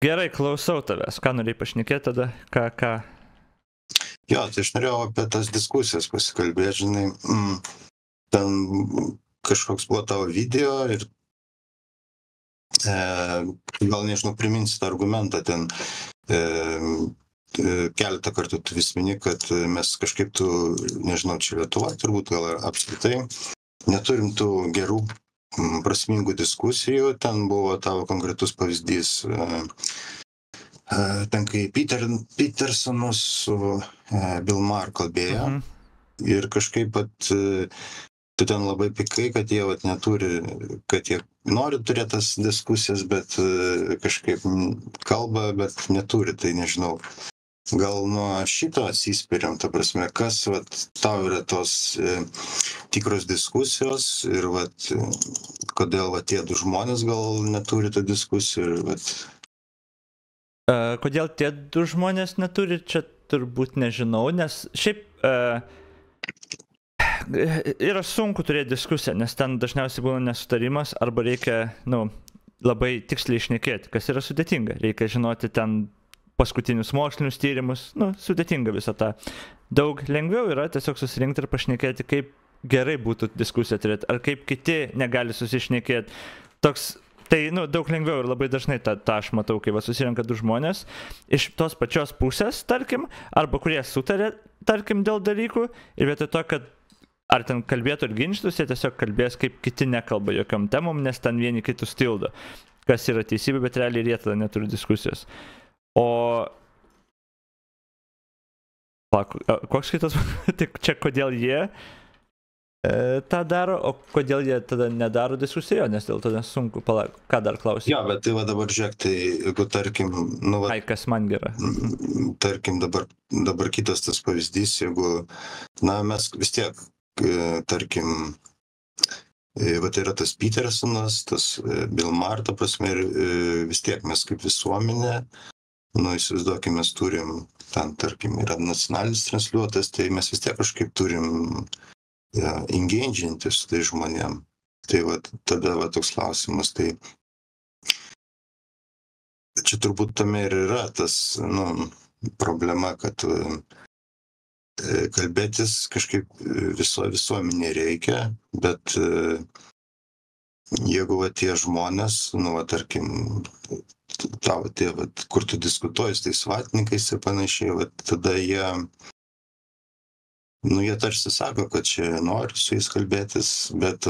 Gerai, klausau tavęs. Ką norėjai pašnekėti tada? Ką? Jo, tai aš norėjau apie tas diskusijas pasikalbėti, žinai. Ten kažkoks buvo tavo video ir gal nežinau, priminsi tą argumentą ten. Keletą kartų tu vis mini, kad mes kažkaip nežinau, čia Lietuvoje turbūt gal apskritai neturim tų gerų prasmingų diskusijų. Ten buvo tavo konkretus pavyzdys, ten kai Petersonas su Bill Maher kalbėjo ir kažkaip tu ten labai pikai, kad jie neturi, kad jie nori turėti tas diskusijas, bet kažkaip kalba, bet neturi, tai nežinau. Gal nuo šito atsispiriam, ta prasme, kas tau yra tos tikros diskusijos ir kodėl tie du žmonės gal neturi tų diskusijų ir Kodėl tie du žmonės neturi, čia turbūt nežinau, nes šiaip yra sunku turėti diskusiją, nes ten dažniausiai būna nesutarimas arba reikia, labai tiksliai šnekėti, kas yra sudėtinga. Reikia žinoti ten paskutinius mokslinius tyrimus, sudėtinga visą tą. Daug lengviau yra tiesiog susirinkti ir pašnekėti, kaip gerai būtų diskusiją turėti, ar kaip kiti negali susišnekėti. Tai daug lengviau ir labai dažnai tą aš matau, kai susirenka du žmonės iš tos pačios pusės, tarkim, arba kurie sutarė, tarkim, dėl dalykų ir vietoj to, kad ar ten kalbėtų ir ginčytųsi, jie tiesiog kalbės, kaip kiti nekalba jokiom temom, nes ten vieni kitus tildo, kas yra teisybė, bet realiai ir jie tada neturi diskusijos. O koks kitas, tik čia kodėl jie tą daro, o kodėl jie tada nedaro diskusiją, nes dėl to nesunku, ką dar klausi? Jo, bet tai dabar žiūrėk, tai jeigu tarkim, kas man gera. Tarkim dabar kitas tas pavyzdys, jeigu, mes vis tiek, tarkim, tai yra tas Petersonas, tas Bill Maher, ta prasme, ir vis tiek mes kaip visuomenė, įsivaizduokime, mes turim, ten, tarkim, yra nacionalinis transliuotas, tai mes vis tiek kažkaip turim engaginti su tai žmonėm. Tai tada toks klausimas, tai čia turbūt tame ir yra tas, problema, kad kalbėtis kažkaip visuomenė reikia, bet jeigu tie žmonės, tarkim, tavo tie, kur tu diskutuoji su tais vatininkais ir panašiai, tada jie tarsi sako, kad čia nori su jais kalbėtis, bet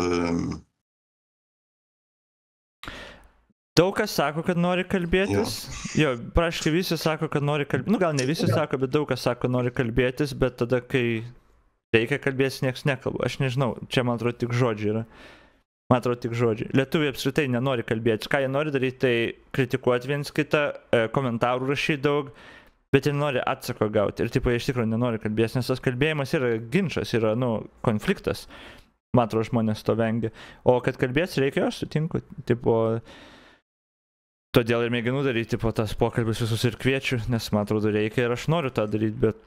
daug kas sako, kad nori kalbėtis. Jo, praškai visi sako, kad nori kalbėtis. Gal ne visi sako, bet daug kas sako, nori kalbėtis, bet tada, kai reikia kalbėtis, nieks nekalba. Aš nežinau, čia man atrodo tik žodžiai yra. Lietuviai apskritai nenori kalbėtis. Ką jie nori daryti, tai kritikuoti viens kitą, komentarų rašyti daug, bet jie nori atsako gauti. Ir jie iš tikrųjų nenori kalbėtis, nes tas kalbėjimas yra ginčas, yra, konfliktas. Man atrodo, žmonės to vengia. O kad kalbėtis reikia, aš sutinku. Todėl ir mėginu daryti tas pokalbis visus ir kviečiu, nes man atrodo reikia ir aš noriu tą daryti, bet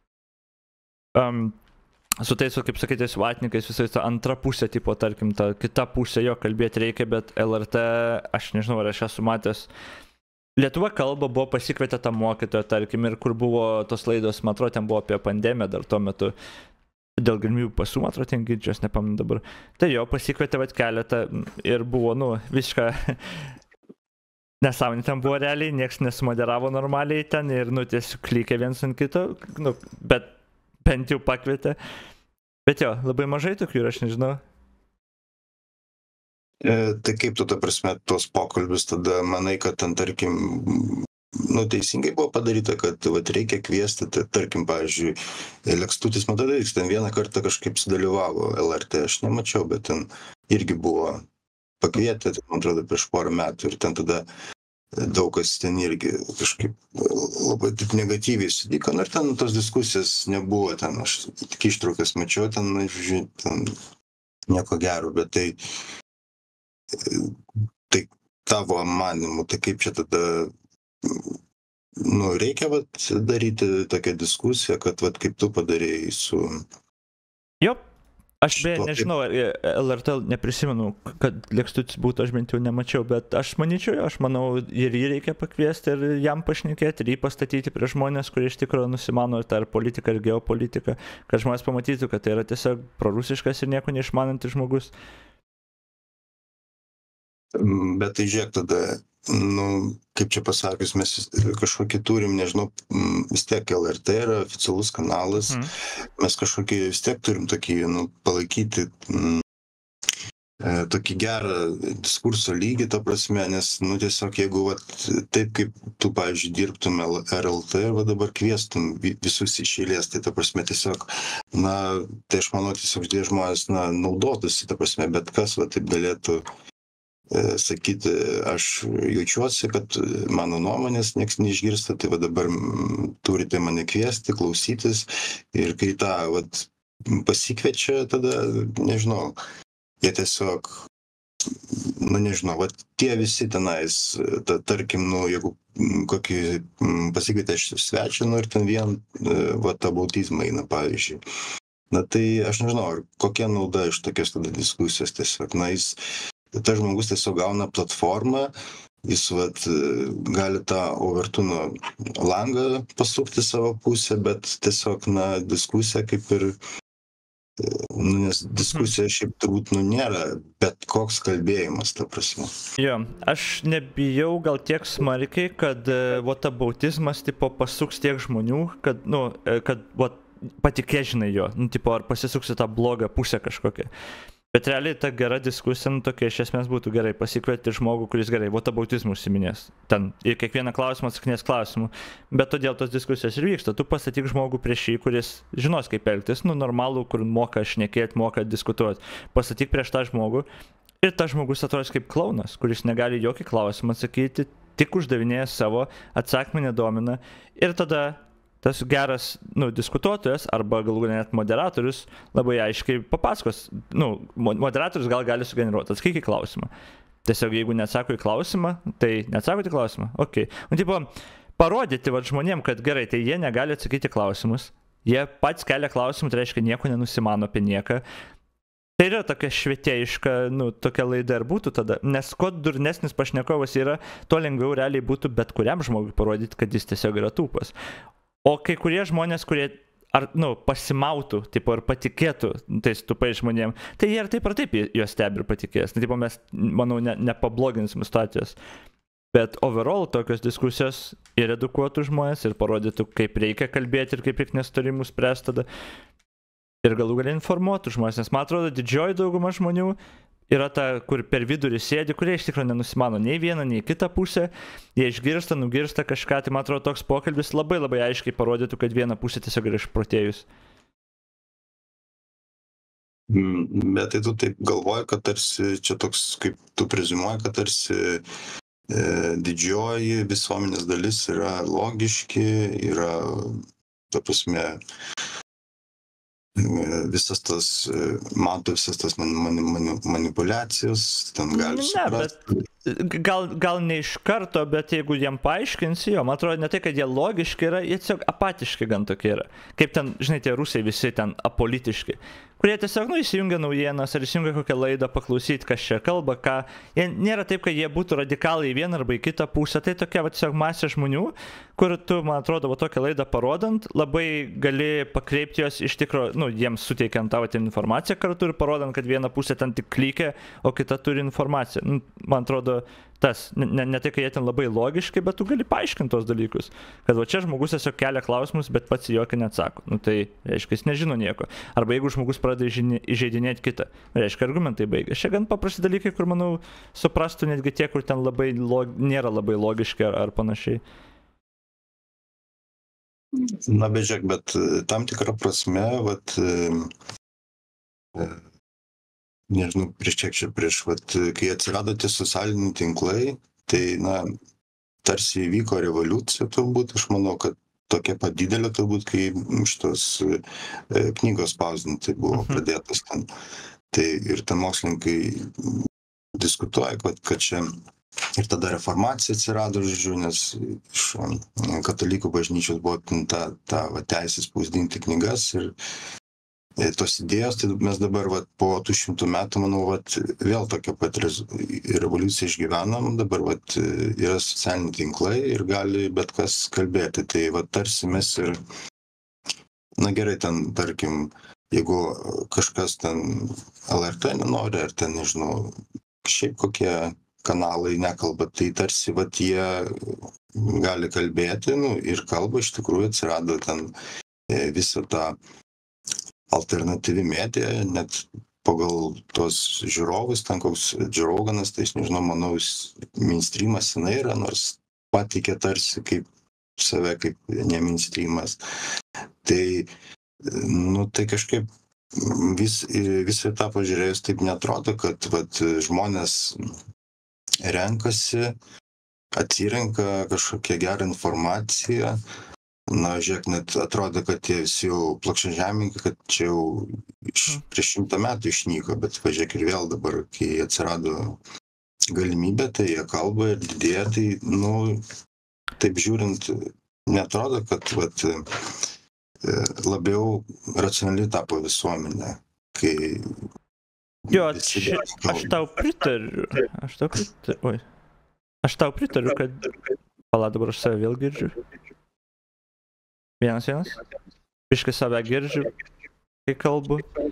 su tais, kaip sakyti, su vatininkais visais ta antra pusė, tarkim, ta kita pusė jo kalbėti reikia, bet LRT, aš nežinau, ar aš esu matęs. Lietuva kalba, buvo pasikvietę tą mokytoją, tarkim, ir kur buvo tos laidos, man atrodo, ten buvo apie pandemiją dar tuo metu, dėl galimybių pasų, man atrodo, ten ginčias, nepamenu dabar. Tai jo, pasikvietė keletą ir buvo, visiška nesąmonė ten buvo realiai, nieks nesimoderavo normaliai ten ir, tiesiog klykė viens ant kito, bet bent jau pakvietė. Bet jo, labai mažai tokių ir aš nežinau. Tai kaip tu, ta prasme, tos pokalbius tada manai, kad ten, tarkim, teisingai buvo padaryta, kad reikia kviesti, tarkim, pavyzdžiui, Lekstutis Madadais, ten vieną kartą kažkaip sudalyvavo LRT, aš nemačiau, bet ten irgi buvo pakvietę, man atrodo, prieš porą metų ir ten tada daug kas ten irgi kažkaip labai taip negatyviai sudiko, ir ten tos diskusijos nebuvo, ten aš tik ištraukas mačiau, ten nieko gero, bet tai tavo manimu, tai kaip čia tada, reikia daryti tokią diskusiją, kad kaip tu padarėjai su... Jo, Aš beje nežinau, LRT neprisimenu, kad Lekstutis būtų, aš bent jau nemačiau, bet aš manau, ir jį reikia pakviesti, ir jam pašnekėti, ir jį pastatyti prie žmonės, kurie iš tikrųjų nusimano ir tarp politiką ir geopolitiką, kad žmonės pamatytų, kad tai yra tiesiog prorusiškas ir nieko neišmanantis žmogus. Bet tai žiūrėk tada, kaip čia pasakius, mes kažkokį turim, nežinau, vis tiek LRT yra oficialus kanalas, mes kažkokį vis tiek turim tokį, palaikyti tokį gerą diskurso lygį, ta prasme, nes, tiesiog jeigu taip kaip tu, pavyzdžiui, dirbtum RLT ir dabar kviestum visus iš eilės, tai ta prasme tiesiog, tai aš manau, tiesiog tie žmonės, naudotųsi, ta prasme, bet kas taip galėtų sakyti, aš jaučiuosi, kad mano nuomonės nieks neišgirsta, tai dabar turite mane kviesti, klausytis ir kai tą pasikviečia, tada, nežinau, jie tiesiog, nežinau, tie visi tenais, tarkim, jeigu kokį pasikvietė svečią, ir ten vien abautizmą eina, pavyzdžiui. Tai aš nežinau, kokia nauda iš tokios tada diskusijos tiesiog, tas žmogus tiesiog gauna platformą, jis gali tą Overtono langą pasukti savo pusę, bet tiesiog, diskusija kaip ir, nes diskusija šiaip turbūt, nėra bet koks kalbėjimas, ta prasme. Jo, aš nebijau gal tiek smarkiai, kad abautizmas, pasuks tiek žmonių, kad, patikės, žinai jo, ar pasisuks į tą blogą pusę kažkokią. Bet realiai ta gera diskusija, tokia iš esmės būtų gerai pasikvieti žmogų, kuris gerai, abautizmų užsiminės. Ten ir kiekvieną klausimą atsakinės klausimų. Bet todėl tos diskusijos ir vyksta. Tu pastatyk žmogų prieš jį, kuris žinos kaip elgtis, normalų, kur moka šnekėti, moka diskutuoti. Pastatyk prieš tą žmogų ir tas žmogus atrodys kaip klaunas, kuris negali jokį klausimą atsakyti, tik uždavinėja savo, atsakymą nedomina. Ir tada tas geras, diskutuotojas arba galų net moderatorius labai aiškiai papasakos. Moderatorius gali sugeneruoti, atsakyk į klausimą. Tiesiog jeigu neatsako į klausimą, tai neatsako į klausimą. Ok. Parodyti žmonėm, kad gerai, tai jie negali atsakyti klausimus. Jie pats kelia klausimų, tai reiškia nieko nenusimano apie nieką. Tai yra tokia švietėjiška, tokia laida ir būtų tada. Nes kuo durnesnis pašnekovas yra, tuo lengviau realiai būtų bet kuriam žmogui parodyti, kad jis tiesiog yra tūpas. O kai kurie žmonės, kurie pasimautų, ir patikėtų tais tūpais žmonėm, tai jie ir taip juos stebi ir patikės. Mes, manau, nepabloginsim situacijos. Bet overall tokios diskusijos ir edukuotų žmonės, ir parodytų, kaip reikia kalbėti ir kaip reikia nesutarimų spręsti tada. Ir galų galia informuotų žmonės, nes man atrodo, didžioji dauguma žmonių yra ta, kur per vidurį sėdi, kurie iš tikrųjų nenusimano nei vieną, nei kitą pusę. Jie išgirsta, nugirsta kažką, tai man atrodo, toks pokalbis labai labai aiškiai parodytų, kad viena pusė tiesiog yra išprotėjus. Bet tai tu taip galvoji, kad tarsi čia toks, kaip tu prezimuoji, kad tarsi didžioji visuomenės dalis yra logiški, yra, ta prasme, mato visas tas manipulacijos, ten gali suprasti. Gal ne iš karto, bet jeigu jiem paaiškinsi, man atrodo, ne tai, kad jie logiški yra, jie tiesiog apatiški gan tokie yra. Kaip ten, žinai, tie rusai visi ten apolitiški, kurie tiesiog, įsijungia naujienas ar įsijungia kokią laidą paklausyti, kas čia kalba, ką. Jie nėra taip, kad jie būtų radikalai į vieną arba į kitą pusę, tai tokia tiesiog masė žmonių, kur tu, man atrodo, tokią laidą parodant, labai gali pakreipti jos iš tikro, jiems suteikiant tavo informaciją kartu ir parodant, kad viena pusė ten tik klykia, o kita turi informaciją. Man atrodo, tas, ne tai, kad jie ten labai logiškai, bet tu gali paaiškinti tos dalykus. Kad čia žmogus tiesiog kelia klausimus, bet pats jokį neatsako. Tai reiškia, jis nežino nieko. Arba jeigu žmogus pradeda įžeidinėti kitą, reiškia, argumentai baigia. Šia gan paprasti dalykai, kur, manau, suprastų netgi tie, kur ten nėra labai logiški ar panašiai. Bet žiūrėk, bet tam tikrą prasme, nežinau, kai atsirado tie socialiniai tinklai, tai, tarsi įvyko revoliucija turbūt, aš manau, kad tokia pat didelė turbūt, kai šitos knygos spausdinti buvo pradėtas ten. Tai ir ten mokslininkai diskutuoja, kad čia ir tada reformacija atsirado, nes iš katalikų bažnyčios buvo ta teisė spausdinti knygas tos idėjos, tai mes dabar vat, po tų 100 metų, manau, vat, vėl tokia pat revoliucija išgyvenam, dabar vat, yra socialiniai tinklai ir gali bet kas kalbėti. Tai vat, tarsi mes ir, na gerai, ten, tarkim, jeigu kažkas ten LRT nenori, ar ten, nežinau, šiaip kokie kanalai nekalba, tai tarsi vat, jie gali kalbėti, nu, ir kalba, iš tikrųjų atsirado ten visą tą alternatyvi medija, net pagal tos žiūrovus, ten koks Džeroganas, tai aš nežinau, manau, mainstreamas jinai yra, nors patikė tarsi kaip save, kaip ne mainstreamas. Tai, nu, tai kažkaip visai tą pažiūrėjus taip netrodo, kad vat, žmonės renkasi, atsirenka kažkokią gerą informaciją. Na, žiūrėk, net atrodo, kad tie visi jau plokščiažemininkai, kad čia jau prieš 100 metų išnyko, bet pažiūrėk ir vėl dabar, kai atsirado galimybė, tai jie kalba ir didėja, tai, nu, taip žiūrint, netrodo, kad vat, labiau racionaliai tapo visuomenė, kai... Jo, aš tau pritariu, kad... Pala, dabar aš save vėl girdžiu. Vienas. Biškai save girdžiu, kai kalbu.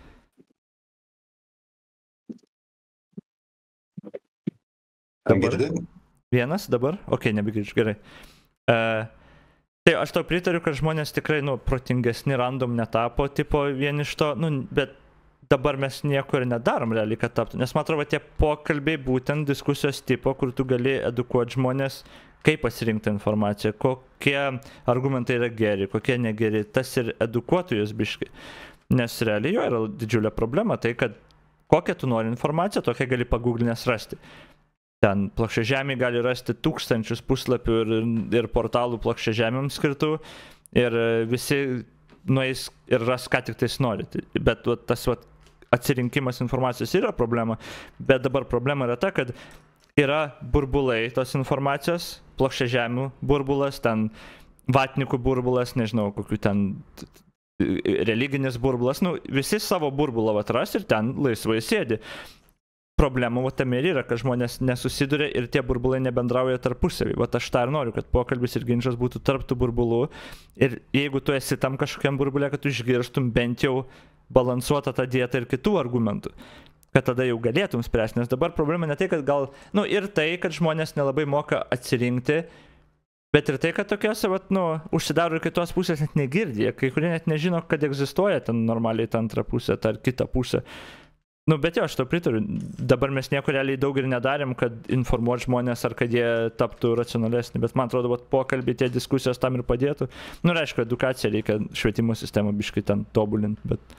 Dabar. Vienas dabar? Ok, nebegirdžiu, gerai. Tai aš tau pritariu, kad žmonės tikrai, nu, protingesni random netapo, tipo vien iš to, nu, bet dabar mes nieko ir nedarom realiai, kad taptų. Nes man atrodo, tie pokalbiai būtent diskusijos tipo, kur tu gali edukuoti žmonės, kaip pasirinkti informaciją, kokie argumentai yra geri, kokie negeri, tas ir edukuotų jūs biškai. Nes realiai jo yra didžiulė problema, tai kad kokią tu nori informaciją, tokią gali paguglinės rasti. Ten plokščiažemiai gali rasti 1000 puslapių ir portalų plokščiažemiams skirtų ir visi nueis ir ras, ką tik tais nori. Bet tas atsirinkimas informacijos yra problema, bet dabar problema yra ta, kad yra burbulai tos informacijos, plokščiažemių burbulas, ten vatnikų burbulas, nežinau, kokių ten religinis burbulas, nu, visi savo burbulą atras ir ten laisvai sėdi. Problema tame ir yra, kad žmonės nesusiduria ir tie burbulai nebendrauja tarpusavį. Vat aš tą ir noriu, kad pokalbis ir ginčas būtų tarp tų burbulų ir jeigu tu esi tam kažkokiam burbulė, kad tu išgirstum bent jau balansuotą tą dietą ir kitų argumentų, kad tada jau galėtum spręsti, nes dabar problema ne tai, kad gal, nu ir tai, kad žmonės nelabai moka atsirinkti, bet ir tai, kad tokiose, vat, nu, užsidaro ir kitos pusės net negirdė, kai kurie net nežino, kad egzistuoja ten normaliai ta antra pusė, ta ar kita pusė. Nu, bet jo, aš to pritariu, dabar mes nieko realiai daug ir nedarėm, kad informuoti žmonės ar kad jie taptų racionalesni, bet man atrodo, vat, pokalbį tie diskusijos tam ir padėtų. Nu, reiškia, edukacija reikia švietimo sistemą biškai ten tobulinti, bet...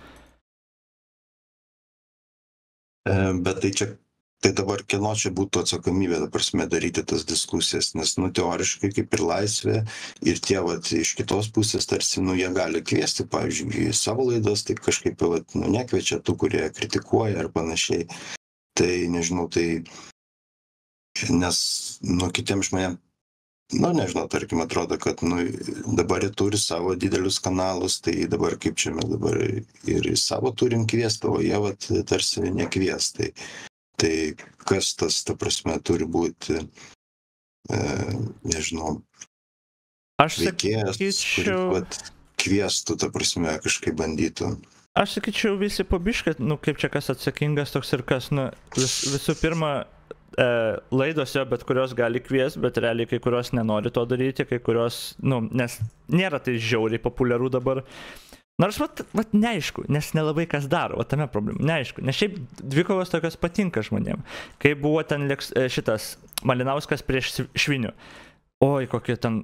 Bet tai čia, tai dabar kieno čia būtų atsakomybė, ta prasme, daryti tas diskusijas, nes, nu, teoriškai kaip ir laisvė ir tie, vat, iš kitos pusės tarsi, nu, jie gali kviesti, pavyzdžiui, savo laidas, tai kažkaip, vat, nu, nekviečia tų, kurie kritikuoja ar panašiai. Tai, nežinau, tai, nes, nu, kitiems žmonėms, nu, nežinau, tarkim, atrodo, kad, nu, dabar jie turi savo didelius kanalus, tai dabar kaip čia mes dabar ir savo turim kviesti, o jie, vat, tarsi nekvies. Tai kas tas, ta prasme, turi būti, nežinau, veikėjas, kuris, vat, kviestų, ta prasme, kažkaip bandytų. Aš sakyčiau visi po biškai, nu, kaip čia kas atsakingas toks ir kas, nu, visų pirma, laidos jo, bet kurios gali kviesti, bet realiai kai kurios nenori to daryti, kai kurios, nu, nes nėra tai žiauriai populiaru dabar. Nors, vat neaišku, nes nelabai kas daro, o tame problema, neaišku, nes šiaip dvikovos tokios patinka žmonėm. Kai buvo ten šitas Malinauskas prieš Švinių, oi, kokie ten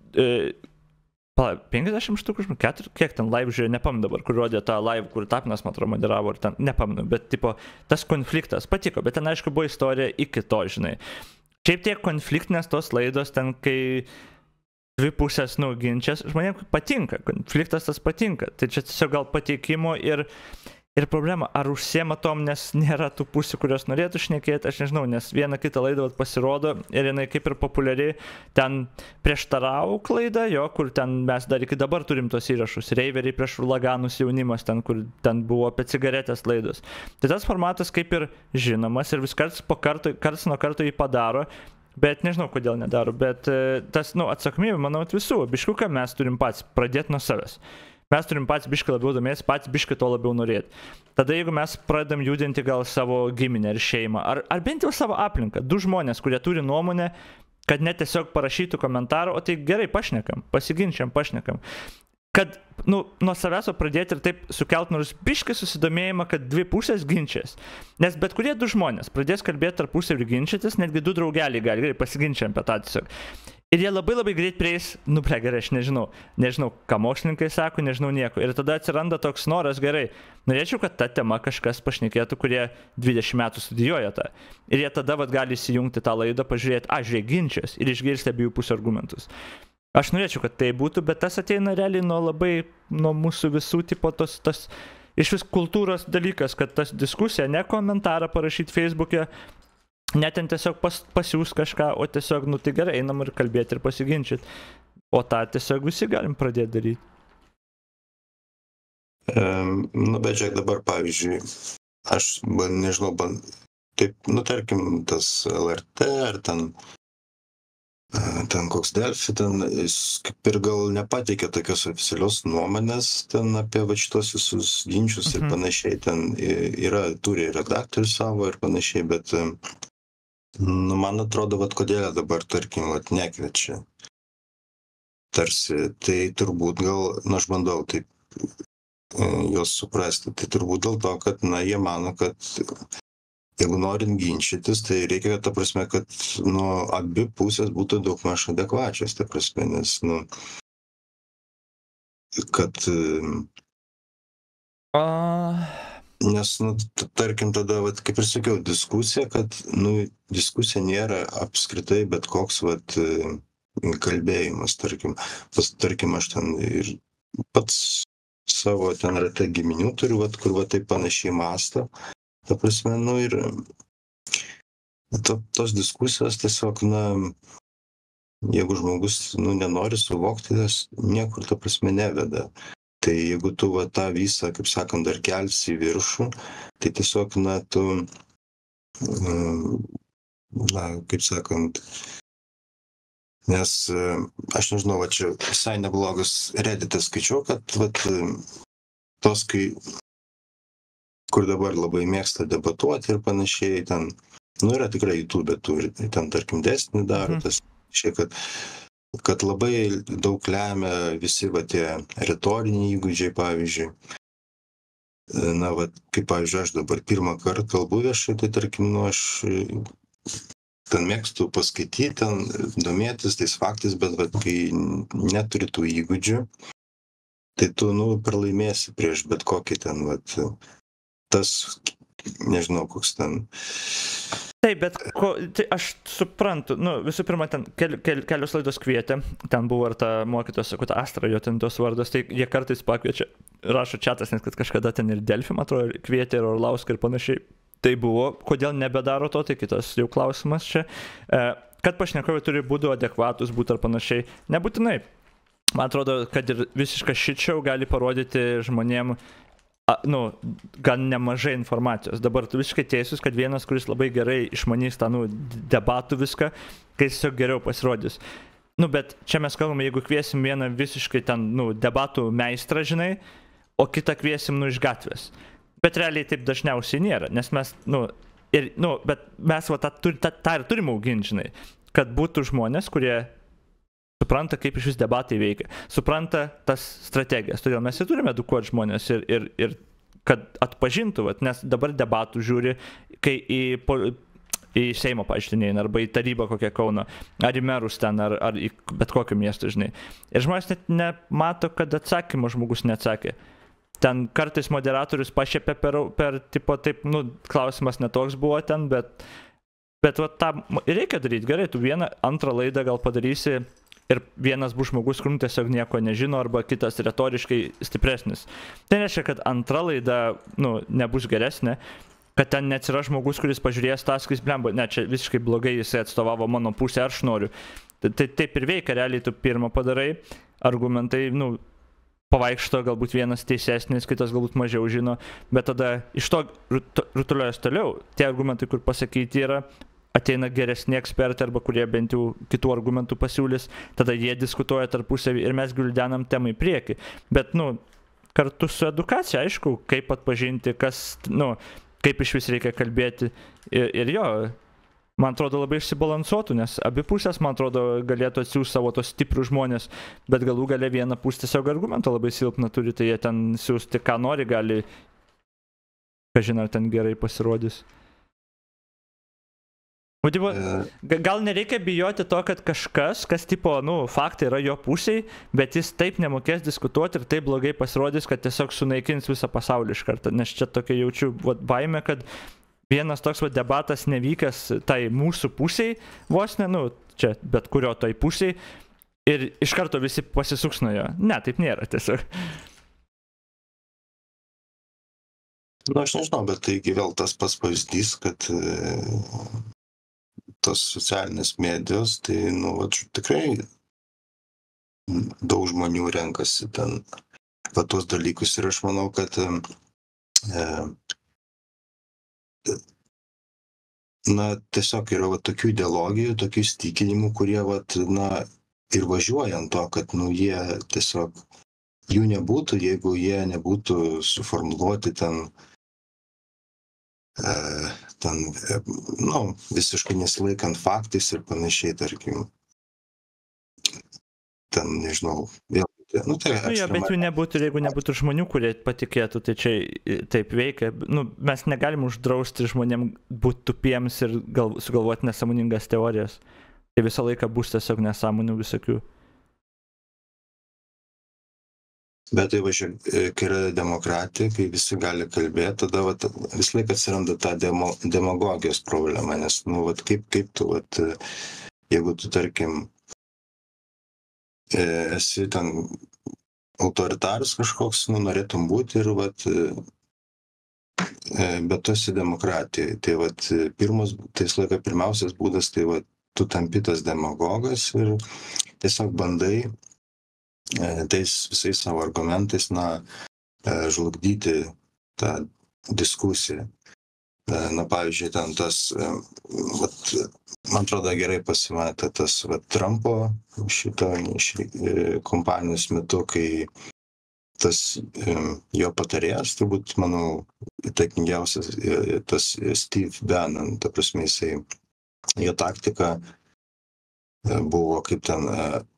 50 štukų, kiek ten live žiūrėjo, nepamenu dabar, kur rodė tą live, kur Tapinas, man atrodo, moderavo, ar ten, nepamenu, bet, tipo, tas konfliktas patiko, bet ten, aišku, buvo istorija iki to, žinai. Šiaip tie konfliktinės tos laidos, ten, kai dvi pusės, nu, ginčias, žmonėms patinka, konfliktas tas patinka, tai čia tiesiog gal pateikimo ir Ir problema, ar užsiema tom, nes nėra tų pusių, kurios norėtų šnekėti, aš nežinau, nes vieną kitą laidą pasirodo ir jinai kaip ir populiari, ten prieštarau klaidą, jo, kur ten mes dar iki dabar turim tos įrašus, reiveriai prieš urlaganus jaunimas, ten, kur ten buvo apie cigaretės laidos. Tai tas formatas kaip ir žinomas ir vis karts nuo karto jį padaro, bet nežinau, kodėl nedaro, bet tas, atsakomybė, manau, visų, biškiuką mes turim pats pradėti nuo savęs. Mes turim pats biškį labiau domėtis, pats biškį to labiau norėti. Tada jeigu mes pradedam judinti gal savo giminę ir šeimą, ar bent jau savo aplinką, du žmonės, kurie turi nuomonę, kad net tiesiog parašytų komentarą, o tai gerai pašnekam, pasiginčiam, pašnekam. Kad, nuo savęs pradėti ir taip sukelt nors biškį susidomėjimą, kad dvi pusės ginčias. Nes bet kurie du žmonės pradės kalbėti tarpusavį ir ginčytis, netgi du draugeliai gali, gerai pasiginčiam apie tą tiesiog. Ir jie labai greit prieis, gerai, aš nežinau, ką mokslininkai sako, nežinau nieko. Ir tada atsiranda toks noras, gerai, norėčiau, kad ta tema kažkas pašnekėtų, kurie 20 metų studijuoja tą. Ir jie tada gali įsijungti tą laidą, pažiūrėti, žiūrėk, ginčias ir išgirsti abiejų pusių argumentus. Aš norėčiau, kad tai būtų, bet tas ateina realiai nuo mūsų visų tipo tas iš vis kultūros dalykas, kad tas diskusija, ne komentarą parašyti Facebook'e, net ten tiesiog pasiūs kažką, o tiesiog, tai gerai, einam ir kalbėti ir pasiginčyti. O tą tiesiog visi galim pradėti daryti. Bet žiūrėk dabar, pavyzdžiui, aš nežinau, taip, tarkim, tas LRT ar ten koks Delfi, ten jis kaip ir gal nepateikė tokios oficialios nuomonės ten apie šitos visus ginčius ir panašiai, ten turi redaktorių savo ir panašiai, bet man atrodo, kodėl dabar, tarkim, nekviečia. Tarsi, tai turbūt gal, aš bandau taip juos suprasti, tai turbūt dėl to, kad, jie mano, kad jeigu norint ginčytis, tai reikia, ta prasme, kad, abi pusės būtų daugmaž adekvačios, ta prasme, nes, kad nes, tarkim, tada, kaip ir sakiau, diskusija, kad, diskusija nėra apskritai bet koks, kalbėjimas, tarkim, aš ten ir pats savo ten rate giminių turiu, kur taip panašiai mąsto, ta prasme, ir tos diskusijos tiesiog, jeigu žmogus, nenori suvokti, tas niekur, ta prasme, neveda. Tai jeigu tu tą visą, kaip sakant, dar kelsi į viršų, tai tiesiog, tu, kaip sakant, nes aš nežinau, čia visai neblogas Redditas skaičiau, kad tos, kur dabar labai mėgsta debatuoti ir panašiai, ten, yra tikrai YouTube turi, ten, tarkim, Destiny daro, tas šiek, kad labai daug lemia visi tie retoriniai įgūdžiai, pavyzdžiui. Kaip pavyzdžiui, aš dabar pirmą kartą kalbu viešai, tai tarkim, aš ten mėgstu paskaityti, ten domėtis tais faktais, bet kai neturi tų įgūdžių, tai tu, pralaimėsi prieš bet kokį ten, tas, nežinau, koks ten. Taip, bet tai aš suprantu, visų pirma, ten kelios laidos kvietė, ten buvo ir ta mokytoja, sakau, Astra, jo ten tos vardas, tai jie kartais pakviečia, rašo čatas, nes kad kažkada ten ir Delfi, man atrodo, kvietė ir Orlauską ir panašiai. Tai buvo, kodėl nebedaro to, tai kitas jau klausimas čia, kad pašnekovai turi būti adekvatus, būti ar panašiai, nebūtinai. Man atrodo, kad ir visiškas šičiau gali parodyti žmonėm, gan nemažai informacijos. Dabar tu visiškai teisus, kad vienas, kuris labai gerai išmanys tą, debatų viską, kai jis tiesiog geriau pasirodys. Bet čia mes kalbame, jeigu kviesim vieną visiškai ten, debatų meistrą, žinai, o kitą kviesim, iš gatvės. Bet realiai taip dažniausiai nėra, nes mes, bet mes tą ir turim auginti, žinai, kad būtų žmonės, kurie supranta, kaip iš vis debatai veikia, supranta tas strategijas. Todėl mes ir turime edukuoti žmonės ir kad atpažintų, nes dabar debatų žiūri, kai į Seimo paaiškinėjimą, arba į tarybą kokią Kauno, ar į merus ten, ar į bet kokio miesto, žinai. Ir žmonės net nemato, kad atsakymą žmogus neatsakė. Ten kartais moderatorius pašiepė per tipo, taip, klausimas netoks buvo ten, bet tą reikia daryti. Gerai, tu vieną, antrą laidą gal padarysi ir vienas bus žmogus, kur tiesiog nieko nežino, arba kitas retoriškai stipresnis. Tai reiškia, kad antra laida, nebus geresnė, kad ten neatsiras žmogus, kuris pažiūrės tą, sakys, blemba, ne, čia visiškai blogai jisai atstovavo mano pusę, aš noriu. Tai taip ir veikia, realiai tu pirmą padarai, argumentai, pavaikšto, galbūt vienas teisesnis, kitas galbūt mažiau žino, bet tada iš to rutuliuojas toliau. Tie argumentai, kur pasakyti yra, ateina geresni ekspertai arba kurie bent jau kitų argumentų pasiūlys, tada jie diskutuoja tarpusavį ir mes gvildenam temą į priekį. Bet, kartu su edukacija, aišku, kaip atpažinti, kas, kaip iš vis reikia kalbėti ir jo, man atrodo labai išsibalansuotų, nes abi pusės, man atrodo, galėtų atsiųsti savo tos stiprius žmonės, bet galų gale viena pusė tiesiog argumentą labai silpną turi, tai jie ten siūsti, ką nori, gali, kažin ar ten gerai pasirodys. Gal nereikia bijoti to, kad kažkas, kas tipo, faktai yra jo pusiai, bet jis taip nemokės diskutuoti ir taip blogai pasirodys, kad tiesiog sunaikins visą pasaulį iš karto, nes čia tokia jaučiu baimė, kad vienas toks debatas nevykęs tai mūsų pusiai, vos ne, čia bet kurio tai pusiai, ir iš karto visi pasisuks nuo jo. Ne, taip nėra tiesiog. Aš nežinau, bet taigi vėl tas pats pavyzdys, kad tos socialinės medijos, tai, tikrai daug žmonių renkasi ten tos dalykus ir aš manau, kad tiesiog yra tokių ideologijų, tokių įsitikinimų, kurie ir važiuoja ant to, kad jie tiesiog jų nebūtų, jeigu jie nebūtų suformuluoti ten visiškai nesilaikant faktais ir panašiai, tarkim. Ten, nežinau, vėl. Bet jų nebūtų, jeigu nebūtų žmonių, kurie patikėtų, tai čia taip veikia. Mes negalim uždrausti žmonėm būti tupiems ir sugalvoti nesąmoningas teorijas. Tai visą laiką bus tiesiog nesąmonių visokių. Bet tai kai yra demokratija, kai visi gali kalbėti, tada visą laiką atsiranda ta demagogijos problema, nes, kaip tu, jeigu tu, tarkim, esi ten autoritarus kažkoks, norėtum būti ir, bet tu esi demokratija. Tai, pirmiausias būdas, tai, tu tampi tas demagogas ir tiesiog bandai tais visais savo argumentais, žlugdyti tą diskusiją. Pavyzdžiui, ten tas, man atrodo, gerai pasimatė tas Trumpo šito kompanijos metu, kai tas jo patarėjas, turbūt, manau, įtakingiausias, tas Steve Bannon, ta prasme, jo taktika buvo kaip ten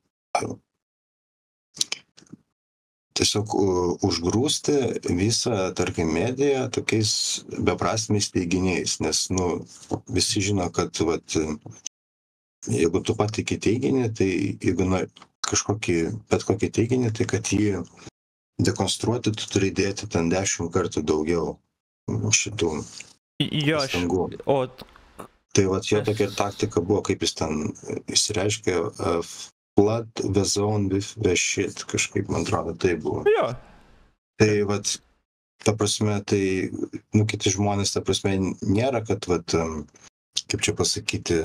tiesiog užgrūsti visą, tarkim, mediją tokiais beprasmiais teiginiais, nes, visi žino, kad, jeigu tu patiki teiginį, tai jeigu bet kokį teiginį, tai kad jį dekonstruoti, tu turi dėti ten 10 kartų daugiau šitų pastangų. Tai, jo tokia taktika buvo, kaip jis ten išsireiškė, flood the zone with the shit, kažkaip, man atrodo, tai buvo. Jo. Tai, ta prasme, tai, kiti žmonės, ta prasme, nėra, kad, kaip čia pasakyti,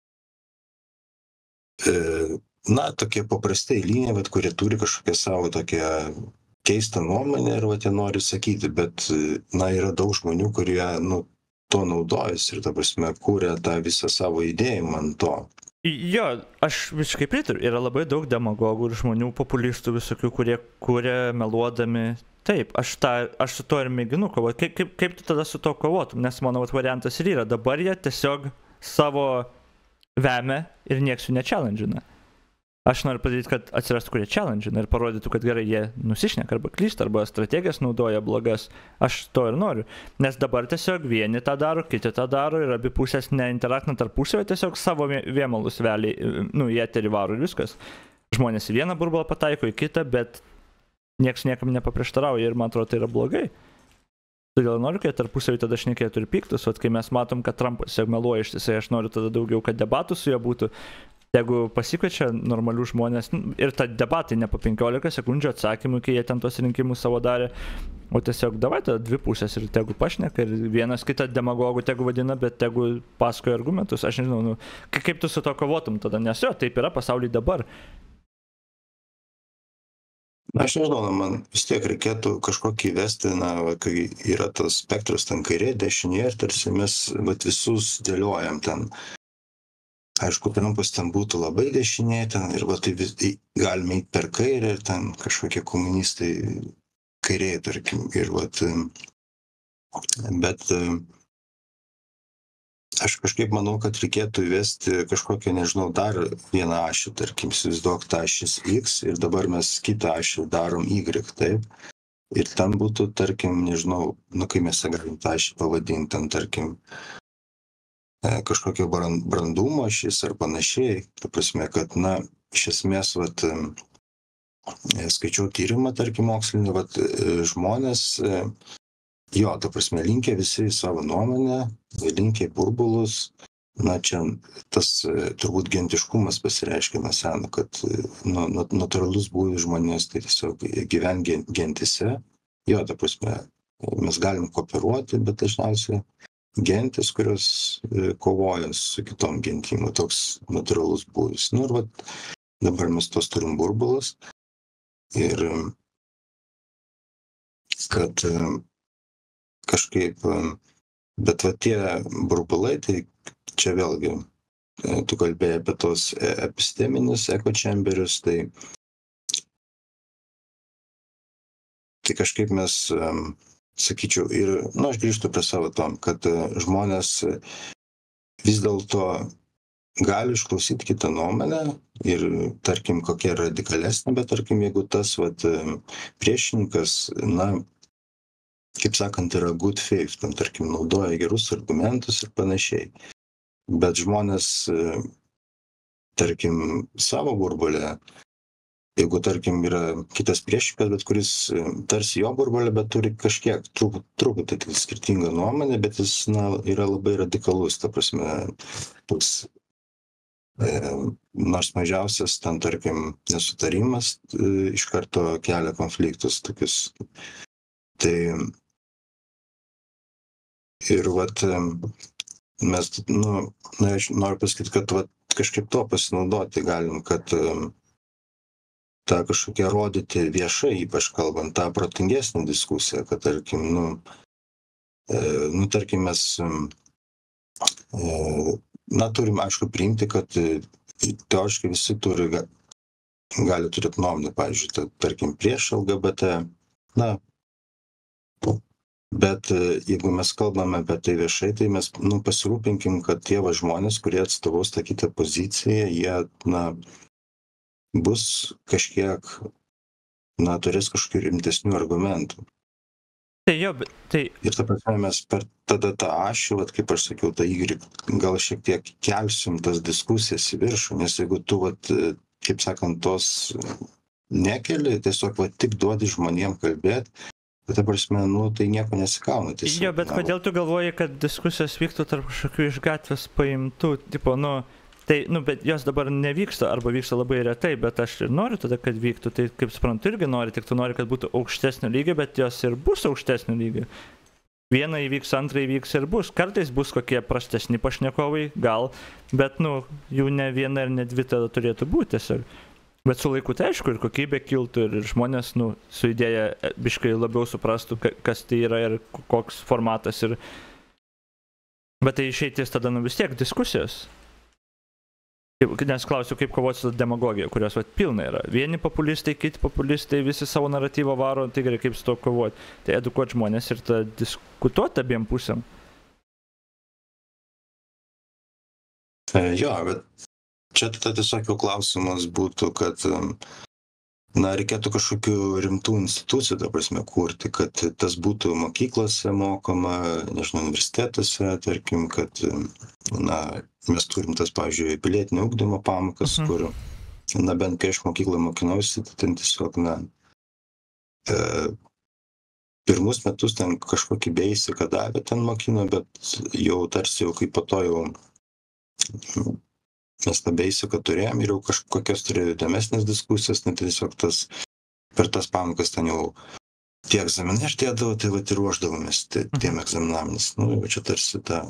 tokie paprastai eiliniai, kurie turi kažkokią savo tokią keistą nuomonę ir, jie nori sakyti, bet, yra daug žmonių, kurie, to naudojasi ir, ta prasme, kūrė tą visą savo idėjimą ant to. Jo, aš visiškai pritariu. Yra labai daug demagogų ir žmonių, populistų visokių, kurie kuria meluodami. Taip, aš su to ir mėginu kovoti. Kaip tu tada su to kovotum? Nes mano variantas ir yra. Dabar jie tiesiog savo vemia ir nieks jų nečelendžina. Aš noriu padaryti, kad atsirastų, kurie challenge'ina ir parodytų, kad gerai jie nusišneka arba klysta, arba strategijas naudoja blogas. Aš to ir noriu. Nes dabar tiesiog vieni tą daro, kiti tą daro ir abi pusės neinteraktina tarpusavę, tiesiog savo vėmalus vėliai, į eterį varo ir viskas. Žmonės į vieną burbulą pataiko, į kitą, bet nieks niekam nepaprieštarauja ir man atrodo tai yra blogai. Todėl noriu, kad tarpusavį tada šnekėtų ir piktus, kai mes matom, kad Trumpas tiesiog meluoja ištisai, aš noriu tada daugiau, kad debatų su juo būtų. Jeigu pasikviečia normalių žmonės ir ta debatai ne po 15 sekundžių atsakymų, kai jie ten tos rinkimus savo darė, o tiesiog davai ta dvi pusės ir tegu pašneka ir vienas kitą demagogų tegu vadina, bet tegu pasakoja argumentus. Aš nežinau, nu, kaip tu su to kovotum tada, nes jo, taip yra pasaulyje dabar. Na, aš nežinau, man vis tiek reikėtų kažkokį įvesti, kai yra tas spektras ten kairė, dešinė ir tarsi mes visus dėliojam ten. Aišku, Trumpas ten būtų labai dešinė ten ir tai galime eiti per kairę ir ten kažkokie komunistai kairėje, tarkim. Ir bet aš kažkaip manau, kad reikėtų įvesti kažkokią, nežinau, dar vieną ašį, tarkim, įsivaizduok tą ašis X ir dabar mes kitą ašį darom Y, taip. Ir ten būtų, tarkim, nežinau, kai mes galim tą ašį pavadinti, ten, tarkim, kažkokio brandumo ašis ar panašiai. Ta prasme, kad, iš esmės, skaičiau tyrimą, tarkim, mokslinį, žmonės, jo, ta prasme, linkia visi į savo nuomonę, linkia į burbulus. Čia tas turbūt gentiškumas pasireiškia nuo seno, kad natūralus būvis žmonės, tai tiesiog gyven gentise. Jo, ta prasme, mes galim kooperuoti, bet dažniausiai gentis, kurios kovoja su kitom gentim, toks natūralus būvis. Ir dabar mes tos turim burbulus ir kad kažkaip, bet tie burbulai, tai čia vėlgi, tu kalbėjai apie tos episteminius ekočemberius, tai kažkaip mes, sakyčiau, ir, aš grįžtu prie savo tom, kad žmonės vis dėlto gali išklausyti kitą nuomonę ir, tarkim, kokia radikalesnė, bet, tarkim, jeigu tas priešininkas, kaip sakant, yra good faith, ten, tarkim, naudoja gerus argumentus ir panašiai. Bet žmonės, tarkim, savo burbulę, jeigu, tarkim, yra kitas priešininkas, bet kuris tarsi jo burbulė, bet turi kažkiek truputį skirtingą nuomonę, bet jis yra labai radikalus, ta prasme, toks nors mažiausias ten, tarkim, nesutarimas iš karto kelia konfliktus tokius. Tai ir mes, aš noriu pasakyti, kad kažkaip to pasinaudoti galim, kad tą kažkokią rodyti viešai, ypač kalbant, tą protingesnį diskusiją, kad, tarkim, tarkim, mes turim, aišku, priimti, kad teoriškai visi gali turėti nuomonę, pavyzdžiui, tarkim, prieš LGBT, bet jeigu mes kalbame apie tai viešai, tai mes pasirūpinkim, kad tie žmonės, kurie atstovaus tą kitą poziciją, jie, bus kažkiek, turės kažkokių rimtesnių argumentų. Tai jo, bet tai... Ir ta prasme mes per tada tą ašį, kaip aš sakiau, tą Y, gal šiek tiek kelsim tas diskusijas į viršų, nes jeigu tu, kaip sakant, tos nekeli, tiesiog tik duodi žmonėm kalbėti, tai ta prasme, tai nieko nesikauna. Tiesiog, jo, bet kodėl tu galvoji, kad diskusijos vyktų tarp kažkokių iš gatvės paimtų, tipo, tai, bet jos dabar nevyksta, arba vyksta labai retai, bet aš ir noriu tada, kad vyktų, tai kaip suprantu, irgi nori, tik tu nori, kad būtų aukštesnio lygio, bet jos ir bus aukštesnio lygio. Viena įvyks, antra įvyks ir bus. Kartais bus kokie prastesni pašnekovai, gal, bet, jų ne viena ir ne dvi tada turėtų būti tiesiog. Bet su laiku tai aišku, ir kokybė kiltų, ir žmonės, su idėja biškai labiau suprastų, kas tai yra ir koks formatas. Bet tai išeitis tada, vis tiek diskusijos. Nes klausiu, kaip kovoti su demagogija, kurios pilna yra. Vieni populistai, kiti populistai, visi savo naratyvą varo, tai gerai, kaip su to kovoti. Tai edukuoti žmonės ir diskutuoti abiem pusėm. Jo, bet čia tada tiesiog jau klausimas būtų, kad reikėtų kažkokių rimtų institucijų, ta prasme, kurti, kad tas būtų mokyklose mokoma, nežinau, universitetuose, tarkim, kad, mes turim tas, pavyzdžiui, pilietinio ugdymo pamokas, kur, bent kai aš mokyklą mokinausi, tai ten tiesiog, pirmus metus ten kažkokį beisiką davė ten mokino, bet jau tarsi jau kaip po to jau nestabeisiu, kad turėjom ir jau kažkokios turėjau įdomesnės diskusijos, tai tiesiog per tas pamokas ten jau tie egzaminai artėdavo, tai vat ir ruošdavomės tiem egzaminams. Nu, jau čia tarsi ta...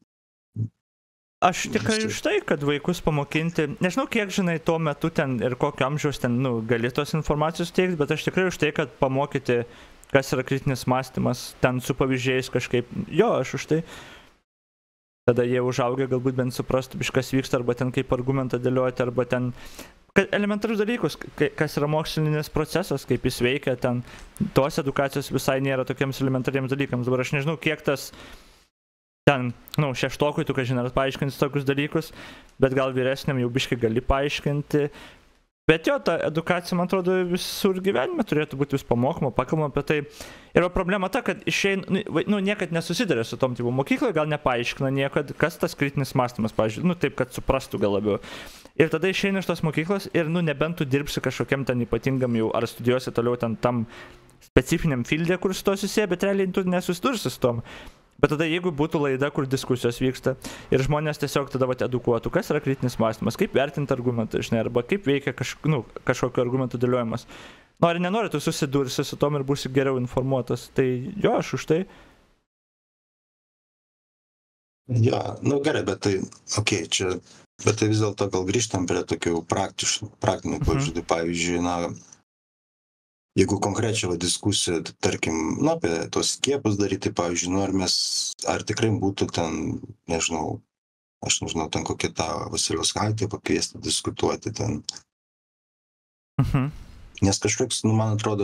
Aš tikrai už tai, kad vaikus pamokinti, nežinau, kiek žinai tuo metu ten ir kokio amžiaus ten, gali tos informacijos teikti, bet aš tikrai už tai, kad pamokyti, kas yra kritinis mąstymas, ten su pavyzdžiais kažkaip, jo, aš už tai. Tada jie užaugę galbūt bent suprastų, kas vyksta, arba ten kaip argumentą dėlioti, arba ten elementarus dalykus, kas yra mokslinis procesas, kaip jis veikia, ten tos edukacijos visai nėra tokiems elementariems dalykams. Dabar aš nežinau, kiek tas ten, šeštokui tu, kažin, ar paaiškinti tokius dalykus, bet gal vyresniam jau biškai gali paaiškinti. Bet jo, ta edukacija, man atrodo, visur gyvenime turėtų būti vis pamokoma, pakalbama apie tai. Ir problema ta, kad išeina, niekad nesusidarė su tom tipo mokykloje, gal nepaaiškina niekad, kas tas kritinis mąstymas, pavyzdžiui, taip, kad suprastų gal labiau. Ir tada išeina iš tos mokyklos ir, nebent tu dirbsi kažkokiam ten ypatingam jau, ar studijuosi toliau ten tam specifiniam fieldė, kur su to susiję, bet realiai tu nesusidursi su tom. Bet tada jeigu būtų laida, kur diskusijos vyksta ir žmonės tiesiog tada edukuotų, kas yra kritinis mąstymas, kaip vertinti argumentą, žinai, arba kaip veikia kažkokio argumentų dėliojimas. Nori, nenori, tu susidursi su tom ir būsi geriau informuotas. Tai jo, aš už tai. Jo, gerai, bet tai, čia, bet tai vis dėlto gal grįžtam prie tokių praktinių pavyzdžių. Pavyzdžiui, jeigu konkrečią diskusiją, tarkim, apie tos skiepus daryti, pavyzdžiui, ar tikrai būtų ten, aš nežinau, ten kokią tą Vasiliauskaitę pakviesti diskutuoti ten. Nes kažkoks, man atrodo,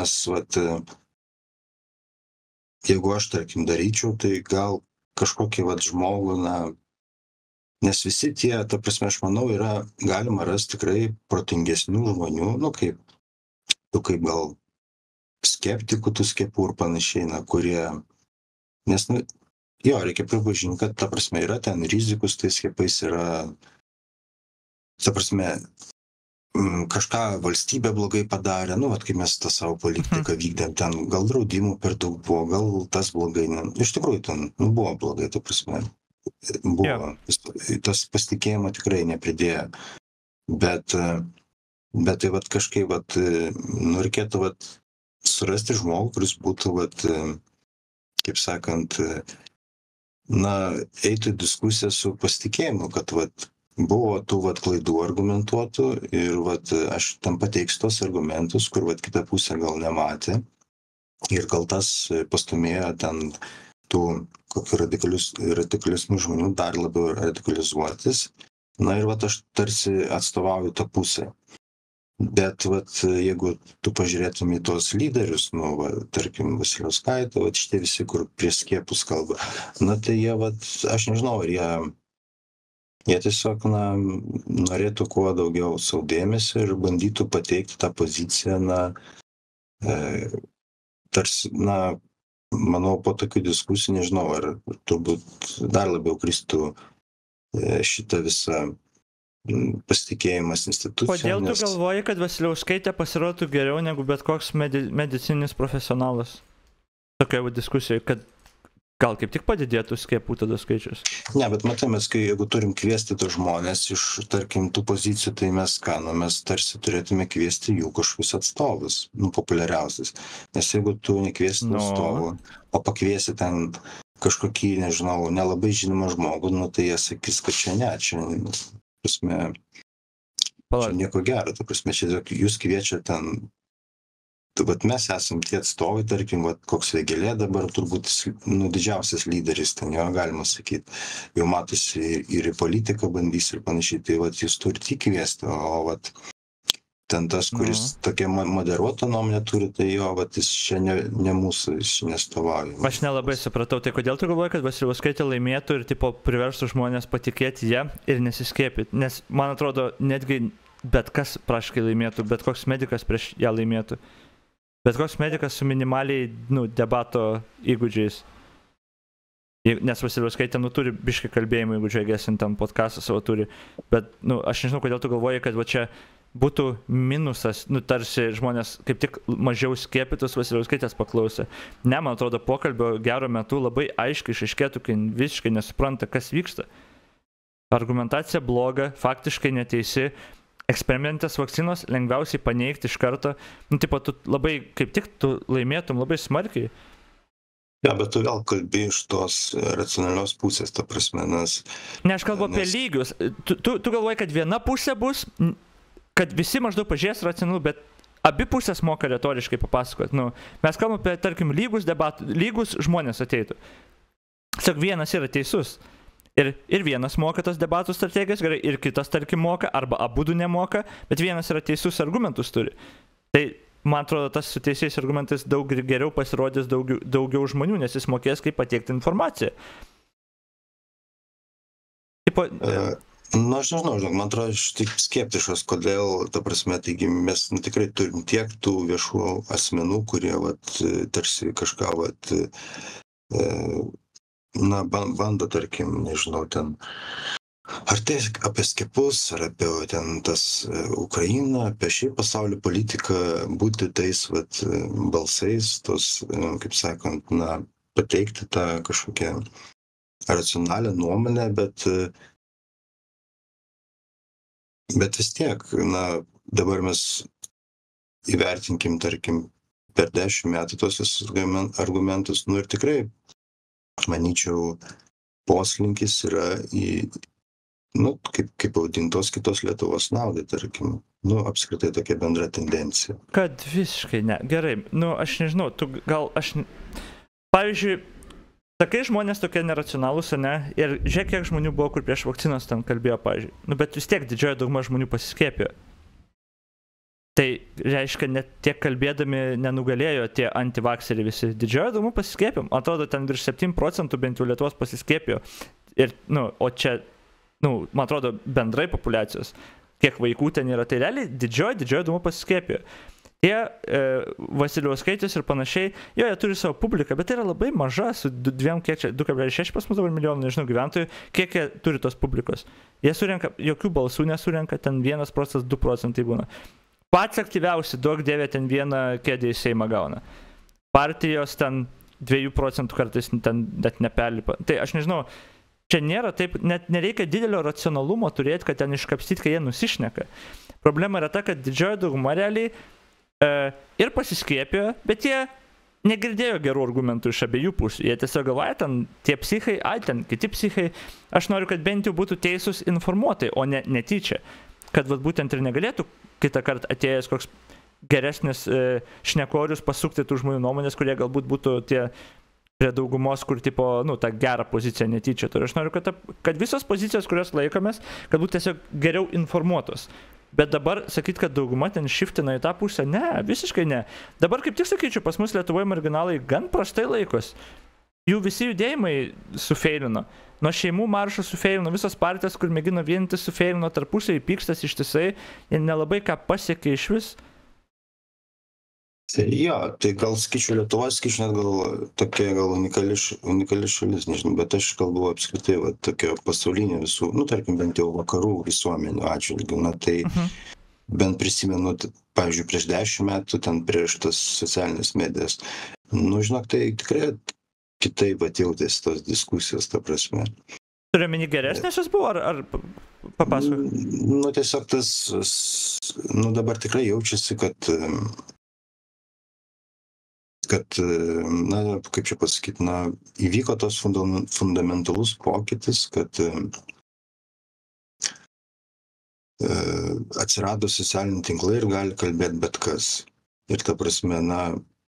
jeigu aš, tarkim, daryčiau, tai gal kažkokį žmogų, nes visi tie, ta prasme, aš manau, galima rasti tikrai protingesnių žmonių, kaip gal skeptikų, tų skiepų ir panašiai, kurie, nes, reikia pripažinti, kad, ta prasme, yra ten rizikus, tai skiepais yra, ta prasme, kažką valstybė blogai padarė, kai mes tą savo politiką vykdėm, ten gal draudimų per daug buvo, gal tas blogai, iš tikrųjų ten buvo blogai, ta prasme, buvo, tas pasitikėjimo tikrai nepridėjo, bet tai kažkaip reikėtų surasti žmogų, kuris būtų, kaip sakant, eitų į diskusiją su pasitikėjimu, kad buvo tų klaidų argumentuotų ir aš tam pateiksiu tos argumentus, kur kita pusė gal nematė ir gal tas pastumėjo ten tų radikalesnių žmonių dar labiau radikalizuotis. Ir aš tarsi atstovauju tą pusę. Bet jeigu tu pažiūrėtum į tos lyderius, tarkim, Vasiliauskaitė, šitie visi, kur prie skiepus kalba, tai jie, aš nežinau, ar jie tiesiog, norėtų kuo daugiau savo dėmesio ir bandytų pateikti tą poziciją, tarsi, manau, po tokių diskusijų, nežinau, ar turbūt dar labiau kristų šitą visą pasitikėjimas institucijom. Kodėl tu galvoji, kad Vasiliauskaitė pasirodytų geriau negu bet koks medicininis profesionalas? Tokioje diskusijoje, kad gal kaip tik padidėtų skiepų tada skaičius? Ne, bet matomės, jeigu turim kviesti tos žmonės iš, tarkim, tų pozicijų, tai mes mes tarsi turėtume kviesti jų kažkokius atstovus, populiariausius. Nes jeigu tu nekviesi atstovų, o pakviesi ten kažkokį, nežinau, nelabai žinomą žmogų, tai jie sakys, kad čia prasme, čia nieko gero, ta prasme, čia jūs kviečia ten, mes esam tie atstovai, tarkim, koks Vėgėlė dabar turbūt, didžiausias lyderis, ten jo galima sakyti, jau matosi ir į politiką bandys ir panašiai, tai jūs turite įkviesti, o ten tas, kuris tokia moderuota nuomonė turi, tai jo, jis čia ne mūsų, jis nestovauja. Aš nelabai supratau, tai kodėl tu galvoji, kad Vasiliauskaitė laimėtų ir priverstų žmonės patikėti ją ir nesiskiepyti? Nes, man atrodo, netgi bet kas praškai laimėtų, bet koks medikas prieš ją laimėtų. Bet koks medikas su minimaliai, debato įgūdžiais. Nes Vasiliauskaitė, turi biškai kalbėjimo įgūdžių, jeigu tam podcastą savo turi. Bet, aš nežinau, kodėl tu galvoji, kad čia būtų minusas, tarsi žmonės kaip tik mažiau skiepytus Vasiliauskaitės paklausė. Ne, man atrodo, pokalbio gero metu labai aiškiai išaiškėtų, kai visiškai nesupranta, kas vyksta. argumentacija bloga, faktiškai neteisi, eksperimentas vakcinos lengviausiai paneigti iš karto, nu, tipo, tu labai, kaip tik tu laimėtum labai smarkiai. Ja, bet tu vėl kalbi iš tos racionalios pusės, ta prasme, nes... Ne, aš kalbu apie lygius. Tu galvoji, kad viena pusė bus, kad visi maždaug pažiūrės racionalų, bet abi pusės moka retoriškai papasakoti. Nu, mes kalbame apie, tarkim, lygus debatų, lygus žmonės ateitų. Sak, vienas yra teisus. Ir vienas moka tas debatų strategijas, gerai, ir kitas, tarkim, moka, arba abudu nemoka, bet vienas yra teisus, argumentus turi. Tai, man atrodo, tas su teisiais argumentais daug geriau pasirodys daugiau žmonių, nes jis mokės, kaip patiekti informaciją. Tipo... Nu, aš nežinau, man atrodo, aš tik skeptiškas, kodėl, ta prasme, taigi mes tikrai turim tiek tų viešų asmenų, kurie, vat, tarsi kažką, vat, na, bando, tarkim, nežinau, ten, ar tai apie skiepus, ar apie ten tas Ukrainą, apie šiaip pasaulio politiką, būti tais, vat, balsais, tos, kaip sakant, na, pateikti tą kažkokią racionalią nuomonę, bet vis tiek, na, dabar mes įvertinkim, tarkim, per 10 metų tos argumentus, nu ir tikrai, manyčiau, poslinkis yra į, nu, kaip audintos kitos Lietuvos naudai, tarkim, nu, apskritai tokia bendra tendencija. Kad visiškai ne, gerai, nu, aš nežinau, tu gal, pavyzdžiui, sakai, žmonės tokie neracionalūs, ne, ir žiūrėk, kiek žmonių buvo, kur prieš vakcinos ten kalbėjo, pavyzdžiui, nu, bet vis tiek didžioji dauguma žmonių pasiskiepėjo. Tai reiškia, net tiek kalbėdami nenugalėjo tie antivakseriai visi. Didžioji dauguma pasiskiepėjo. Atrodo, ten virš 7% bent jau Lietuvos pasiskiepėjo. Ir, nu, o čia, nu, man atrodo, bendrai populiacijos, kiek vaikų ten yra, tai realiai didžioji dauguma pasiskiepėjo. Tie Vasiliauskaitis ir panašiai, jo, jie turi savo publiką, bet tai yra labai maža, su 2,6 pas mus dabar milijonų, nežinau, gyventojų, kiek jie turi tos publikos. Jie surenka, jokių balsų nesurenka, ten 1%, 2% būna. Pats aktyviausi, duok dievė, ten vieną kėdę į Seimą gauna. Partijos ten 2% kartais ten net neperlipa. Tai aš nežinau, čia nėra taip, net nereikia didelio racionalumo turėti, kad ten iškapstyti, kai jie nusišneka. Problema yra ta, kad didžioji dauguma realiai ir pasiskiepėjo, bet jie negirdėjo gerų argumentų iš abiejų pusių. Jie tiesiog galvoja, ten tie psichai, ten kiti psichai. Aš noriu, kad bent jau būtų teisūs informuotai, o ne netyčia. Kad vat, būtent ir negalėtų kitą kartą atėjęs koks geresnis šnekorius pasukti tų žmonių nuomonės, kurie galbūt būtų tie prie daugumos, kur tipo, nu, tą gerą poziciją netyčia turi. Aš noriu, kad visos pozicijos, kurios laikomės, kad būtų tiesiog geriau informuotos. Bet dabar sakyt, kad dauguma ten šiftina į tą pusę, ne, visiškai ne. Dabar kaip tik sakyčiau, pas mus Lietuvoje marginalai gan prastai laikos. Jų visi judėjimai sufeilino. Nuo šeimų maršo sufeilino, visos partijos, kur mėgino vieninti, sufeilino tarpusai, pykstas ištisai, jie nelabai ką pasiekė iš vis. Jo, tai gal skaičiu Lietuvos, skaičiu net gal tokia gal unikali šalis, nežinau, bet aš kalbu apskritai, va, tokio pasaulinio visų, nu, tarkim, bent jau vakarų visuomenių atžvilgių, na, tai bent prisimenu, pavyzdžiui, prieš 10 metų, ten prieš tas socialinės medijas, nu, žinok, tai tikrai kitaip atjautėsi tos diskusijos, ta prasme. Turiu meni geresnės jos buvo, ar papasakok? Nu, tiesiog tas, nu, dabar tikrai jaučiasi, kad, na, kaip čia pasakyti, na, įvyko tos fundamentalus pokytis, kad atsirado socialiniai tinklai ir gali kalbėti bet kas. Ir ta prasme, na,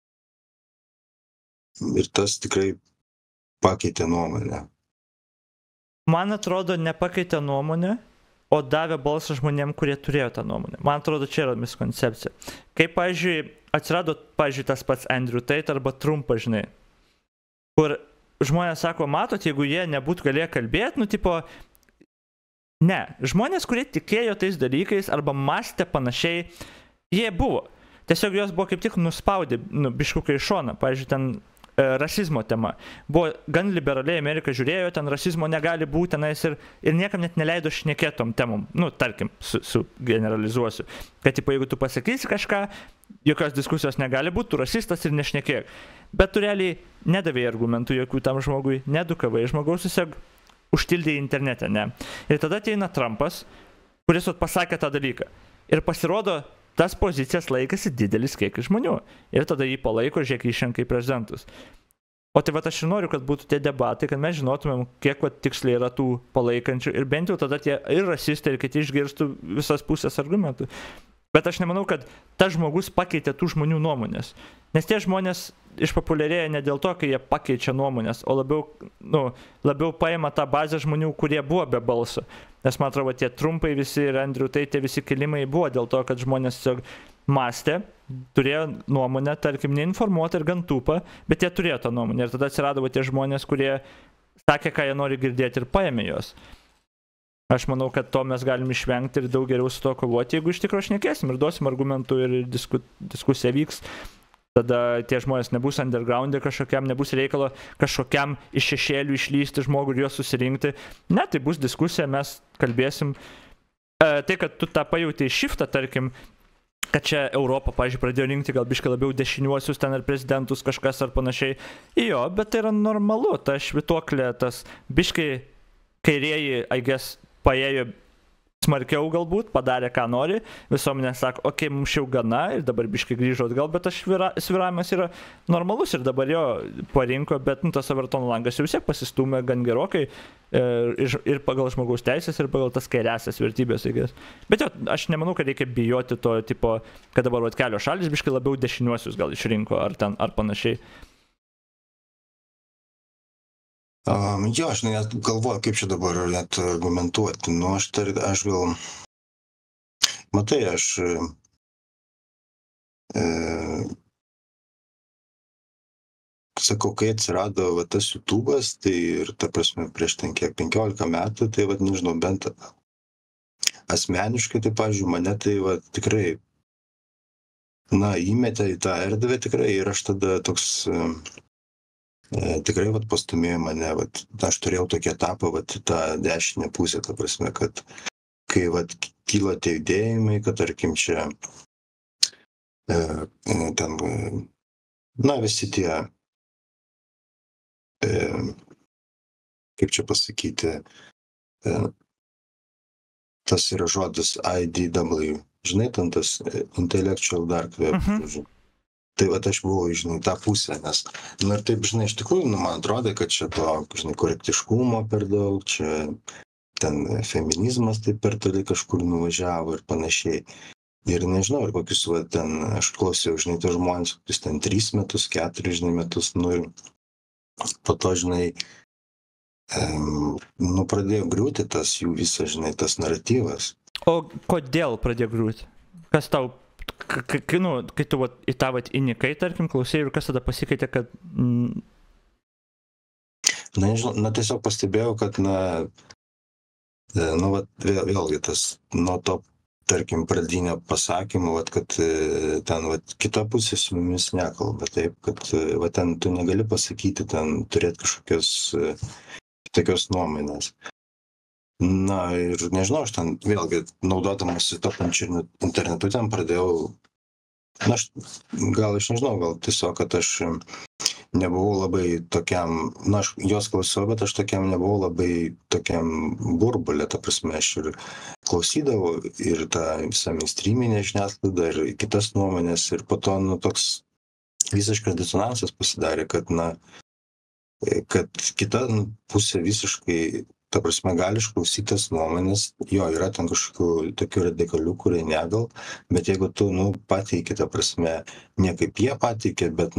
ir tas tikrai pakeitė nuomonę. Man atrodo, nepakeitė nuomonę, o davė balsą žmonėm, kurie turėjo tą nuomonę. Man atrodo, čia yra miskoncepcija. Kaip, pavyzdžiui, atsirado, pavyzdžiui, tas pats Andrew Tate arba Trumpas, žinai, kur žmonės sako, matot, jeigu jie nebūtų galėję kalbėti, nu, tipo, ne, žmonės, kurie tikėjo tais dalykais arba mąstė panašiai, jie buvo. Tiesiog jos buvo kaip tik nuspaudę, nu, biškukai iš šoną, pavyzdžiui, ten rasizmo tema. Buvo gan liberaliai Amerika žiūrėjo, ten rasizmo negali būti tenais ir niekam net neleido šnekėtom temom. Nu, tarkim, generalizuosiu. Kad, tipo, jeigu tu pasakysi kažką, jokios diskusijos negali būti, tu rasistas ir nešnekėk. Bet tu realiai nedavėjai argumentų jokių tam žmogui, nedukavai žmogaus, tiesiog užtildė internete, ne. Ir tada ateina Trumpas, kuris pasakė tą dalyką. Ir pasirodo, tas pozicijas laikėsi didelis kiekis žmonių. Ir tada jį palaiko, žiūrėk, išrenka į prezidentus. O tai aš ir noriu, kad būtų tie debatai, kad mes žinotumėm, kiek tiksliai yra tų palaikančių. Ir bent jau tada tie ir rasistai, ir kiti išgirstų visas pusės argumentų. Bet aš nemanau, kad tas žmogus pakeitė tų žmonių nuomonės. Nes tie žmonės išpopuliarėja ne dėl to, kai jie pakeičia nuomonės, o labiau paima tą bazę žmonių, kurie buvo be balso. Nes man atrodo, tie Trumpai visi ir Andrew Tate, tie visi kilimai buvo dėl to, kad žmonės tiesiog mąstė, turėjo nuomonę, tarkim, neinformuotą ir gan tūpą, bet jie turėjo tą nuomonę. Ir tada atsirado tie žmonės, kurie sakė, ką jie nori girdėti ir paėmė jos. Aš manau, kad to mes galim išvengti ir daug geriau su to kovoti, jeigu iš tikrųjų šnekėsim ir duosim argumentų ir diskusija vyks. Tada tie žmonės nebus underground'e kažkokiam, nebus reikalo kažkokiam iš šešėlių išlysti žmogų ir juos susirinkti. Ne, tai bus diskusija, mes kalbėsim. Tai, kad tu tą pajauti shiftą, tarkim, kad čia Europa, pavyzdžiui, pradėjo rinkti gal biškai labiau dešiniuosius ten ar prezidentus kažkas ar panašiai. Jo, bet tai yra normalu, ta švituoklė, tas biškai kairieji, I guess, paėjo smarkiau galbūt, padarė ką nori, visuomenė sako, okei, mums jau gana ir dabar biškai grįžo atgal, bet tas sviravimas yra normalus ir dabar jo parinko, bet tas Overtono langas jau vis tiek pasistūmė gan gerokai ir pagal žmogaus teisės, ir pagal tas kairiasias vertybės. Bet jo, aš nemanau, kad reikia bijoti to tipo, kad dabar kelios šalis biškai labiau dešiniuosius gal išrinko ar panašiai. Jo, aš net galvoju, kaip čia dabar net argumentuoti. Nu, aš gal... Matai, aš... Sakau, kai atsirado tas YouTube'as, tai ir, ta prasme, prieš 15 metų, tai, nežinau, bent asmeniškai, tai, pavyzdžiui, mane tai, tikrai, įmetė į tą erdvę tikrai ir aš tada toks... Tikrai pastumėjo mane, aš turėjau tokį etapą, tą dešinę pusę, ta prasme, kad kai kyla tie judėjimai, kad tarkim čia ten, visi tie, kaip čia pasakyti, tas yra žodis IDW, žinai, ten tas intellectual dark web, žodžiu. Tai aš buvau, žinai, tą pusę, nes, ir taip, žinai, iš tikrųjų, man atrodo, kad čia to, žinai, korektiškumo per daug, čia ten feminizmas taip per toli kažkur nuvažiavo ir panašiai. Ir nežinau, ir kokius, ten, aš klausiau, žinai, tos žmonės, kokius ten 3 metus, 4, žinai, metus, ir po to, žinai, pradėjo griūti tas jų visas, žinai, tas naratyvas. O kodėl pradėjo griūti? Kas tau? Kai tu į tą įnikai, tarkim, klausėjai ir kas tada pasikeitė, kad... Nežinau, tiesiog pastebėjau, kad, vėlgi tas, nuo to, tarkim, pradinio pasakymo, kad ten, kita pusė su mumis nekalba, taip, kad, ten tu negali pasakyti, ten turėti kažkokios tokios nuomonės. Ir nežinau, aš ten vėlgi naudodamas to pačiu internetu ten pradėjau, aš nežinau, gal tiesiog, kad aš nebuvau labai tokiam, aš jos klausiau, bet aš tokiam nebuvau labai tokiam burbulė, ta prasme, aš ir klausydavau ir tą visą mainstreaminę žiniasklaidą ir kitas nuomonės ir po to, toks visiškas disonansas pasidarė, kad kita pusė visiškai, ta prasme, gali išklausytas nuomonės, jo, yra ten kažkokių tokių radikalių, kurie negal, bet jeigu tu, pateiki, ta prasme, ne kaip jie pateikė, bet,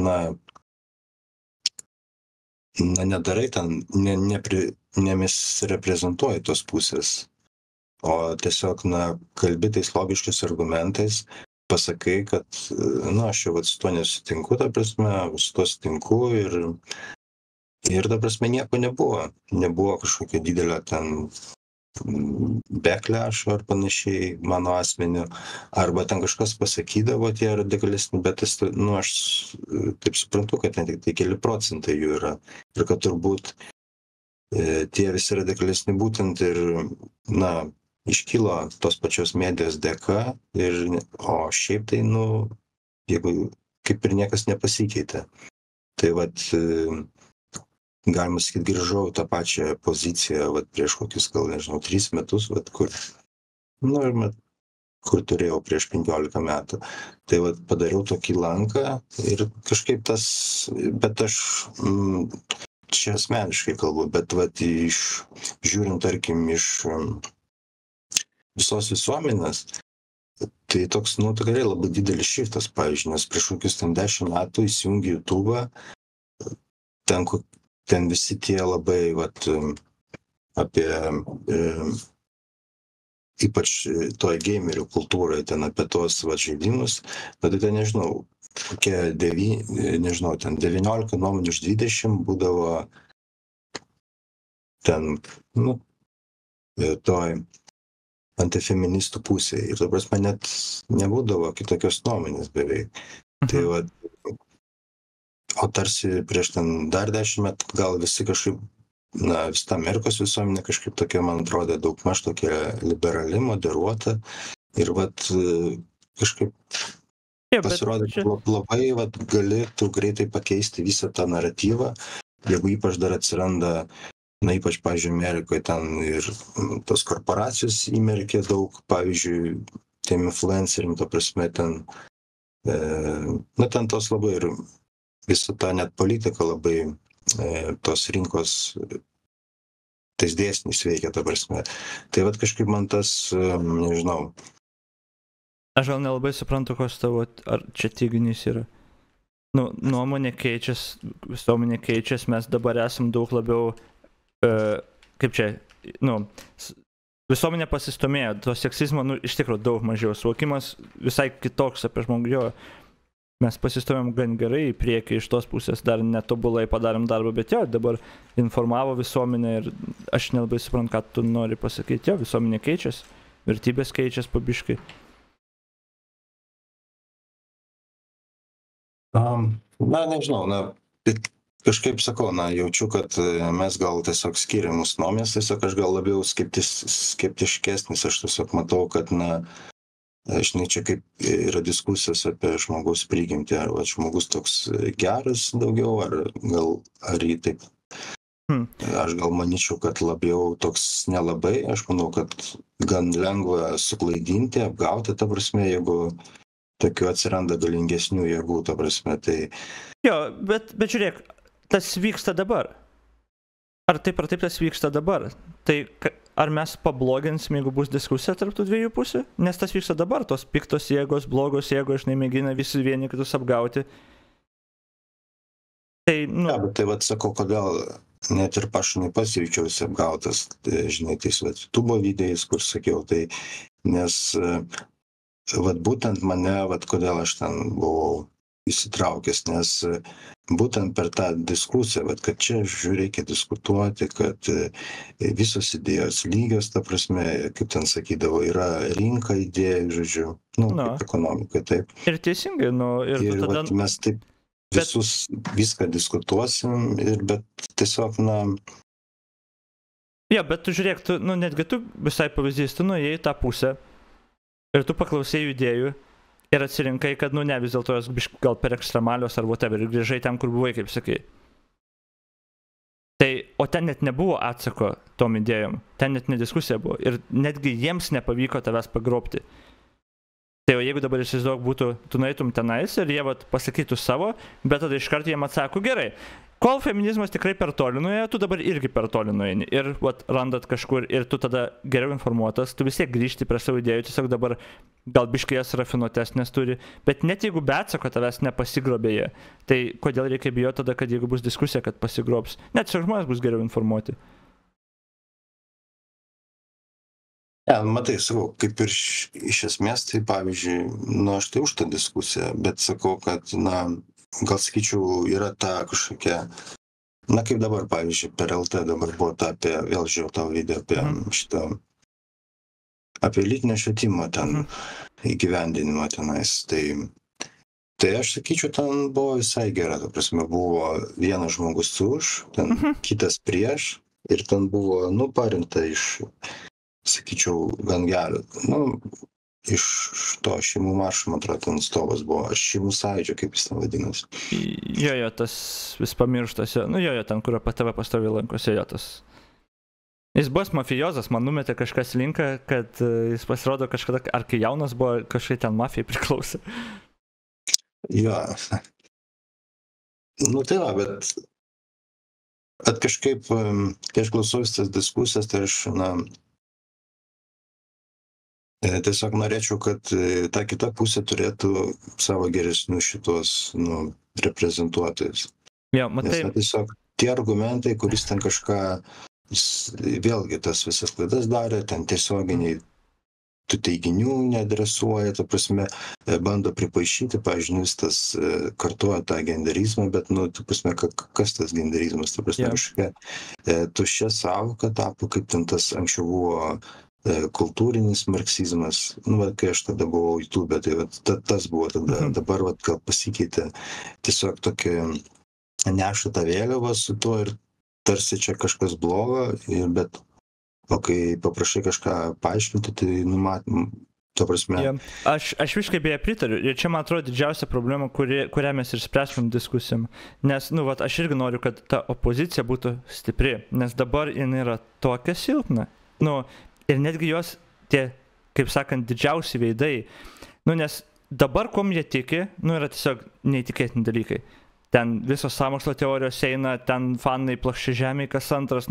nedarai ten, nemisreprezentuoji tos pusės, o tiesiog, kalbi tais logiškais argumentais, pasakai, kad, aš jau su tuo nesutinku, ta prasme, su tuo sutinku ir, ta prasme, nieko nebuvo. Nebuvo kažkokio didelio ten backlash ar panašiai mano asmeniu. Arba ten kažkas pasakydavo tie radikalesni, bet aš taip suprantu, kad ten tik tai keli procentai jų yra. Ir kad turbūt tie visi radikalesni būtent ir, iškilo tos pačios medijos dėka, o šiaip tai, jeigu kaip ir niekas nepasikeitė. Tai galima sakyti, grįžau į tą pačią poziciją, vat, prieš kokius, gal nežinau, 3 metus, vat, kur, nu, ir kur turėjau prieš 15 metų. Tai vat, padariau tokį lanką ir kažkaip tas, bet aš čia asmeniškai kalbu, bet vat, žiūrint, tarkim, iš visos visuomenės, tai toks, nu, tikrai labai didelis šiftas, pavyzdžiui, nes prieš kokius ten 10 metų įsijungi YouTube'ą, ten visi tie labai, vat, apie, ypač toj gamerių kultūroje, ten apie tos, vat, žaidimus, tada ten, nežinau, kokie, nežinau, ten 19 nuomonių iš 20 būdavo ten, nu, toj antifeministų pusėje. Ir dabar man net nebūdavo kitokios nuomonės beveik. Tai va, o tarsi prieš ten dar 10 metų gal visi kažkaip, na, visą Amerikos visuomenė kažkaip tokia, man atrodė, daugmaž tokia liberali, moderuota. Ir vat kažkaip pasirodė, kad labai vat, galėtų greitai pakeisti visą tą naratyvą, jeigu ypač dar atsiranda, na, ypač, pavyzdžiui, Amerikoje ten ir tos korporacijos įmerkė daug, pavyzdžiui, tiem influenceriam, to prasme, ten, na, ten tos labai ir visą tą net politiką labai tos rinkos tais dėsniais veikia, ta prasme. Tai vat kažkaip man tas, nežinau. Aš gal nelabai suprantu, koks tavo, ar čia teiginys yra. Nu, nuomonė keičias, visuomenė keičias, mes dabar esam daug labiau, kaip čia, nu, visuomenė pasistumėjo, to seksizmo, nu, iš tikrųjų daug mažiau, suvokimas visai kitoks apie žmogų, jo, mes pasistumėm gan gerai į priekį iš tos pusės, dar netobulai padarėm darbą, bet jo, dabar informavo visuomenė ir aš nelabai suprantu, ką tu nori pasakyti, jo, visuomenė keičias, vertybės keičias pabiškai. Na, nežinau, na, kažkaip sakau, na, jaučiu, kad mes gal tiesiog skiriamus nuomonės, tiesiog aš gal labiau skeptiškesnis, aš tiesiog matau, kad, na, žinai, čia kaip yra diskusijos apie žmogaus prigimtį, ar va, žmogus toks geras daugiau, ar jį taip. Aš gal manyčiau, kad labiau toks nelabai, aš manau, kad gan lengva suklaidinti, apgauti, ta prasme, jeigu tokių atsiranda galingesnių jėgų, ta prasme, tai... Jo, bet žiūrėk, tas vyksta dabar. Ar taip tas vyksta dabar? Tai ar mes pabloginsim, jeigu bus diskusija tarp tų dviejų pusių? Nes tas vyksta dabar, tos piktos jėgos, blogos jėgos, žinai, mėgina visi vieni kitus apgauti. Tai, nu... Ja, bet tai vat sakau, kodėl net ir aš nepasijaučiausi apgautas, žinai, tais vat tubo videojais, kur sakiau, tai nes... Vat būtent mane, vat kodėl aš ten buvau įsitraukęs, nes būtent per tą diskusiją, vat kad čia reikia diskutuoti, kad visos idėjos lygios, ta prasme, kaip ten sakydavo, yra rinka idėjų, žodžiu, nu, kaip ekonomika, taip. Ir teisingai, nu, ir tada... Vat mes taip visus viską diskutuosim, bet tiesiog, na... Ja, bet tu žiūrėk, tu, nu, netgi tu visai pavyzdys, tu nuėjai tą pusę, ir tu paklausėjai idėjų ir atsirinkai, kad, nu, ne, vis dėlto jos gal per ekstremalios ar whatever, ir grįžai ten, kur buvai, kaip sakai. Tai, o ten net nebuvo atsako tom idėjom, ten net nediskusija buvo ir netgi jiems nepavyko tavęs pagrobti. Tai o jeigu dabar įsivaizduok būtų, tu nueitum tenais ir jie vat pasakytų savo, bet tada iškart jiem atsako, gerai, kol feminizmas tikrai per toli nuėjo, tu dabar irgi per toli nueini ir vat randat kažkur ir tu tada geriau informuotas, tu vis tiek grįžti prie savo idėjų, tiesiog dabar gal biškai jas rafinuotesnės turi, bet net jeigu be atsako tavęs nepasigrobė jie, tai kodėl reikia bijoti tada, kad jeigu bus diskusija, kad pasigrobs, net tiesiog žmonės bus geriau informuoti. Ja, matai, sakau, kaip ir iš esmės, tai pavyzdžiui, nu, aš tai už tą diskusiją, bet sakau, kad, na, gal sakyčiau, yra ta kažkokia, na, kaip dabar, pavyzdžiui, per LT dabar buvo ta apie, vėl žiūrėjau tavo video apie šitą, apie lytinio švietimo ten įgyvendinimą tenais, tai aš sakyčiau, ten buvo visai gera, ta prasme, buvo vienas žmogus už, ten kitas prieš, ir ten buvo, nu, parinkta iš, sakyčiau, gan gerą. Nu, iš to šeimų maršo, man atrodo, ten atstovas buvo, ar šeimų sąjūdžio, kaip jis ten vadinasi. Jo, tas vis pamirštas, jo, ten, kur apie tave pastovi lankosi, jo, tas. Jis bus mafijozas, man numetė kažkas linką, kad jis pasirodo kažkada, ar kai jaunas buvo, kažkai ten mafijai priklausė. Jo. Nu tai va, bet kažkaip, kai aš klausausi tas diskusijas, tai aš, tiesiog norėčiau, kad ta kita pusė turėtų savo geresnius šitos, reprezentuotojus. Jo, matai. Nes tiesiog tie argumentai, kuris ten kažką, vėlgi tas visas klaidas darė, ten tiesioginiai tų teiginių neadresuoja, ta prasme, bando pripaišyti, pavyzdžiui, vis tas kartuoja tą genderizmą, bet, ta prasme, kas tas genderizmas, ta prasme, kažkokia tuščia sąvoka tapo, kaip ten tas anksčiau buvo kultūrinis marksizmas, kai aš tada buvau YouTube, tai tas buvo tada, dabar gal pasikeitė tiesiog tokia neša tą vėliavą su tuo ir tarsi čia kažkas blogo, bet o kai paprašai kažką paaiškinti, tai numatom, ta prasme. Ja, aš visiškai beje pritariu ir čia man atrodo didžiausia problema, kurią mes ir spręstum diskusijom, nes, aš irgi noriu, kad ta opozicija būtų stipri, nes dabar jinai yra tokia silpna, ir netgi jos tie, kaip sakant, didžiausi veidai, nes dabar kom jie tiki, yra tiesiog neįtikėtini dalykai. Ten visos sąmokslo teorijos eina, ten fanai plokščia žemėje kas antras,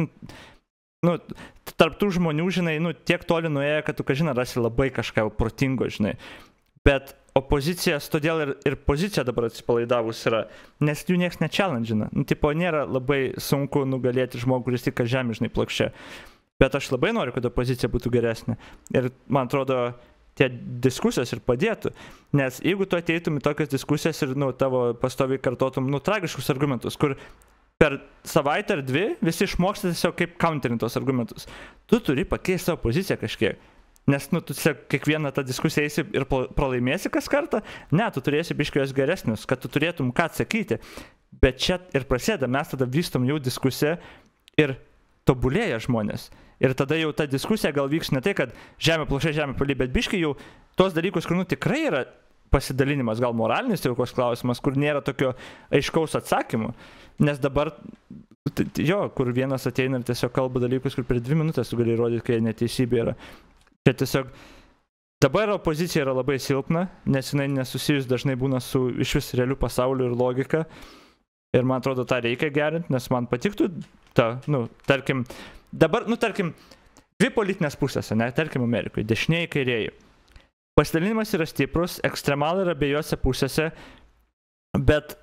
tarp tų žmonių, žinai, tiek toli nuėjo, kad tu, kažina, rasi labai kažką protingo, žinai. Bet opozicijas, todėl ir pozicija dabar atsipalaidavus yra, nes jų nieks nečelendžina. Nėra labai sunku nugalėti žmogų, kuris tik žemė, žinai, plokščia. Bet aš labai noriu, kad opozicija būtų geresnė. Ir man atrodo, tie diskusijos ir padėtų. Nes jeigu tu ateitum į tokias diskusijas ir, tavo pastoviai kartotum, tragiškus argumentus, kur per savaitę ar dvi visi išmoksta tiesiog kaip counterinti tos argumentus. Tu turi pakeisti savo poziciją kažkiek. Nes, tu tiesiog kiekvieną tą diskusiją eisi ir pralaimėsi kas kartą. Ne, tu turėsi biškai jos geresnius, kad tu turėtum ką atsakyti. Bet čia ir prasideda, mes tada vystom jau diskusiją ir tobulėja žmonės. Ir tada jau ta diskusija gal vyks ne tai, kad žemė plokščia, žemė pali, bet biškai jau tos dalykus, kur tikrai yra pasidalinimas, gal moralinis jau koks klausimas, kur nėra tokio aiškaus atsakymo. Nes dabar, kur vienas ateina ir tiesiog kalba dalykus, kur per 2 minutės tu gali įrodyti, kai neteisybė yra. Čia tiesiog dabar opozicija yra labai silpna, nes jinai nesusijus dažnai būna su iš vis realiu pasauliu ir logika. Ir man atrodo, tą reikia gerinti, nes man patiktų tarkim, dabar, tarkim, 2 politinės pusės, tarkim Amerikoje, dešiniai, kairieji. Pasidalinimas yra stiprus, ekstremalai yra abiejose pusėse, bet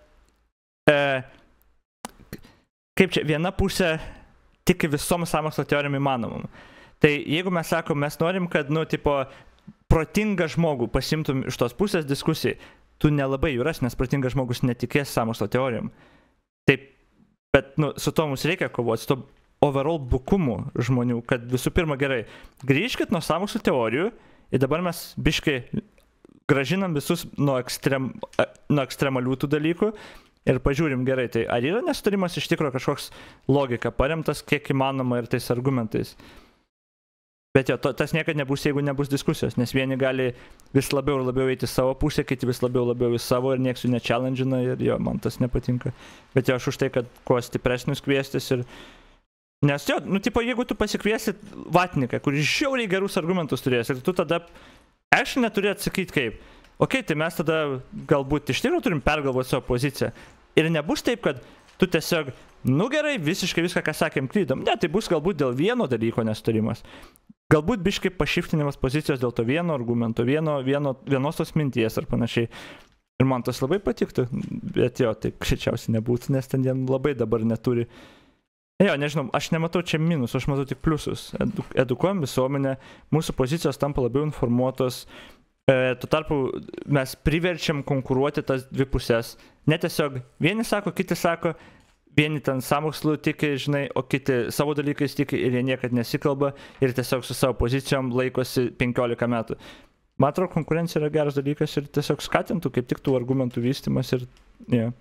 kaip čia, viena pusė tiki visom sąmokslo teorijom įmanomam. Tai jeigu mes sakom, mes norim, kad, protingą žmogų pasimtum iš tos pusės diskusijai, tu nelabai jų ras, nes protingas žmogus netikės sąmokslo teorijom. Taip, bet, su to mums reikia kovoti, su to overall bukumu žmonių, kad visų pirma gerai, grįžkit nuo sąmokslo teorijų ir dabar mes biškai gražinam visus nuo ekstremalių tų dalykų ir pažiūrim gerai, tai ar yra nesutarimas iš tikro kažkoks logika paremtas kiek įmanoma ir tais argumentais. Bet jo, tas niekad nebus, jeigu nebus diskusijos, nes vieni gali vis labiau ir labiau eiti savo pusę, kiti vis labiau į savo ir nieks jų nečelendžina ir jo, man tas nepatinka. Bet jo, aš už tai, kad kuo stipresnius kviestis ir... Nes jo, jeigu tu pasikviesi vatniką, kuris žiauriai gerus argumentus turės ir tu tada aš neturi atsakyti kaip, tai mes tada galbūt iš tikrųjų turim pergalvoti savo poziciją. Ir nebus taip, kad tu tiesiog, gerai, visiškai viską, ką sakėm, klydom. Ne, tai bus galbūt dėl vieno dalyko nesutarimas. Galbūt biškai pašiftinimas pozicijos dėl to vieno argumento, vienos tos minties ar panašiai. Ir man tas labai patiktų, bet jo, tai greičiausiai nebūtų, nes ten jie labai dabar neturi. Jo, nežinau, aš nematau čia minus, aš matau tik pliusus. Edukuojam visuomenę, mūsų pozicijos tampa labiau informuotos, tuo tarpu mes priverčiam konkuruoti tas 2 pusės. Ne tiesiog vieni sako, kiti sako, vieni ten sąmokslų tiki, žinai, o kiti savo dalykais tiki ir jie niekad nesikalba ir tiesiog su savo pozicijom laikosi 15 metų. Man atrodo, konkurencija yra geras dalykas ir tiesiog skatintų kaip tik tų argumentų vystymas ir, jo.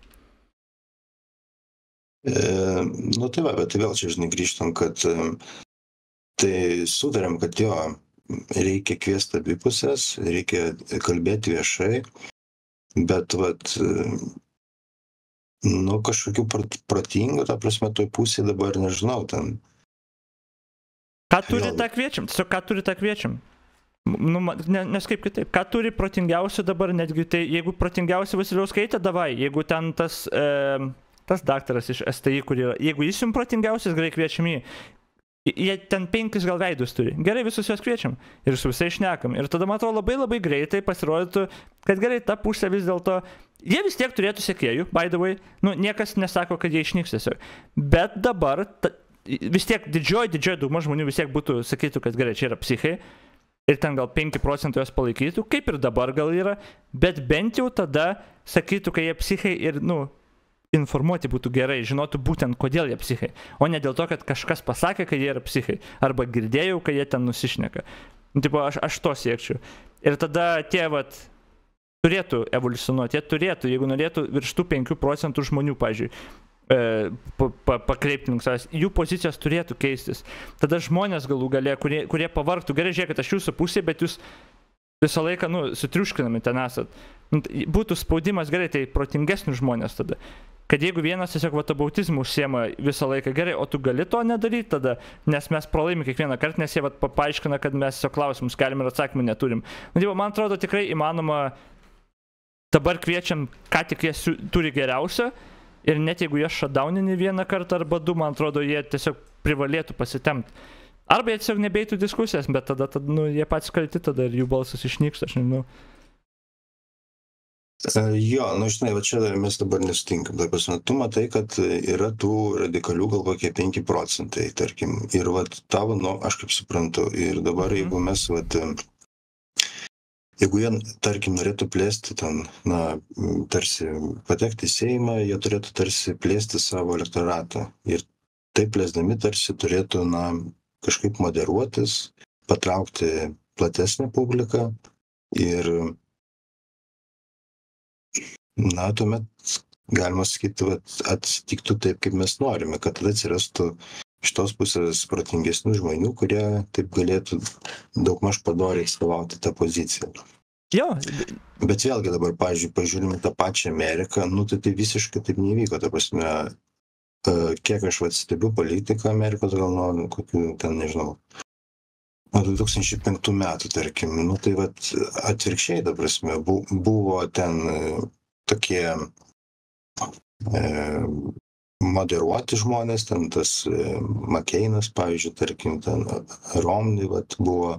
Tai va, bet vėl čia, žinai, grįžtam, kad tai sutarėm, kad jo, reikia kviesti abi pusės, reikia kalbėti viešai, bet vat, nu, kažkokių protingų, ta prasme, toj pusėje dabar nežinau, ten. Ką turi, tą kviečiam, tiesiog ką turi, tą kviečiam. Nu, nes kaip kitaip, ką turi protingiausi dabar, netgi tai, jeigu protingiausi Vasiliauskaitė, davai, jeigu ten tas daktaras iš STI, kur yra, jeigu jis jums protingiausias, gerai kviečiam jį. Jie ten 5 gal veidus turi. Gerai, visus juos kviečiam. Ir su visai šnekam. Ir tada, man atrodo, labai greitai pasirodytų, kad gerai, ta pusė vis dėlto, jie vis tiek turėtų sekėjų, by the way. Nu, niekas nesako, kad jie išnyks tiesiog. Bet dabar, vis tiek didžioji dauguma žmonių vis tiek būtų, sakytų, kad gerai, čia yra psichai. Ir ten gal 5 procentų jos palaikytų, kaip ir dabar gal yra. Bet bent jau tada sakytų, kad jie psichai ir, nu, informuoti būtų gerai, žinotų būtent, kodėl jie psichai. O ne dėl to, kad kažkas pasakė, kad jie yra psichai. Arba girdėjau, kad jie ten nusišneka. Nu, tipo, aš to siekčiau. Ir tada tie, vat, turėtų evoliucionuoti, jie turėtų, jeigu norėtų virš tų 5 procentų žmonių, pavyzdžiui, pakreipti link savęs, jų pozicijos turėtų keistis. Tada žmonės galų galė, kurie pavargtų, gerai žiūrėkit, aš jūsų pusė, bet jūs visą laiką, nu, sutriuškinami ten esat. Būtų spaudimas, gerai, tai protingesnių žmonės tada. Kad jeigu vienas tiesiog vatabautizmų užsiema visą laiką, gerai, o tu gali to nedaryti tada, nes mes pralaimim kiekvieną kartą, nes jie paaiškina, kad mes tiesiog klausimus galim ir atsakymų neturim. Man atrodo, tikrai įmanoma, dabar kviečiam, ką tik jie turi geriausia, ir net jeigu jie shutdownini vieną kartą arba 2, man atrodo, jie tiesiog privalėtų pasitemti. Arba jie tiesiog nebeitų diskusijas, bet tada nu, jie patys kalti tada ir jų balsas išnyks, aš nežinau. Jo, nu žinai, va čia mes dabar nesutinkam. Tai prasme, tu matai, kad yra tų radikalių gal kokie 5 procentai, tarkim. Ir va tavo, nu, aš kaip suprantu, ir dabar jeigu mes, va, jeigu jie, tarkim, norėtų plėsti ten, na, tarsi patekti į Seimą, jie turėtų tarsi plėsti savo elektoratą. Ir taip plėsdami tarsi turėtų, na, kažkaip moderuotis, patraukti platesnę publiką ir, na, tuomet galima sakyti, atsitiktų taip, kaip mes norime, kad tada atsirastų iš tos pusės protingesnių žmonių, kurie taip galėtų daugmaž padoriai atstovauti tą poziciją. Jo. Bet vėlgi dabar, pavyzdžiui, pažiūrime tą pačią Ameriką, nu tai visiškai taip nevyko, ta prasme, kiek aš stebiu politiką Amerikos, gal nuo kokių ten, nežinau, nuo 2005 metų, tarkim, nu tai atvirkščiai, ta prasme, buvo ten tokie moderuoti žmonės, ten tas McCainas, pavyzdžiui, tarkim, ten Romney buvo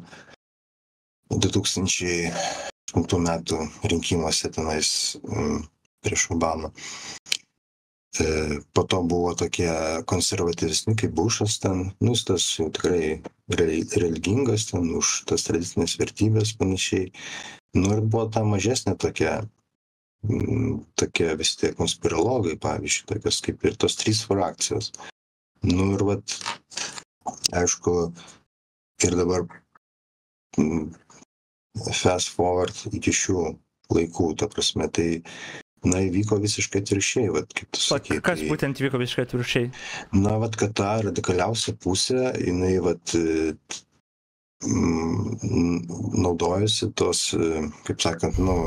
2008 metų rinkimuose tenais prieš Obamą. Po to buvo tokie konservatyvesni kaip Bushas ten, nu, tas jau tikrai religingas ten už tas tradicinės vertybės panašiai. Nu ir buvo ta mažesnė tokie vis tiek konspirologai, pavyzdžiui, tokios kaip ir tos 3 frakcijos. Nu ir aišku, ir dabar fast forward iki šių laikų, ta prasme, tai na, įvyko visiškai atvirkščiai, kaip tu sakei. Kas būtent įvyko visiškai atvirkščiai? Na, kad ta radikaliausia pusė, jinai, naudojasi tos, kaip sakant, nu,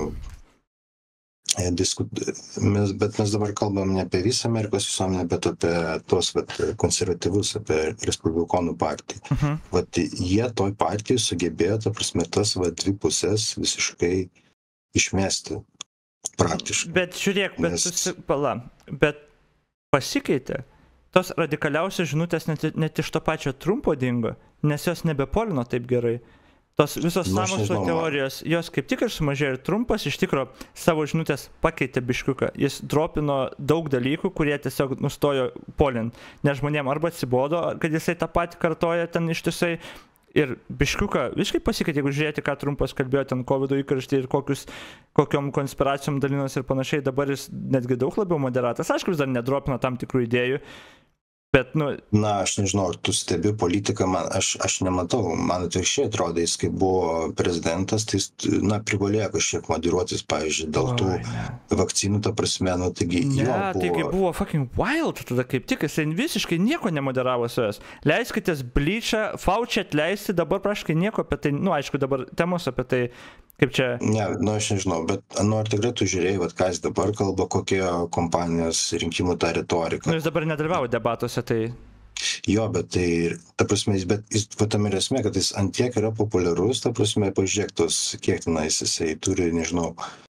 bet mes dabar kalbam ne apie visą Amerikos visuomenę, bet apie tos, konservatyvus, apie Respublikonų partiją. Jie toj partijai sugebėjo, ta prasme, tas, 2 pusės visiškai išmesti. Praktiškai. Bet žiūrėk, bet pasikeitė. Tos radikaliausios žinutės net iš to pačio Trumpo dingo, nes jos nebepolino taip gerai. Tos visos sąmokslo teorijos, jos kaip tik ir sumažėjo, ir Trumpas iš tikro savo žinutės pakeitė biškiuką. Jis dropino daug dalykų, kurie tiesiog nustojo polint. Nes žmonėm arba atsibodo, kad jisai tą patį kartoja ten ištisai. Ir biškiuką visiškai pasikeitė, jeigu žiūrėti, ką Trumpas kalbėjo ten COVID įkarštį ir kokiom konspiracijom dalinos ir panašiai, dabar jis netgi daug labiau moderatas. Aišku, jis dar nedropino tam tikrų idėjų, Bet, nu... Na, aš nežinau, ar tu stebi politiką, aš nematau, man atvirkščiai atrodo, jis kai buvo prezidentas, tai jis, na, privalėjo kažkiek moderuotis, pavyzdžiui, dėl tų vakcinų, ta prasme, nu, taigi jo buvo... Ne, taigi buvo fucking wild tada kaip tik, jis visiškai nieko nemoderavo su jos. Leiskitės Bleachą, Fauci atleisti, dabar praškai nieko apie tai, nu, aišku, dabar temos apie tai, kaip čia... Ne, nu, aš nežinau, bet, nu, ar tikrai tu žiūrėjai, vat, ką jis dabar kalba, kokie kompanijos rinkimų ta retorika. Nu, jis dabar nedalyvavo debatuose, tai... Jo, bet tai, ta prasme, jis tam ir esmė, kad jis antiek yra populiarus, ta prasme, pažiūrėk tos, kiek tenais jisai turi, nežinau,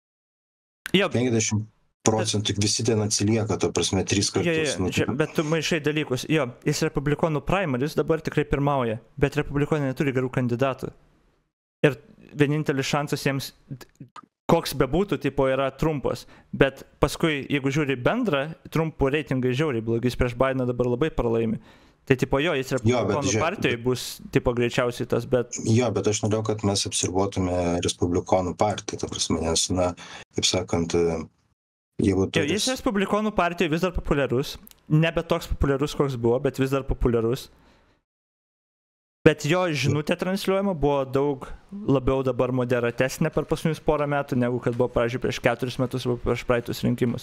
50% visi ten atsilieka, ta prasme, 3 kartus. Jo, bet tu maišai dalykus. Jo, jis republikonų primaris dabar tikrai pirmauja, bet republikonai neturi gerų kandidatų. Ir vienintelis šansas jiems, koks bebūtų, tipo, yra Trumpas. Bet paskui, jeigu žiūri bendrą, Trumpo reitingai žiauriai blogis, prieš Bideną dabar labai pralaimi. Tai, tipo, jo, jis republikonų partijoje bus, tipo, greičiausiai tas, bet... Jo, bet aš norėjau, kad mes apsiribotume respublikonų partiją, ta prasme, nes, na, kaip sakant, jeigu... Jo, jis respublikonų partijoje vis dar populiarus, nebe toks populiarus, koks buvo, bet vis dar populiarus. Bet jo žinutė transliuojama buvo daug labiau dabar moderatesnė per paskutinius porą metų, negu kad buvo, pavyzdžiui, prieš 4 metus arba prieš praeitus rinkimus.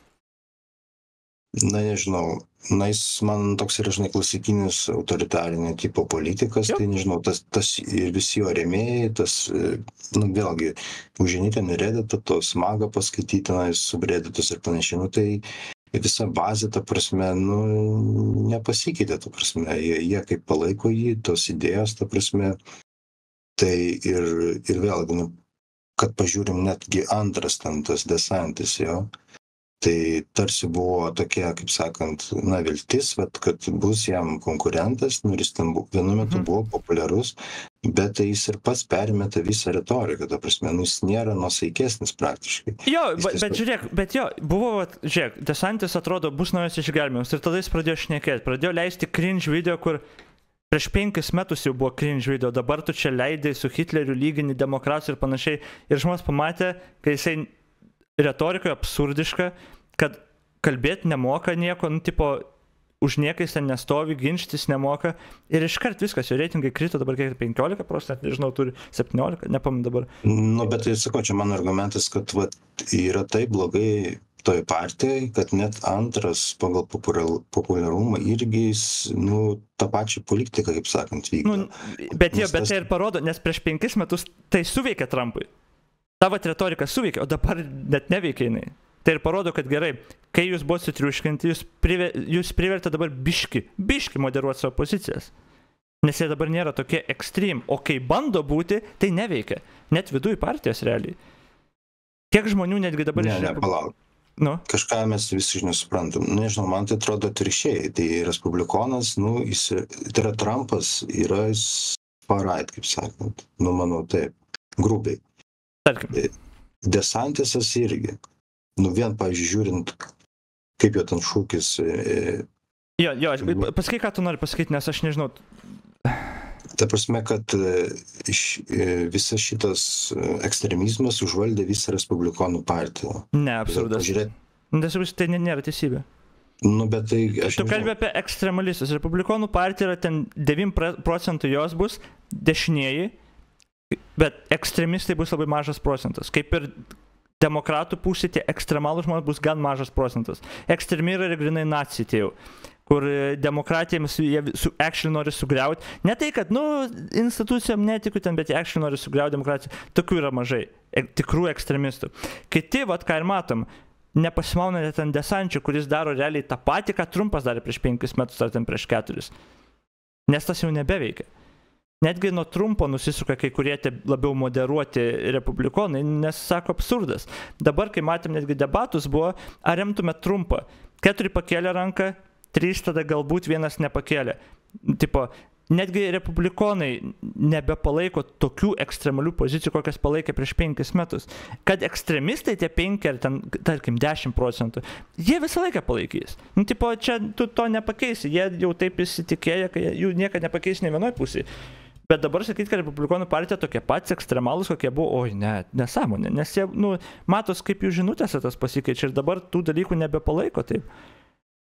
Na, nežinau. Na, jis man toks yra, žinai, klasikinis autoritarinio tipo politikas, tai nežinau, tas ir visi jo rėmėjai, tas, nu, vėlgi, užžinį ten Redditą, tos magą paskaityti, tenais subredditus ir panašiai, nu, tai visa bazė, ta prasme, nu, nepasikeitė, ta prasme, jie kaip palaiko jį, tos idėjos, ta prasme, tai ir vėlgi, nu, kad pažiūrim netgi antras ten tas DeSantis, jo, tai tarsi buvo tokia, kaip sakant, na, viltis, kad bus jam konkurentas, nu, jis ten vienu metu buvo populiarus, bet tai jis ir pats permeta visą retoriką, ta prasme, nu, jis nėra nuosaikesnis praktiškai. Jo, bet žiūrėk, bet jo, buvo, žiūrėk, DeSantis atrodo bus naujas išgelbėjimas ir tada jis pradėjo šnekėti, pradėjo leisti cringe video, kur prieš 5 metus jau buvo cringe video, dabar tu čia leidai su Hitleriu lygini demokratus ir panašiai, ir žmonės pamatė, kai jisai retorikoje absurdiška, kad kalbėti nemoka nieko, nu, tipo, už niekais ten nestovi, ginčytis nemoka ir iškart viskas, jo reitingai krito dabar kiek 15%, nežinau, turi 17%, nepamenu dabar. Nu, bet tai sakau, čia mano argumentas, kad vat, yra taip blogai toj partijai, kad net antras pagal populiarumą irgi, nu, tą pačią politiką, kaip sakant, vykdo. Nu, bet jo, bet tai ir parodo, nes prieš 5 metus tai suveikė Trumpui. Tavo retorika suveikė, o dabar net neveikia jinai. Tai ir parodo, kad gerai, kai jūs buvote sutriuškinti, jūs privertė dabar biški moderuoti savo pozicijas. Nes jie dabar nėra tokie ekstrem, o kai bando būti, tai neveikia. Net viduje partijos realiai. Kiek žmonių netgi dabar... Ne, palauk. Nu? Kažką mes visi nesuprantam. Nežinau, man tai atrodo atvirkščiai. Tai respublikonas, nu, tai yra Trumpas, yra far-right, kaip sakant. Nu, manau, taip. Grubiai. Tarkim. DeSantisas irgi. Nu, vien, pavyzdžiui, žiūrint, kaip jo ten šūkis... Jo, pasakai, ką tu nori pasakyti, nes aš nežinau. Ta prasme, kad visas šitas ekstremizmas užvaldė visą respublikonų partiją. Ne, absurdas. Nes tai nėra teisybė. Nu, bet tai... Tu kalbė apie ekstremalistus. Republikonų partija yra ten 9% jos bus, dešinieji, bet ekstremistai bus labai mažas procentas. Kaip ir demokratų pusė, tie ekstremalų žmonės bus gan mažas procentas. Ekstremi yra grinai nacijai tie jau, kur demokratijams jie actually nori sugriauti. Ne tai, kad, nu, institucijom netikiu ten, bet jie actually nori sugriauti demokratiją. Tokių yra mažai, tikrų ekstremistų. Kiti, vat ką ir matom, nepasimaunate ten DeSančio, kuris daro realiai tą patį, ką Trumpas darė prieš 5 metus ar ten prieš 4. Nes tas jau nebeveikia. Netgi nuo Trumpo nusisuka kai kurie labiau moderuoti republikonai, nes sako absurdas. Dabar, kai matėm netgi debatus buvo, ar remtume Trumpą. 4 pakėlė ranką, 3 tada galbūt 1 nepakėlė. Tipo, netgi republikonai nebepalaiko tokių ekstremalių pozicijų, kokias palaikė prieš 5 metus. Kad ekstremistai tie 5 ar ten, tarkim, 10%, jie visą laiką palaikys. Nu, tipo, čia tu to nepakeisi, jie jau taip įsitikėję, kad jų niekada nepakeisi ne vienoj pusėje. Bet dabar sakyti, kad republikonų partija tokie patys ekstremalus, kokie buvo, oi, ne, nesąmonė, nes jie, nu, matos, kaip jų žinutėse tas pasikeičia ir dabar tų dalykų nebepalaiko taip.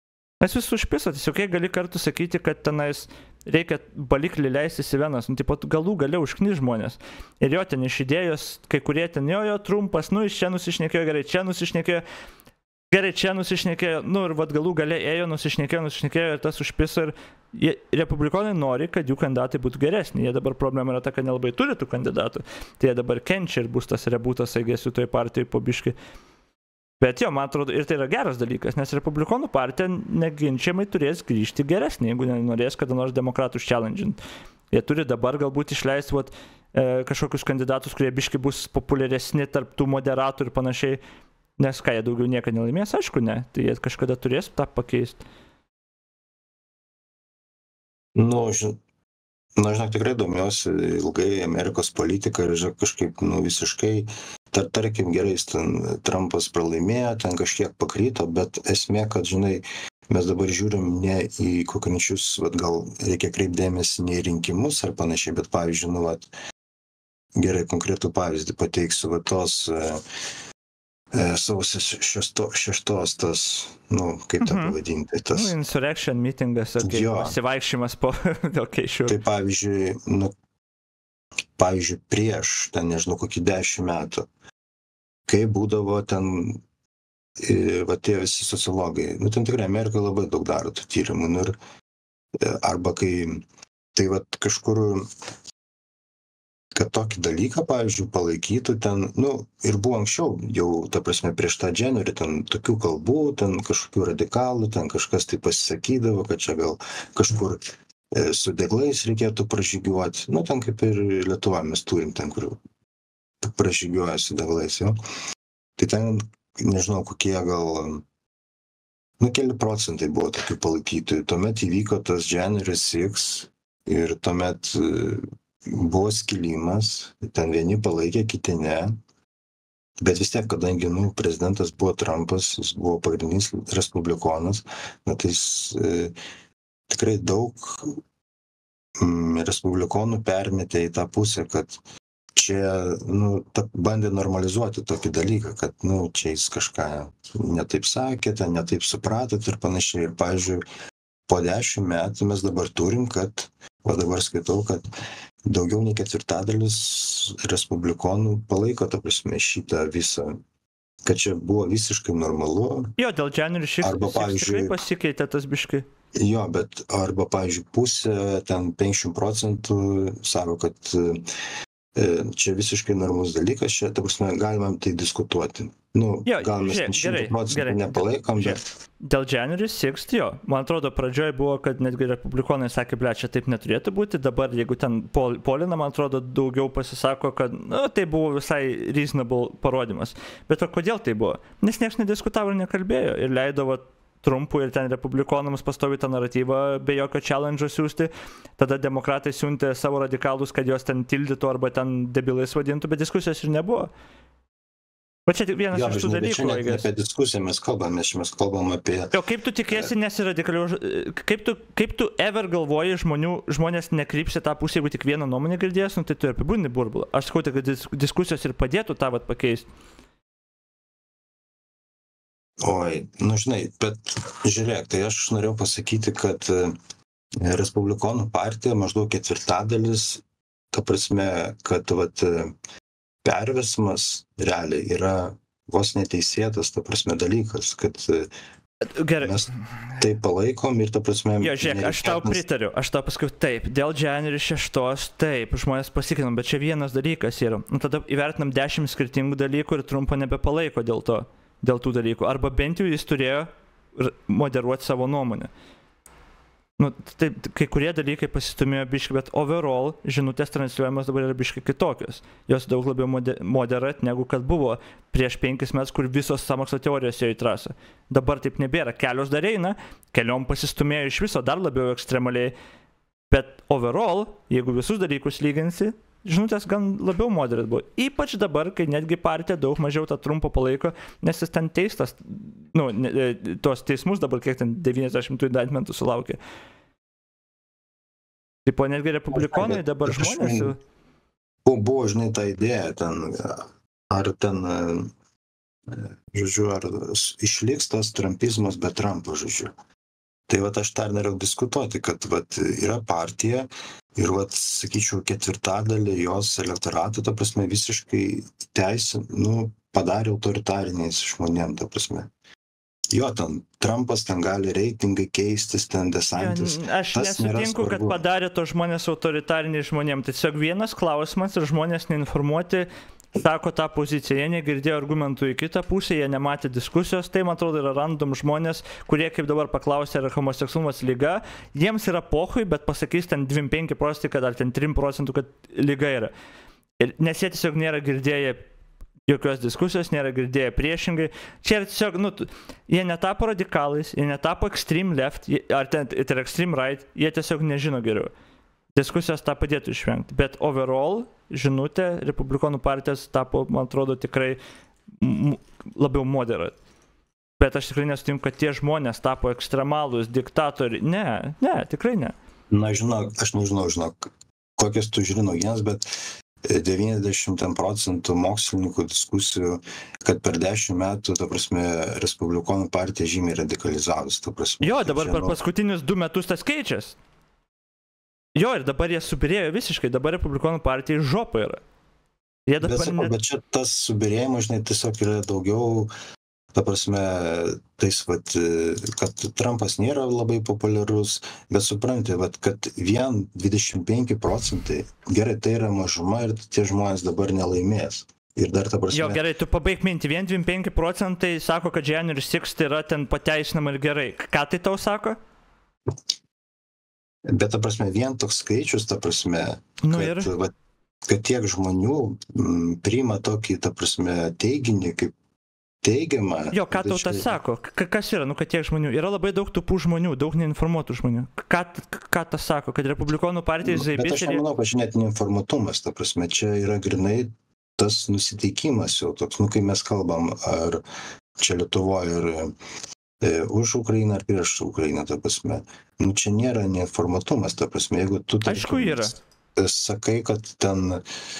Nes jūs užpiso, tiesiog kai gali kartu sakyti, kad tenais reikia baliklį leistis į venas, nu, taip pat galų gale užknis žmonės. Ir jo ten iš idėjos, kai kurie ten jo trumpas, nu, iš čia nusišnekėjo, gerai, čia nusišnekėjo, gerai, čia nusišnekėjo, nu, ir vat galų gale ėjo, nusišnekėjo ir tas užpiso. Ir republikonai nori, kad jų kandidatai būtų geresni. Jie dabar problema yra ta, kad nelabai turi tų kandidatų. Tai jie dabar kenčia ir bus tas rebūtas, aigėsiu, toj partijai po biškį. Bet jo, man atrodo, ir tai yra geras dalykas, nes republikonų partija neginčiamai turės grįžti geresnį, jeigu nenorės kada nors demokratus challengint. Jie turi dabar galbūt išleisti kažkokius kandidatus, kurie biški bus populiaresni tarp tų moderatų ir panašiai, nes ką, jie daugiau niekada nelaimės, aišku, ne, tai jie kažkada turės tą pakeisti. Žinok, tikrai domiuosi ilgai Amerikos politiką ir kažkaip, visiškai, tarkim, gerai, Trumpas pralaimėjo, ten kažkiek pakryto, bet esmė, kad, žinai, mes dabar žiūrim ne į konkrečius, gal reikia kreipdėmėsi ne į rinkimus ar panašiai, bet pavyzdžiui, gerai, konkretų pavyzdį pateiksiu, tos sausio 6 tas, kaip tą pavadinti, tas... Insurrection meetingas, pasivaikščimas po... Okay, sure. Tai pavyzdžiui, prieš, ten nežinau, kokį 10 metų, kai būdavo ten, tie visi sociologai, ten tikrai Amerika labai daug daro tų tyrimų, arba kai, tai kažkur, kad tokį dalyką, pavyzdžiui, palaikytų ten, ir buvo anksčiau, jau, ta prasme, prieš tą January, ten tokių kalbų, ten kažkokių radikalų, ten kažkas tai pasisakydavo, kad čia gal kažkur su deglais reikėtų pražygiuoti, ten kaip ir Lietuva mes turim ten, kur pražygiuoja su deglais, jo. Tai ten, nežinau, kokie gal, keli procentai buvo tokių palaikytojų, tuomet įvyko tas January 6 ir tuomet buvo skilimas, ten vieni palaikė, kiti ne, bet vis tiek, kadangi, prezidentas buvo Trumpas, jis buvo pagrindinis respublikonas, tai jis tikrai daug respublikonų permetė į tą pusę, kad čia, bandė normalizuoti tokį dalyką, kad, čia jis kažką netaip sakė, netaip supratot ir panašiai. Ir, pavyzdžiui, po 10 metų mes dabar turim, kad, dabar skaitau, kad daugiau nei 1/4 respublikonų palaiko, ta prasme, šitą visą, kad čia buvo visiškai normalu. Jo, dėl January 6 tikrai pasikeitė tas biškai. Jo, bet arba, pavyzdžiui, pusė, ten 50% sako, kad čia visiškai normalus dalykas, čia, ta prasme, galima tai diskutuoti. Gal mes 100% nepalaikom, bet... Dėl January 6, jo, man atrodo, pradžioje buvo, kad netgi republikonai sakė, čia taip neturėtų būti, dabar, jeigu ten polina, man atrodo, daugiau pasisako, kad, tai buvo visai reasonable parodymas. Bet kodėl tai buvo? Nes niekas nediskutavo ir nekalbėjo ir leido Trumpui ir ten republikonams pastovi tą naratyvą be jokio challenge siūsti, tada demokratai siuntė savo radikalus, kad jos ten tildytų arba ten debilais vadintų, bet diskusijos ir nebuvo. Va čia tik vienas iš tų dalykų. Čia ne apie diskusiją mes kalbam apie... O kaip tu tikėsi nesiradikaliau, kaip tu ever galvoji, žmonės nekryps į tą pusę, jeigu tik vieną nuomonę girdės, tai tu apibūdini burbulą. Aš sakau, kad diskusijos ir padėtų tą pakeisti. Oi, žinai, bet žiūrėk, tai aš norėjau pasakyti, kad respublikonų partija maždaug 1/4, ta prasme, kad perversmas realiai yra vos neteisėtas, ta prasme, dalykas, kad mes tai palaikom ir, ta prasme... Jo, žiūrėk, aš tau pritariu, aš tau pasakiau taip, dėl January 6, taip, žmonės pasikinam, bet čia vienas dalykas yra. Tada įvertinam 10 skirtingų dalykų ir Trumpo nebepalaiko dėl tų dalykų. Arba bent jau jis turėjo moderuoti savo nuomonę. Taip, kai kurie dalykai pasistumėjo biškai, bet overall žinutės transliuojamos dabar yra biškai kitokios. Jos daug labiau moderat, negu kad buvo prieš 5 metus, kur visos sąmokslo teorijos ėjo į trasą. Dabar taip nebėra. Kelios dar eina, keliom pasistumėjo iš viso dar labiau ekstremaliai, bet overall, jeigu visus dalykus lyginsi, žinutės gan labiau moderat buvo. Ypač dabar, kai netgi partija daug mažiau tą Trumpą palaiko, nes jis ten teistas, tos teismus dabar kiek ten 90 indictmentų sulaukė. Tipo, netgi republikonai dabar žmonės... Buvo, žinai, ta idėja ten, ar ten, žodžiu, ar išliks tas trumpizmas be Trumpo, žodžiu. Tai vat aš dar norėjau diskutuoti, kad vat yra partija ir vat, sakyčiau, ketvirtadalį jos elektorato, ta prasme, visiškai padarė autoritariniais žmonėm, ta prasme. Jo, ten Trumpas, ten gali reitingai keistis, ten desantis. Aš nesutinku, kad padarė to žmonės autoritariniai žmonėm. Tai tiesiog vienas klausimas ir žmonės neinformuoti sako tą poziciją. Jie negirdėjo argumentų į kitą pusę, jie nematė diskusijos. Tai, man atrodo, yra random žmonės, kurie, kaip dabar paklausė, ar homoseksualumas lyga. Jiems yra pohui, bet pasakys ten 25%, kad ar ten 3%, kad lyga yra. Ir nes jie tiesiog nėra girdėję jokios diskusijos, nėra girdėję priešingai. Čia yra tiesiog, jie netapo radikalais, jie netapo extreme left, ar ten extreme right, jie tiesiog nežino geriau. Diskusijos tą padėtų išvengti. Bet overall, žinutė, Republikonų partijos tapo, man atrodo, tikrai labiau moderate. Bet aš tikrai nesutinku, kad tie žmonės tapo ekstremalūs, diktatoriai. Ne, tikrai ne. Na, žinok, aš nežinau, kokias tu žiūri naujienas, bet 90% mokslininkų diskusijų, kad per 10 metų, ta prasme, Respublikonų partija žymiai radikalizavus, ta prasme. Jo, dabar per paskutinius 2 metus tas keičias. Jo, ir dabar jie subirėjo visiškai, dabar Republikonų partija žopa yra. Bet čia tas subirėjimas, žinai, tiesiog yra daugiau, ta prasme, kad Trumpas nėra labai populiarus, bet supranti, kad vien 25%, gerai, tai yra mažuma ir tie žmonės dabar nelaimės. Ir dar ta prasme... Jo, gerai, tu pabaig mintį, vien 25% sako, kad January 6 tai yra ten pateisinama ir gerai. Ką tai tau sako? Bet ta prasme, vien toks skaičius, ta prasme, kad tiek žmonių priima tokį, ta prasme, teiginį kaip teigiamą. Jo, ką tau tas sako? Kas yra, kad tiek žmonių? Yra labai daug tupų žmonių, daug neinformuotų žmonių. Ką tas sako? Kad Republikonų partija zaibys... Bet aš nemanau, kad čia net neinformuotumas, ta prasme, čia yra grinai tas nusiteikimas jau toks, kai mes kalbam, ar čia Lietuvoje ir už Ukrainą ar prieš Ukrainą, ta prasme. Čia nėra neinformuotumas, ta prasme, jeigu tu... Aišku yra. Sakai, kad ten...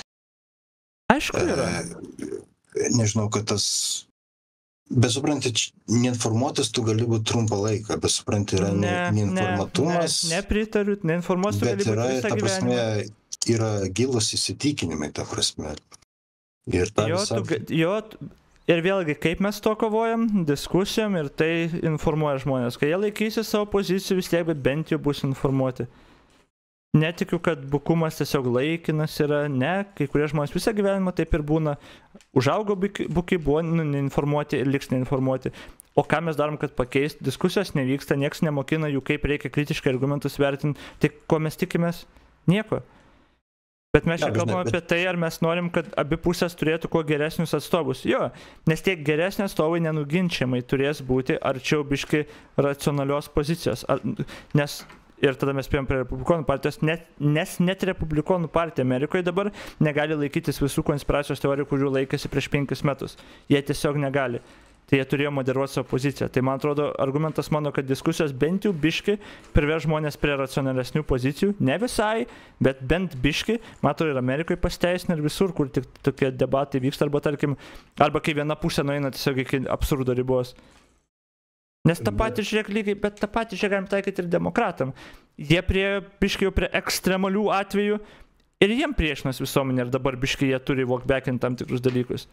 Aišku yra. Nežinau, kad tas... Bet supranti, neinformuotas tu gali būti trumpą laiką, bet supranti, yra neinformatumas. Nepritariu, neinformuotas tu gali būti visą gyvenimą. Yra gilus įsitikinimai, ta prasme. Ir ta visa... Ir vėlgi, kaip mes to kovojam, diskusijom ir tai informuoja žmonės. Kai jie laikysi savo pozicijų vis tiek, bet bent jau bus informuoti. Netikiu, kad bukumas tiesiog laikinas yra, ne, kai kurie žmonės visą gyvenimą taip ir būna. Užaugo bukai, buvo neinformuoti ir liks neinformuoti. O ką mes darom, kad pakeisti? Diskusijos nevyksta, nieks nemokina jų, kaip reikia kritiškai argumentus vertinti. Tai ko mes tikimės? Nieko. Bet mes čia kalbame apie tai, ar mes norim, kad abi pusės turėtų kuo geresnius atstovus. Jo, nes tie geresni atstovai nenuginčiamai turės būti arčiau biški racionalios pozicijos. Nes ir tada mes spėjom prie Republikonų partijos, nes net Republikonų partija Amerikoje dabar negali laikytis visų konspiracijos teorijų, kurių laikėsi prieš 5 metus. Jie tiesiog negali. Tai jie turėjo moderuoti savo poziciją. Tai man atrodo, argumentas mano, kad diskusijos bent jau biški priveš žmonės prie racionalesnių pozicijų. Ne visai, bet bent biški. Matau, ir Amerikoje pasiteisina ir visur, kur tik tokie debatai vyksta, arba kai viena pusė nueina tiesiog iki absurdo ribos. Nes tą patį žiūrėk lygiai, bet tą patį žiūrėk galim taikyti ir demokratam. Jie prie biški jau prie ekstremalių atvejų ir jiem priešinas visuomenė ir dabar biški jie turi walkbackinti tam tikrus dalykus.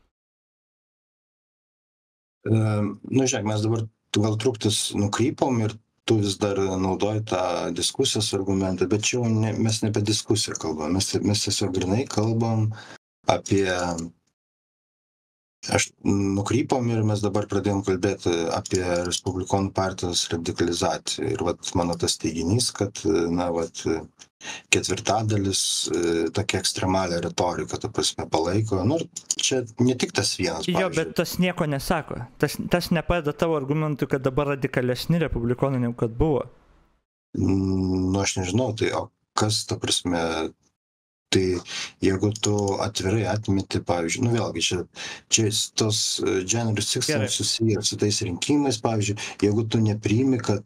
Žiūrėk, mes dabar gal truptis nukrypom ir tu vis dar naudoji tą diskusijos argumentą, bet čia mes ne apie diskusiją kalbam, mes tiesiog grinai kalbam apie... Nukrypom ir mes dabar pradėjom kalbėti apie Respublikonų partijos radikalizaciją. Ir mano tas teiginys, kad ketvirtadalis tokia ekstremalią retoriką, ta prasme, palaiko. Čia ne tik tas vienas. Jo, bet tas nieko nesako. Tas nepadeda tavo argumentui, kad dabar radikalesni Republikonai negu kad buvo. Aš nežinau, tai o kas, ta prasme... Tai jeigu tu atvirai atmeti, pavyzdžiui, vėlgi, čia tos January 6 susiję su tais rinkimais, pavyzdžiui, jeigu tu nepriimi, kad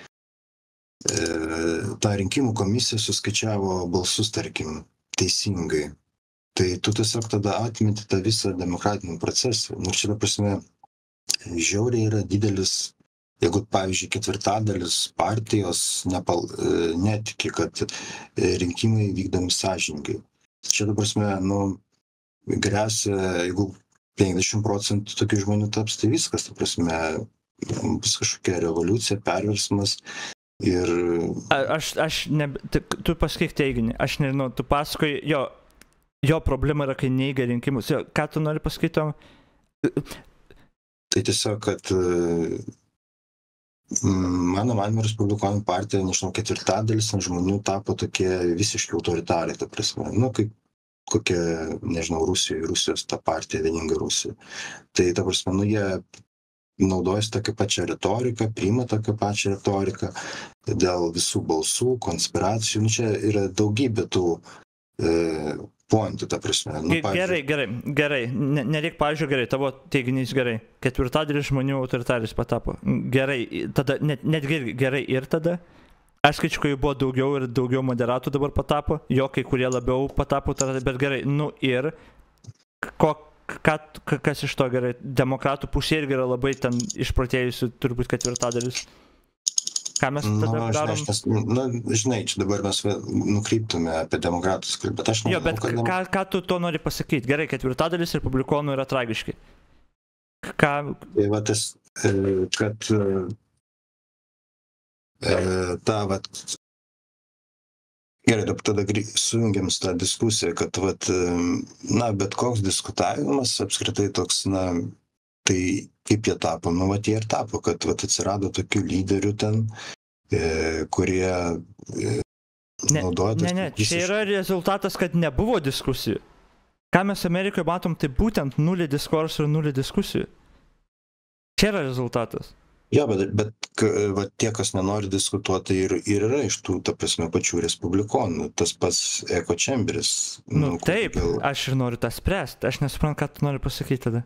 ta rinkimų komisija suskaičiavo balsus, tarkim, teisingai, tai tu tiesiog tada atmeti tą visą demokratinį procesą. Čia, ta prasme, žiauriai yra didelis jeigu, pavyzdžiui, ketvirtadalis partijos netiki, kad rinkimai vykdomi sąžiningai. Čia, ta prasme, grėsia, jeigu 50% tokių žmonių taps, tai viskas, ta prasme, bus kažkokia revoliucija, perversmas ir... Tu pasakyk teiginį, aš nežinau, tu pasakoji, jo problema yra, kai neigia rinkimus. Ką tu nori pasakyti? Tai tiesiog, kad mano manymu Respublikonų partija, nežinau, ketvirtadalis žmonių tapo tokie visiškai autoritarai, ta prasme, kaip kokia, nežinau, Rusijos ta partija, vieninga Rusija. Tai, ta prasme, jie naudojasi tokią pačią retoriką, priima tokią pačią retoriką dėl visų balsų, konspiracijų. Čia yra daugybė tų pointų, ta prasme. Gerai. Nereik, pavyzdžiui, gerai, tavo teiginys gerai. Ketvirtadalis žmonių autoritarais patapo. Gerai, tada, netgi gerai ir tada. Aš skaičiu, kai jų buvo daugiau ir daugiau moderatų dabar patapo, kai kurie labiau patapo, bet gerai, ir kas iš to gerai, demokratų pusė irgi yra labai ten išprotėjusi, turbūt ketvirtadalis. Ką mes tada darom? Žinai, čia dabar mes nukryptume apie demokratus, bet aš nežinau, bet ką tu to nori pasakyti? Gerai, ketvirtadalis Respublikonų yra tragiški. Tai va tas, kad gerai, tada sujungiam tą diskusiją, kad bet koks diskutavimas apskritai toks, tai kaip jie tapo, jie ir tapo, kad atsirado tokių lyderių ten, kurie naudoja... Ne, čia yra rezultatas, kad nebuvo diskusijų. Ką mes Amerikoje matom, tai būtent nulį diskursų ir nulį diskusijų. Čia yra rezultatas. Jo, bet tie, kas nenori diskutuoti, ir yra iš tų, ta prasme, pačių respublikonų, tas pats Eko Čemberis. Taip, aš ir noriu tą spręsti, aš nesuprantu, ką tu nori pasakyti tada.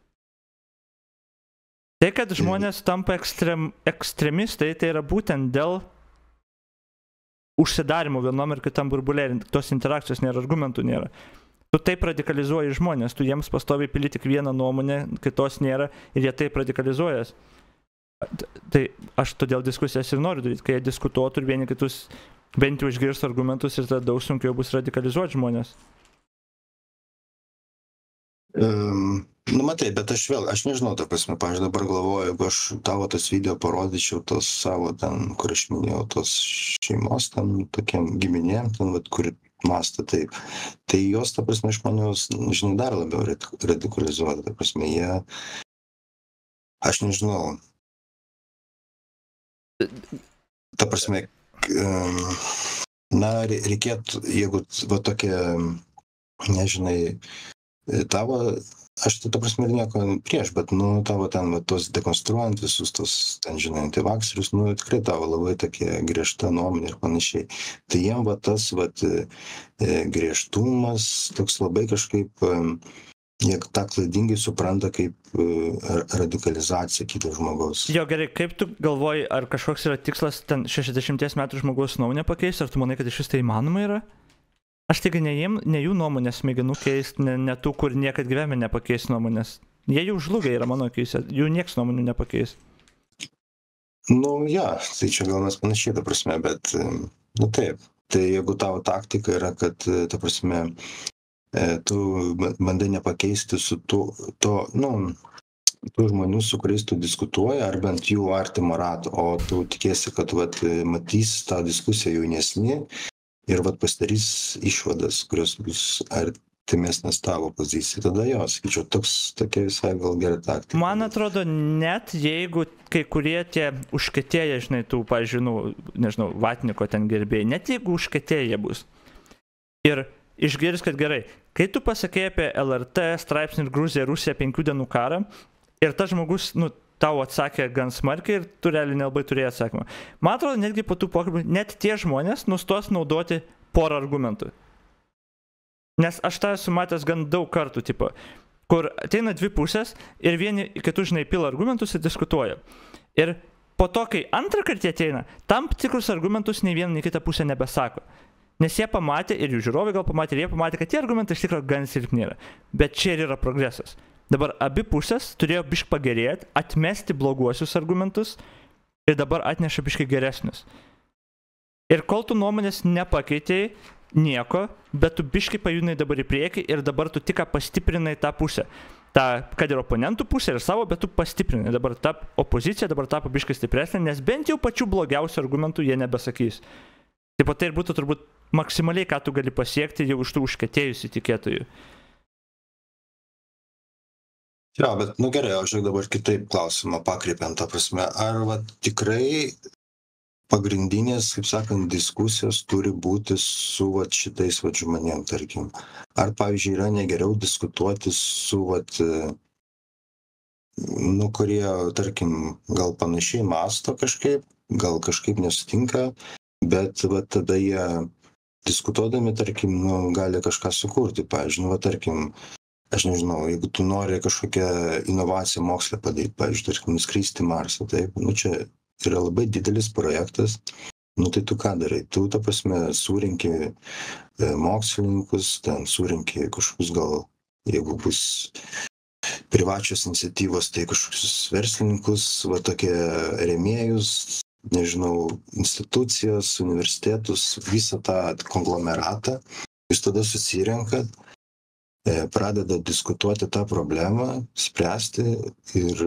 Tai, kad žmonės tampa ekstremistai, tai yra būtent dėl užsidarimo vienom ir kitam burbulė, tos interakcijos nėra, argumentų nėra. Tu taip radikalizuoji žmonės, tu jiems pastoviai pili tik vieną nuomonę, kitos nėra ir jie taip radikalizuojas. Tai aš todėl diskusijas ir noriu daryti, kai jie diskutuotų ir vieni kitus bent jau išgirstų argumentus ir tada daug sunkiau bus radikalizuoti žmonės. Matai, bet aš nežinau, ta prasme, aš dabar galvoju, jeigu aš tavo tas video parodyčiau tos savo ten, kur aš minėjau, tos šeimos ten tokiam giminėm, ten, kur mąsto taip, tai jos, ta prasme, iš manęs, žinai, dar labiau radikalizuoti, ta prasme, aš nežinau. Ta prasme, reikėtų, jeigu tokia, nežinai, tavo, aš ta prasme ir nieko prieš, bet, tavo ten, tos dekonstruojant visus tos, ten, žinai, antivakserius, tikrai tavo labai tokia griežta nuomonė ir panašiai. Tai jiem, tas, griežtumas, toks labai kažkaip, jie tą klaidingai supranta kaip radikalizacija kito žmogaus. Jo, gerai, kaip tu galvoji, ar kažkoks yra tikslas ten 60 metų žmogaus nuomonę pakeisti, ar tu manai, kad iš vis tai įmanoma yra? Aš taigi ne jų nuomonės mėginu keisti, ne tų, kur niekad gyvenime nepakeis nuomonės. Jie jau žlugia yra mano akyse, jų nieks nuomonių nepakeis. Tai čia gal mes panašiai, ta prasme, bet, taip. Tai jeigu tavo taktika yra, kad, ta prasme, tu bandai nepakeisti su tų žmonių, su kuriais tu diskutuoji, ar bent jų artimo rato, o tu tikėsi, kad matys tą diskusiją jaunesni ir pasidarys išvadas, kurios bus artimesnės tavo pozicijai, tada sakyčiau, tokia visai gal gera taktika. Man atrodo, net jeigu kai kurie tie užkietėję, žinai, tų, pavyzdžiui, nežinau, vatniko ten gerbėjai, net jeigu užkietėję bus ir išgirs, kad gerai, kai tu pasakėjai apie LRT straipsnį ir Gruziją, Rusiją 5 dienų karą ir tas žmogus, tau atsakė gan smarkiai ir tu realiai nelabai turėjai atsakymą. Man atrodo, netgi po tų pokalbių, net tie žmonės nustos naudoti porą argumentų. Nes aš tą esu matęs gan daug kartų, tipo, kur ateina dvi pusės ir vieni kitų, žinai, pila argumentus ir diskutuoja. Ir po to, kai antrą kartą ateina, tam tikrus argumentus nei viena, nei kita pusė nebesako. Nes jie pamatė, ir jų žiūrovai gal pamatė, ir jie pamatė, kad tie argumentai iš tikrųjų gan silpni yra. Bet čia ir yra progresas. Dabar abi pusės turėjo bišk pagerėti, atmesti bloguosius argumentus ir dabar atneša biškai geresnius. Ir kol tu nuomonės nepakeitėjai nieko, bet tu biškai pajudinai dabar į priekį ir dabar tu tik pastiprinai tą pusę. Kad ir oponentų pusė ir savo, bet tu pastiprinai. Dabar ta opozicija dabar tapo biškai stipresnė, nes bent jau pačių blogiausių argumentų jie nebesakys. Taip pat tai ir būtų turbūt maksimaliai, ką tu gali pasiekti jau iš tų užkietėjusių tikėtojų. Jo, bet, gerai, aš dabar kitaip klausimą pakreipiant, ta prasme, ar tikrai pagrindinės, kaip sakant, diskusijos turi būti su šitais žmonėm, tarkim. Ar, pavyzdžiui, yra negeriau diskutuoti su, kurie, tarkim, gal panašiai mąsto kažkaip, gal kažkaip nesutinka, bet tada jie diskutuodami, tarkim, gali kažką sukurti. Pavyzdžiui, tarkim, aš nežinau, jeigu tu nori kažkokią inovaciją mokslę padaryti, pavyzdžiui, tarkim, nuskristi Marsą, taip, čia yra labai didelis projektas, tai tu ką darai? Tu, ta prasme, surinki mokslininkus, ten surinki kažkokius gal, jeigu bus privačios iniciatyvos, tai kažkokius verslininkus, tokie rėmėjus, nežinau, institucijos, universitetus, visą tą konglomeratą. Jūs tada susirenkat, pradeda diskutuoti tą problemą, spręsti ir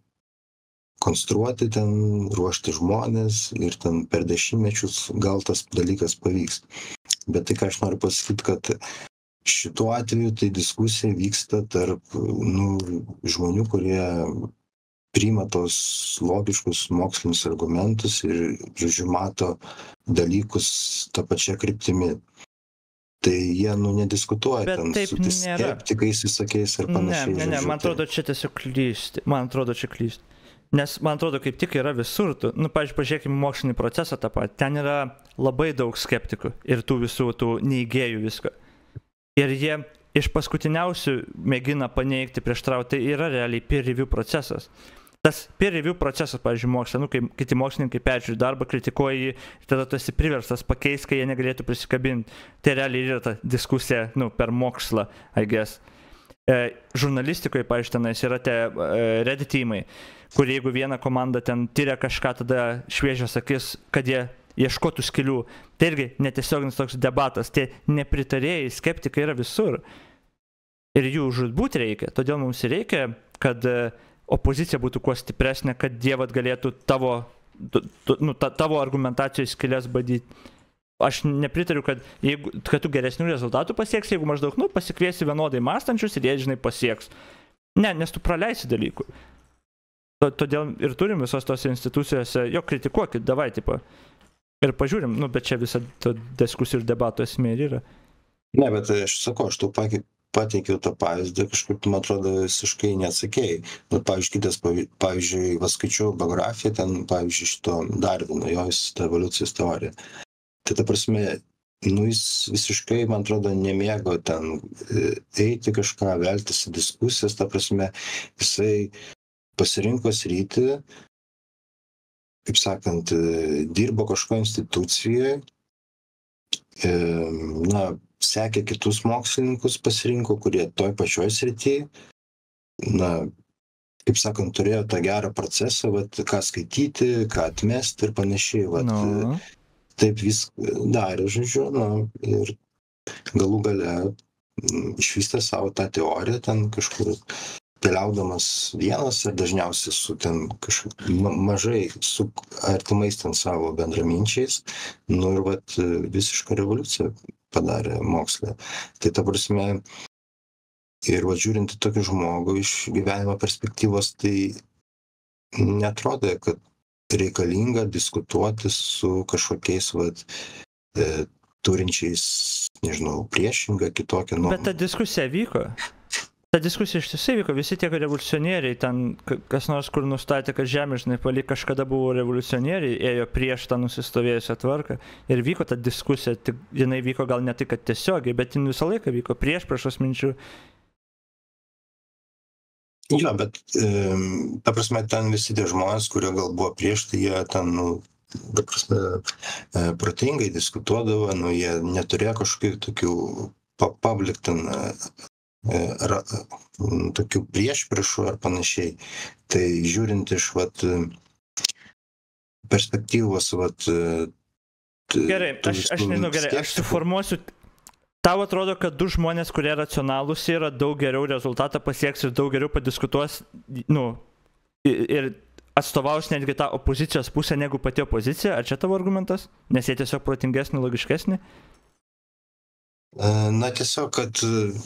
konstruoti ten, ruošti žmonės ir ten per dešimtmečius gal tas dalykas pavyks. Bet tai, ką aš noriu pasakyti, kad šituo atveju tai diskusija vyksta tarp žmonių, kurie priima tos logiškus mokslinius argumentus ir, žodžiu, mato dalykus tą pačią kryptimį. Tai jie, nediskutuoja ten su skeptikais visokiais ir panašiai. Ne, man atrodo, čia tiesiog klysti. Nes, man atrodo, kaip tik yra visur. Pavyzdžiui, pažiūrėkime mokslinį procesą tą patį. Ten yra labai daug skeptikų ir tų visų tų neigėjų visko. Ir jie iš paskutiniausių mėgina paneigti, prieštarauti. Tai yra realiai peer review procesas. Tas peer review procesas, pavyzdžiui, moksle, kai kiti mokslininkai peržiūri darbą, kritikuoja jį, tada tu esi priverstas pakeisti, kai jie negalėtų prisikabinti. Tai realiai yra ta diskusija, per mokslą, I guess. Žurnalistikoje, pavyzdžiui, tenais yra tie Reddit teamai, kur jeigu viena komanda ten tyria kažką, tada šviežias akis, kad jie ieškotų skylių. Tai irgi netiesioginis toks debatas, tie nepritarėjai, skeptikai yra visur. Ir jų žudbūt reikia, todėl mums reikia, kad opozicija būtų kuo stipresnė, kad jie galėtų tavo argumentacijos skylės badyti. Aš nepritariu, kad tu geresnių rezultatų pasieks, jeigu maždaug, pasikviesi vienodai mąstančius ir jie, žinai, pasieks. Ne, nes tu praleisi dalykų. Todėl ir turim visos tos institucijose, kritikuokit, davai, tipo. Ir pažiūrim, bet čia visa diskusijų ir debatų esmė ir yra. Ne, bet aš sakau, aš tau pateikiau tą pavyzdį, kažkaip, man atrodo, visiškai neatsakėjai. Pavyzdžiui, kitas, pavyzdžiui, skaičiau biografiją, ten, pavyzdžiui, šito Darvino, jis ta evoliucijos teorija. Tai ta prasme, jis visiškai, man atrodo, nemėgo ten eiti kažką, veltis į diskusijas, ta prasme, jisai pasirinko sritį, kaip sakant, dirbo kažko institucijoje, sekė kitus mokslininkus pasirinko, kurie toj pačioj srityje, kaip sakant, turėjo tą gerą procesą, ką skaityti, ką atmesti ir panašiai, taip vis darė, žodžiu, ir galų gale išvystė savo tą teoriją, ten kažkur keliaudamas vienas ir dažniausiai su ten mažai, su artimais ten savo bendraminčiais, ir visišką revoliuciją padarė moksle. Tai ta prasme, ir žiūrint į tokį žmogų iš gyvenimo perspektyvos, tai neatrodė, kad reikalinga diskutuoti su kažkokiais turinčiais, nežinau, priešingą, kitokią nuomonę. Bet ta diskusija vyko. Ta diskusija iš tiesų vyko. Visi tie revoliucionieriai, ten kas nors kur nustatė, kad žemė, žinai, kažkada buvo revoliucionieriai, ėjo prieš tą nusistovėjusią tvarką. Ir vyko ta diskusija, jinai vyko gal ne tik tiesiogiai, bet jin visą laiką vyko prieš minčių. Jo, bet ta prasme, ten visi tie žmonės, kurie gal buvo prieš, tai jie ten, ta prasme, protingai diskutuodavo, jie neturėjo kažkokių tokių public ten tokių priešpriešų ar panašiai. Tai žiūrint iš perspektyvos, vat... Gerai, aš nežinau, gerai, aš suformuosiu. Tau atrodo, kad du žmonės, kurie racionalūs yra, daug geriau rezultatą pasieks ir daug geriau padiskutuos, ir atstovaus netgi tą opozicijos pusę negu pati opozicija? Ar čia tavo argumentas? Nes jie tiesiog protingesni, logiškesni? Na, tiesiog, kad...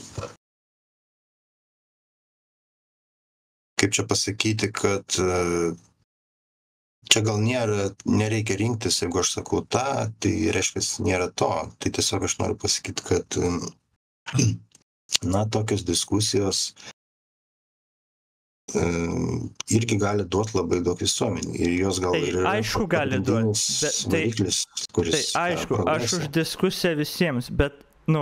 Kaip čia pasakyti, kad... Čia gal nereikia rinktis, jeigu aš sakau tą, tai reiškia, nėra to. Tai tiesiog aš noriu pasakyti, kad, na, tokios diskusijos irgi gali duoti labai daug visuomenį. Ir jos gal ir yra aišku, gali duoti. variklis, kuris... Tai aišku, aš už diskusiją visiems, bet,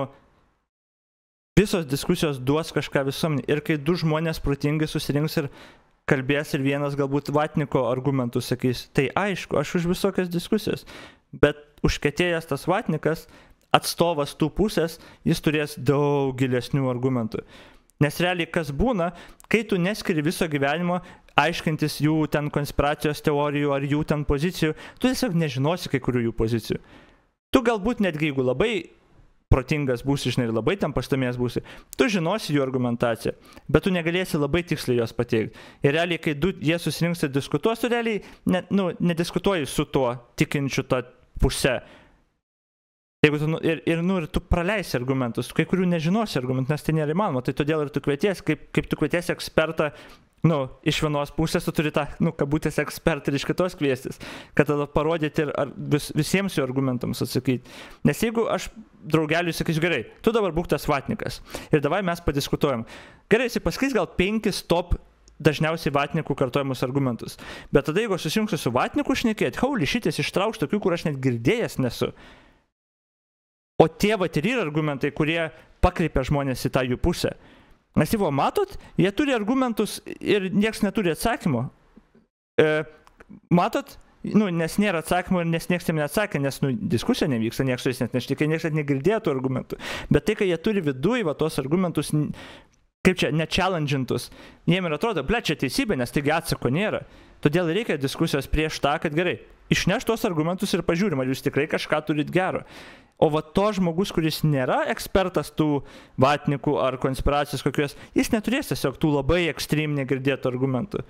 visos diskusijos duos kažką visuomenį. Ir kai du žmonės protingai susirinks ir kalbės ir vienas galbūt vatniko argumentų sakys, tai aišku, aš už visokias diskusijas, bet užkietėjęs tas vatnikas, atstovas tų pusės, jis turės daug gilesnių argumentų. Nes realiai kas būna, kai tu neskiri viso gyvenimo aiškintis jų ten konspiracijos teorijų ar jų ten pozicijų, tu tiesiog nežinosi kai kurių jų pozicijų. Tu galbūt netgi, jeigu labai protingas būsi, žinai, ir labai ten pastumės būsi, tu žinosi jų argumentaciją, bet tu negalėsi labai tiksliai jos pateikti. Ir realiai, kai jie susirinks ir diskutuos, tu realiai nediskutuoji su tuo tikinčiu tą pusę. Jeigu tu, ir tu praleisi argumentus, kai kurių nežinosi argumentų, nes tai nėra įmanoma, tai todėl ir tu kvieties, kaip tu kvieties ekspertą, iš vienos pusės tu turi tą, kabutės ekspertą ir iš kitos kviestis, kad tada parodyti ir visiems jų argumentams atsakyti. Nes jeigu aš draugeliui sakysiu, gerai, tu dabar būk tas vatnikas ir davai mes padiskutuojam. Gerai, jis pasakys gal 5 top dažniausiai vatnikų kartojamus argumentus. Bet tada jeigu aš susijungsiu su vatniku šnekėti, holy šitas ištrauks tokių, kur aš net girdėjęs nesu. O tie vat ir yra argumentai, kurie pakreipia žmonės į tą jų pusę. Nes jeigu matot, jie turi argumentus ir nieks neturi atsakymo. Matot, nes nėra atsakymo ir nes nieks jam neatsakė, nes diskusija nevyksta, nieks su jais net nešnekė, nieks net negirdėjo tų argumentų. Bet tai, kai jie turi viduj tos argumentus, kaip čia, ne-challengintus, jiem ir atrodo, čia teisybė, nes taigi atsako nėra. Todėl reikia diskusijos prieš tą, kad gerai, išneš tos argumentus ir pažiūrim, ar jūs tikrai kažką turit gero. O va to žmogus, kuris nėra ekspertas tų vatnikų ar konspiracijos kokios, jis neturės tiesiog tų labai ekstrem negirdėtų argumentų.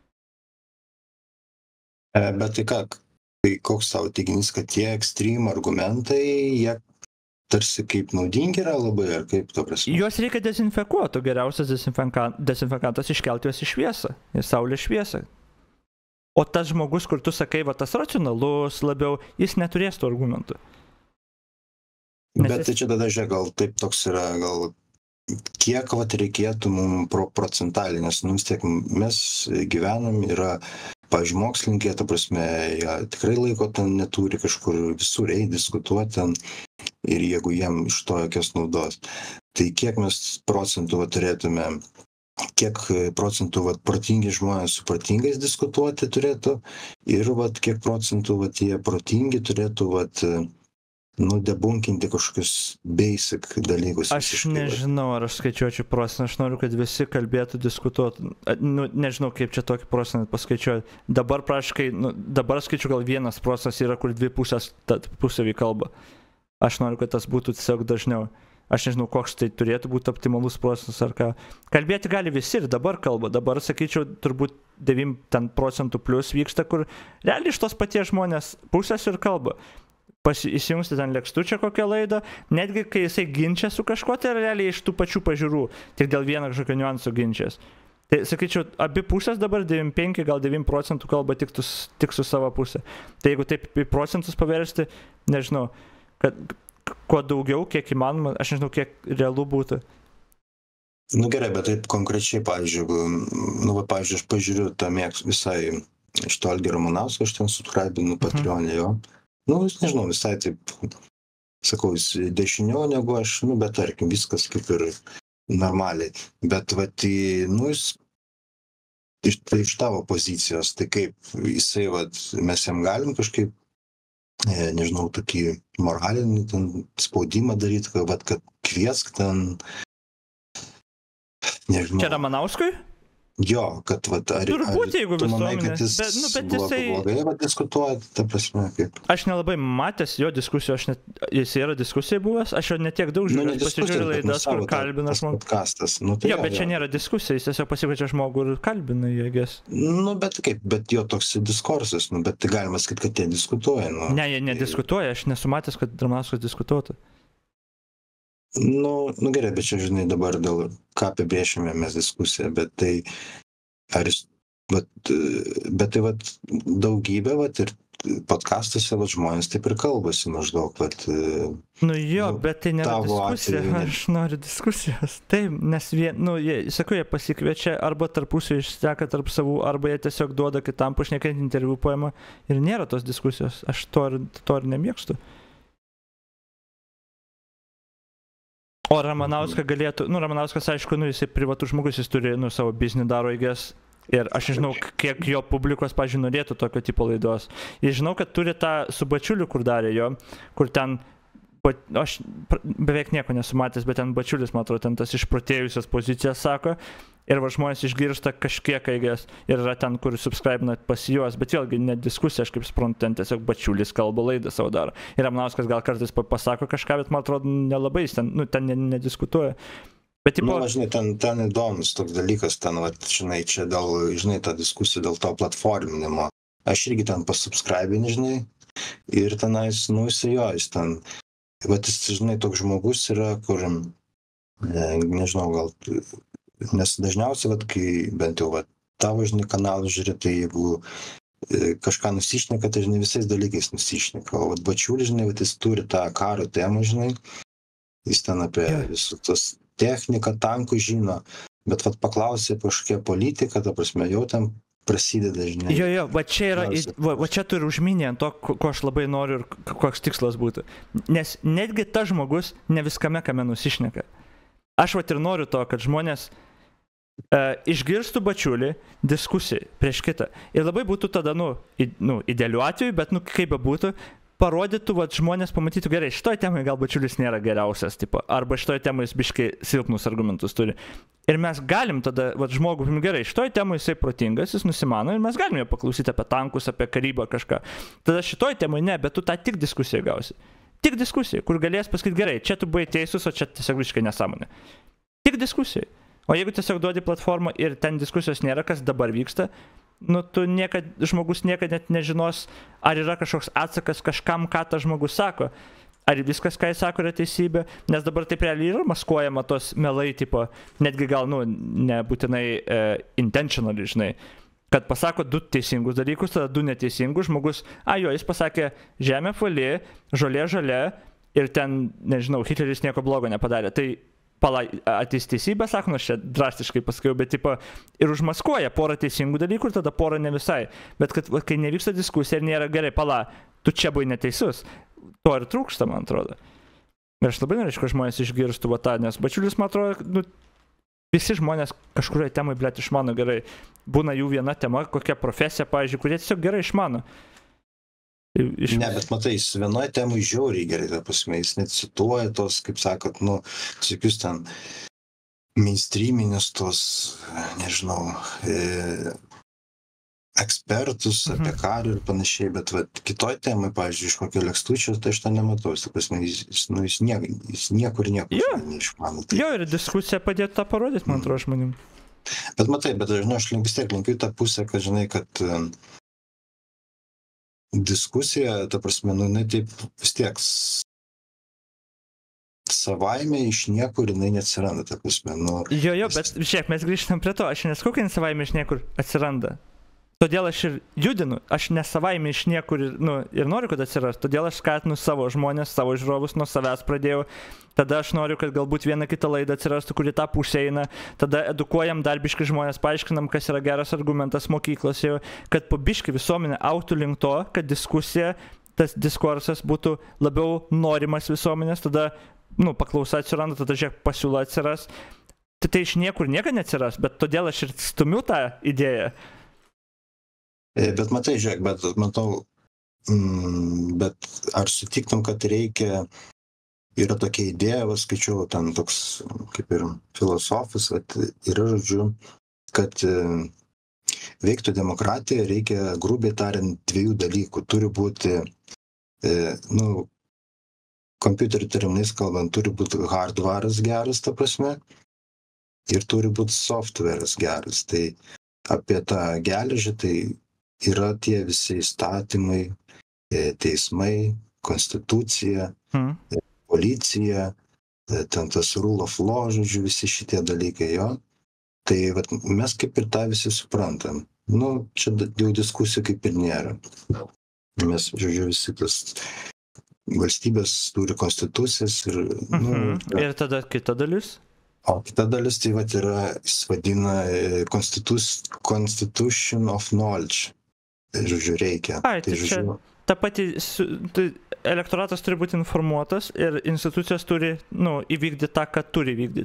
Bet tai ką, tai koks tavo teiginys, kad tie ekstrem argumentai, jie tarsi kaip naudingi yra labai, ar kaip to prasme? Juos reikia dezinfekuoti, geriausias dezinfekantas iškelti juos į šviesą, į saulės šviesą. O tas žmogus, kur tu sakai, va tas racionalus labiau, jis neturės tų argumentų. Bet tai čia tada, žiūrėk, gal taip toks yra, gal kiek vat reikėtų mums procentaliai, nes vis tiek mes gyvenam, yra, pavyzdžiui, mokslininkai, ta prasme, jie tikrai laiko ten neturi kažkur visur eiti, diskutuoti ten ir jeigu jiem iš to jokios naudos. Tai kiek mes procentų turėtume, kiek procentų protingi žmonės su protingais diskutuoti turėtų ir kiek procentų jie protingi turėtų debunkinti kažkokius basic dalykus. Aš nežinau, ar aš skaičiuočiau procentą, aš noriu, kad visi kalbėtų, diskutuotų. Nežinau, kaip čia tokį procentą paskaičiuoju. Dabar praškai, dabar skaičiu gal 1% yra, kur 2 pusės pusavį kalba. Aš noriu, kad tas būtų tiesiog dažniau. Aš nežinau, koks tai turėtų būti optimalus procentas ar ką. Kalbėti gali visi ir dabar kalba. Dabar, sakyčiau, turbūt 9% plus vyksta, kur realiai iš tos paties žmonės pusės ir kalba. Įsijungsti ten Lekstučią kokią laidą, netgi kai jisai ginčia su kažkuo, tai realiai iš tų pačių pažiūrų, tik dėl vieno kažkokio niuansų ginčias. Tai sakyčiau, abi pusės dabar 95, gal 9% kalba tik su savo pusė. Tai jeigu taip į procentus paversti, nežinau, kad kuo daugiau, kiek įmanoma, aš nežinau, kiek realu būtų. Gerai, bet taip konkrečiai, pavyzdžiui, aš pažiūriu tą visai iš to Algio Ramanausko, aš ten subscribinu Patreon'e jo. Nežinau, visai taip, sakau, jis dešiniau negu aš, bet tarkim, viskas kaip ir normaliai. Bet, jis iš tavo pozicijos, tai kaip jisai, mes jam galim kažkaip, nežinau, tokį moralinį spaudimą daryti, kad kviesk ten, nežinau. Čia Ramanauskui? Jo, kad vat, ar Turbūt, jeigu tu manai, visuomenė, kad jis bet jisai, blogai diskutuoja, ta prasme, kaip... aš nelabai matęs jo diskusijų, jis yra diskusijai buvęs, aš jo netiek daug žiūriu, aš pasižiūriu laidas, kur kalbina žmogų. Podcastas, Jo, bet čia nėra diskusija, jis tiesiog pasikviečia žmogų ir kalbina, jėgės. Bet jo toks diskursas, bet tai galima sakyti, kad jie diskutuoja. Ne, jie nediskutuoja, aš nesu matęs, kad Ramanauskas diskutuotų. Gerai, bet čia, žinai, dabar dėl ką apibrėšime mes diskusiją, bet tai, bet tai, daugybė, ir podcastuose, žmonės taip ir kalbasi maždaug, bet tai nėra diskusija, aš noriu diskusijos. Taip, nes jie pasikviečia, arba tarpusio išseka tarp savų, arba jie tiesiog duoda kitam pašnekėti interviu poemą ir nėra tos diskusijos, aš to ir nemėgstu. O Ramanauskas galėtų, Ramanauskas, aišku, jisai privatus žmogus, jis turi, savo biznį daro įgės. Ir aš nežinau, kiek jo publikos, pavyzdžiui, norėtų tokio tipo laidos. Jis žinau, kad turi tą su Bačiuliu, kur darė jo, kur ten, aš beveik nieko nesu matęs, bet ten Bačiulis, man atrodo, ten tas išprotėjusias pozicijas sako. Ir žmonės išgirsta kažkiek įgės. Ir yra ten, kur subscribina pas juos, bet vėlgi ne diskusija, aš kaip suprantu, ten tiesiog Bačiulis kalba laidą savo daro. Ir Ramanauskas gal kartais pasako kažką, bet man atrodo nelabai, ten nediskutuoja. Bet, žinai, ten įdomus toks dalykas, žinai, čia dėl, žinai, ta diskusija dėl to platforminimo. Aš irgi ten pasubscribini, žinai, ir tenais, jis ten, jis, žinai, toks žmogus yra, kur, nežinau, gal, nes dažniausiai, kai bent jau, tavo, žinai, kanalą žiūri, tai jeigu kažką nusišneka, tai, žinai, visais dalykais nusišneka. O Bačiulis, žinai, jis turi tą karo temą, žinai, jis ten apie visus tos techniką, tankų žino, bet paklausė kažkokią politiką, ta prasme, jau ten prasideda, žinai. Jo, va čia yra, va čia turi užminę ant to, ko aš labai noriu ir koks tikslas būtų. Nes netgi tas žmogus ne viskame, kame nusišneka. Aš ir noriu to, kad žmonės išgirstų Bačiulį diskusijai prieš kitą. Ir labai būtų tada, idealiu atveju, bet kaip be būtų, parodytų, žmonės pamatytų gerai, šitoj temai gal Bačiulis nėra geriausias, arba šitoj temai jis biškai silpnus argumentus turi. Ir mes galim tada, žmogų, gerai, šitoj temai jisai protingas, jis nusimano ir mes galim jo paklausyti apie tankus, apie karybą kažką. Tada šitoj temai ne, bet tu tą tik diskusiją gausi. Tik diskusija, kur galės pasakyti, gerai, čia tu buvai teisus, o čia tiesiog visiškai nesąmonė. Tik diskusija. O jeigu tiesiog duodi platformą ir ten diskusijos nėra, kas dabar vyksta, žmogus niekada net nežinos, ar yra kažkoks atsakas kažkam, ką tas žmogus sako. Ar viskas, ką jis sako, yra teisybė, nes dabar taip realiai yra maskuojama tos melai, netgi gal, nebūtinai intentionally, žinai, kad pasako 2 teisingus dalykus, tada 2 neteisingus, žmogus, jis pasakė žemė apvali, žolė žalia ir ten, nežinau, Hitleris nieko blogo nepadarė. Tai ateis teisybė, sako, aš čia drastiškai pasakiau, bet ir užmaskuoja porą teisingų dalykų ir tada porą ne visai. Bet kai nevyksta diskusija ir nėra gerai, tu čia buvai neteisus, to ir trūksta, man atrodo. Ir aš labai norėčiau, kad žmonės išgirstų tą, nes Bačiulis, man atrodo, visi žmonės kažkurioje temai, išmano gerai. Būna jų viena tema, kokia profesija, pavyzdžiui, kurie tiesiog gerai išmano. Ne, bet matai, jis vienoje temai žiauriai gerai, ta prasme, jis net cituoja tos, kaip sakot, sakius ten mainstreaminius tos, nežinau, ekspertus apie karį ir panašiai, bet kitoj temai, pavyzdžiui, iš kokio Lekstučio, tai aš tą nematau, ta prasme, jis niekur neišmano. Jo, ir diskusija padėtų tą parodyti, man atrodo, žmonėm. Bet matai, žinau, aš vis tiek linkiu tą pusę, kad, žinai, kad diskusija, ta prasme, jinai taip vis tiek savaime iš niekur jinai neatsiranda, ta prasme. Jo, bet žiūrėk, mes grįžtam prie to, aš nesakau, kad savaime iš niekur atsiranda. Todėl aš ir judinu, aš ne savaime iš niekur ir noriu, kad atsirastų. Todėl aš skatinu savo žmonės, savo žiūrovus, nuo savęs pradėjau. Tada aš noriu, kad galbūt viena kita laida atsirastų, kuri tą pusę eina. Tada edukuojam dar biškai žmonės, paaiškinam, kas yra geras argumentas mokyklose, kad po biškai visuomenė augtų link to, kad diskusija, tas diskursas būtų labiau norimas visuomenės, tada paklausa atsiranda, tada žiūrėk, pasiūla atsiras. Tai iš niekur niekada neatsiras, bet todėl aš ir stumiu tą idėją. Bet matai, žiūrėk, bet ar sutiktum, kad reikia, yra tokia idėja, skaičiau, ten toks kaip ir filosofas, yra, žodžiu, kad veiktų demokratija, reikia, grubiai tariant, dviejų dalykų. Turi būti, kompiuterių terminais kalbant, turi būti hardware'as geras, ta prasme, ir turi būti software'as geras. Tai apie tą geležį, tai yra tie visi įstatymai, teismai, konstitucija, policija, ten tas rule of law, žodžiu, visi šitie dalykai jo. Tai vat, mes kaip ir tą visi suprantam. Čia jau diskusijų kaip ir nėra. Mes, žodžiu, visi tas valstybės turi konstitucijas ir... Ir tada kita dalis? O kita dalis tai vat yra, jis vadina Constitution of Knowledge. Tai, žodžiu, reikia. Tai žodžiu, ta pati, elektoratas turi būti informuotas ir institucijos turi, įvykdyti tą, ką turi vykdyti.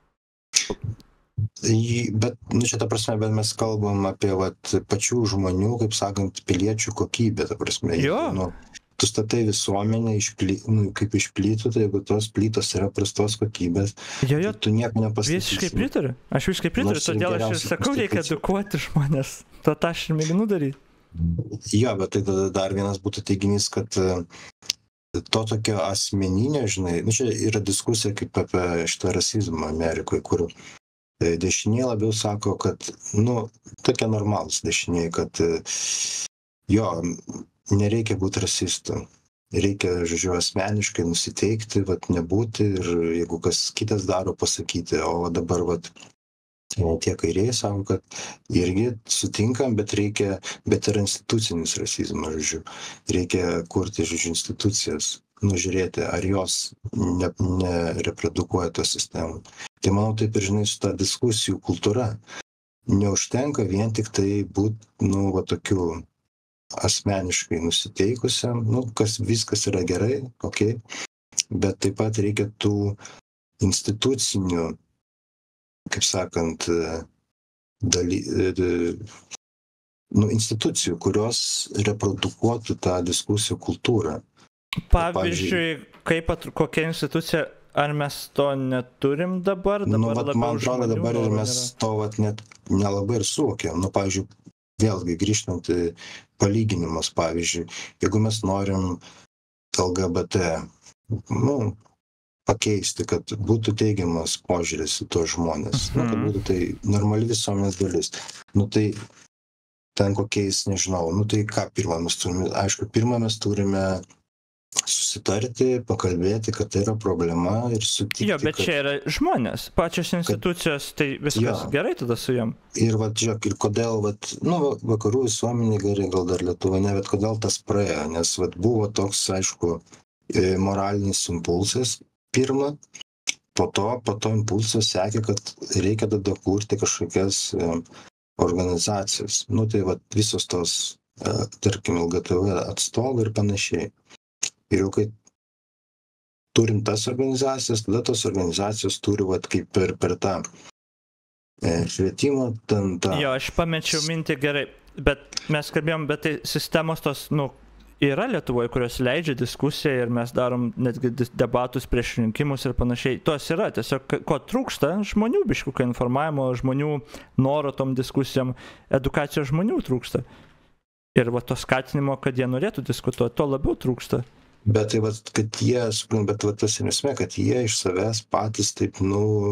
Bet, čia ta prasme, bet mes kalbam apie pačių žmonių, kaip sakant, piliečių kokybę, ta prasme. Jo. Tu statai visuomenę, kaip iš plytų, tai jeigu tos plytos yra prastos kokybės, tu nieko nepasakysi. Visiškai pritariu. Aš visiškai pritariu, todėl aš ir sakau, reikia edukuoti žmonės. To aš ir mėginu daryti. Jo, bet tai tada dar vienas būtų teiginys, kad to tokio asmeninio, žinai, čia yra diskusija kaip apie šitą rasizmą Amerikoje, kur dešiniai labiau sako, kad, tokie normalūs dešiniai, kad jo, nereikia būti rasistu. Reikia, žodžiu, asmeniškai nusiteikti, nebūti ir jeigu kas kitas daro, pasakyti, o dabar, tie kairiai sako, kad irgi sutinkam, bet yra institucinis rasizmas, žodžiu. Reikia kurti, žodžiu, institucijas, žiūrėti, ar jos nereprodukuoja tos sistemų. Tai manau, taip ir, žinai, su ta diskusijų kultūra. Neužtenka vien tik tai būti, tokiu asmeniškai nusiteikusiam, viskas yra gerai, okei, bet taip pat reikia tų institucinių, kaip sakant, institucijų, kurios reprodukuotų tą diskusijų kultūrą. Pavyzdžiui, kokia institucija, ar mes to neturim dabar? Man atrodo, dabar ir mes to net nelabai ir suvokiam. Pavyzdžiui, vėlgi grįžtant į palyginimus, pavyzdžiui, jeigu mes norim LGBT, pakeisti, kad būtų teigiamas požiūris į tos žmonės, kad būtų tai normali visuomenės dalis. Tai ten kokiais, nežinau, tai ką pirmą mes turime? Aišku, pirmą mes turime susitarti, pakalbėti, kad tai yra problema ir sutikti. Jo, bet čia yra žmonės, pačios institucijos, tai viskas gerai tada su jom. Ir žiūrėk, ir kodėl, vakarų visuomenė gerai, gal dar Lietuva ne, bet kodėl tas praėjo, nes buvo toks, aišku, moralinis impulsas pirma, po to impulsas sekė, kad reikia tada kurti kažkokias organizacijas. Tai visos tos, tarkim, LGTB atstovai ir panašiai. Ir jau kai turim tas organizacijas, tada tos organizacijos turi kaip per tą švietimą. Jo, aš pamečiau mintį gerai, bet mes kalbėjom, bet tai sistemos tos, yra Lietuvoje, kurios leidžia diskusiją ir mes darom netgi debatus prieš rinkimus ir panašiai. Tos yra, tiesiog ko trūksta žmonių biškų informavimo, žmonių noro tom diskusijom, edukacijos žmonių trūksta. Ir to skatinimo, kad jie norėtų diskutuoti, to labiau trūksta. Bet tai, kad jie, bet tas ir esmė, kad jie iš savęs patys taip,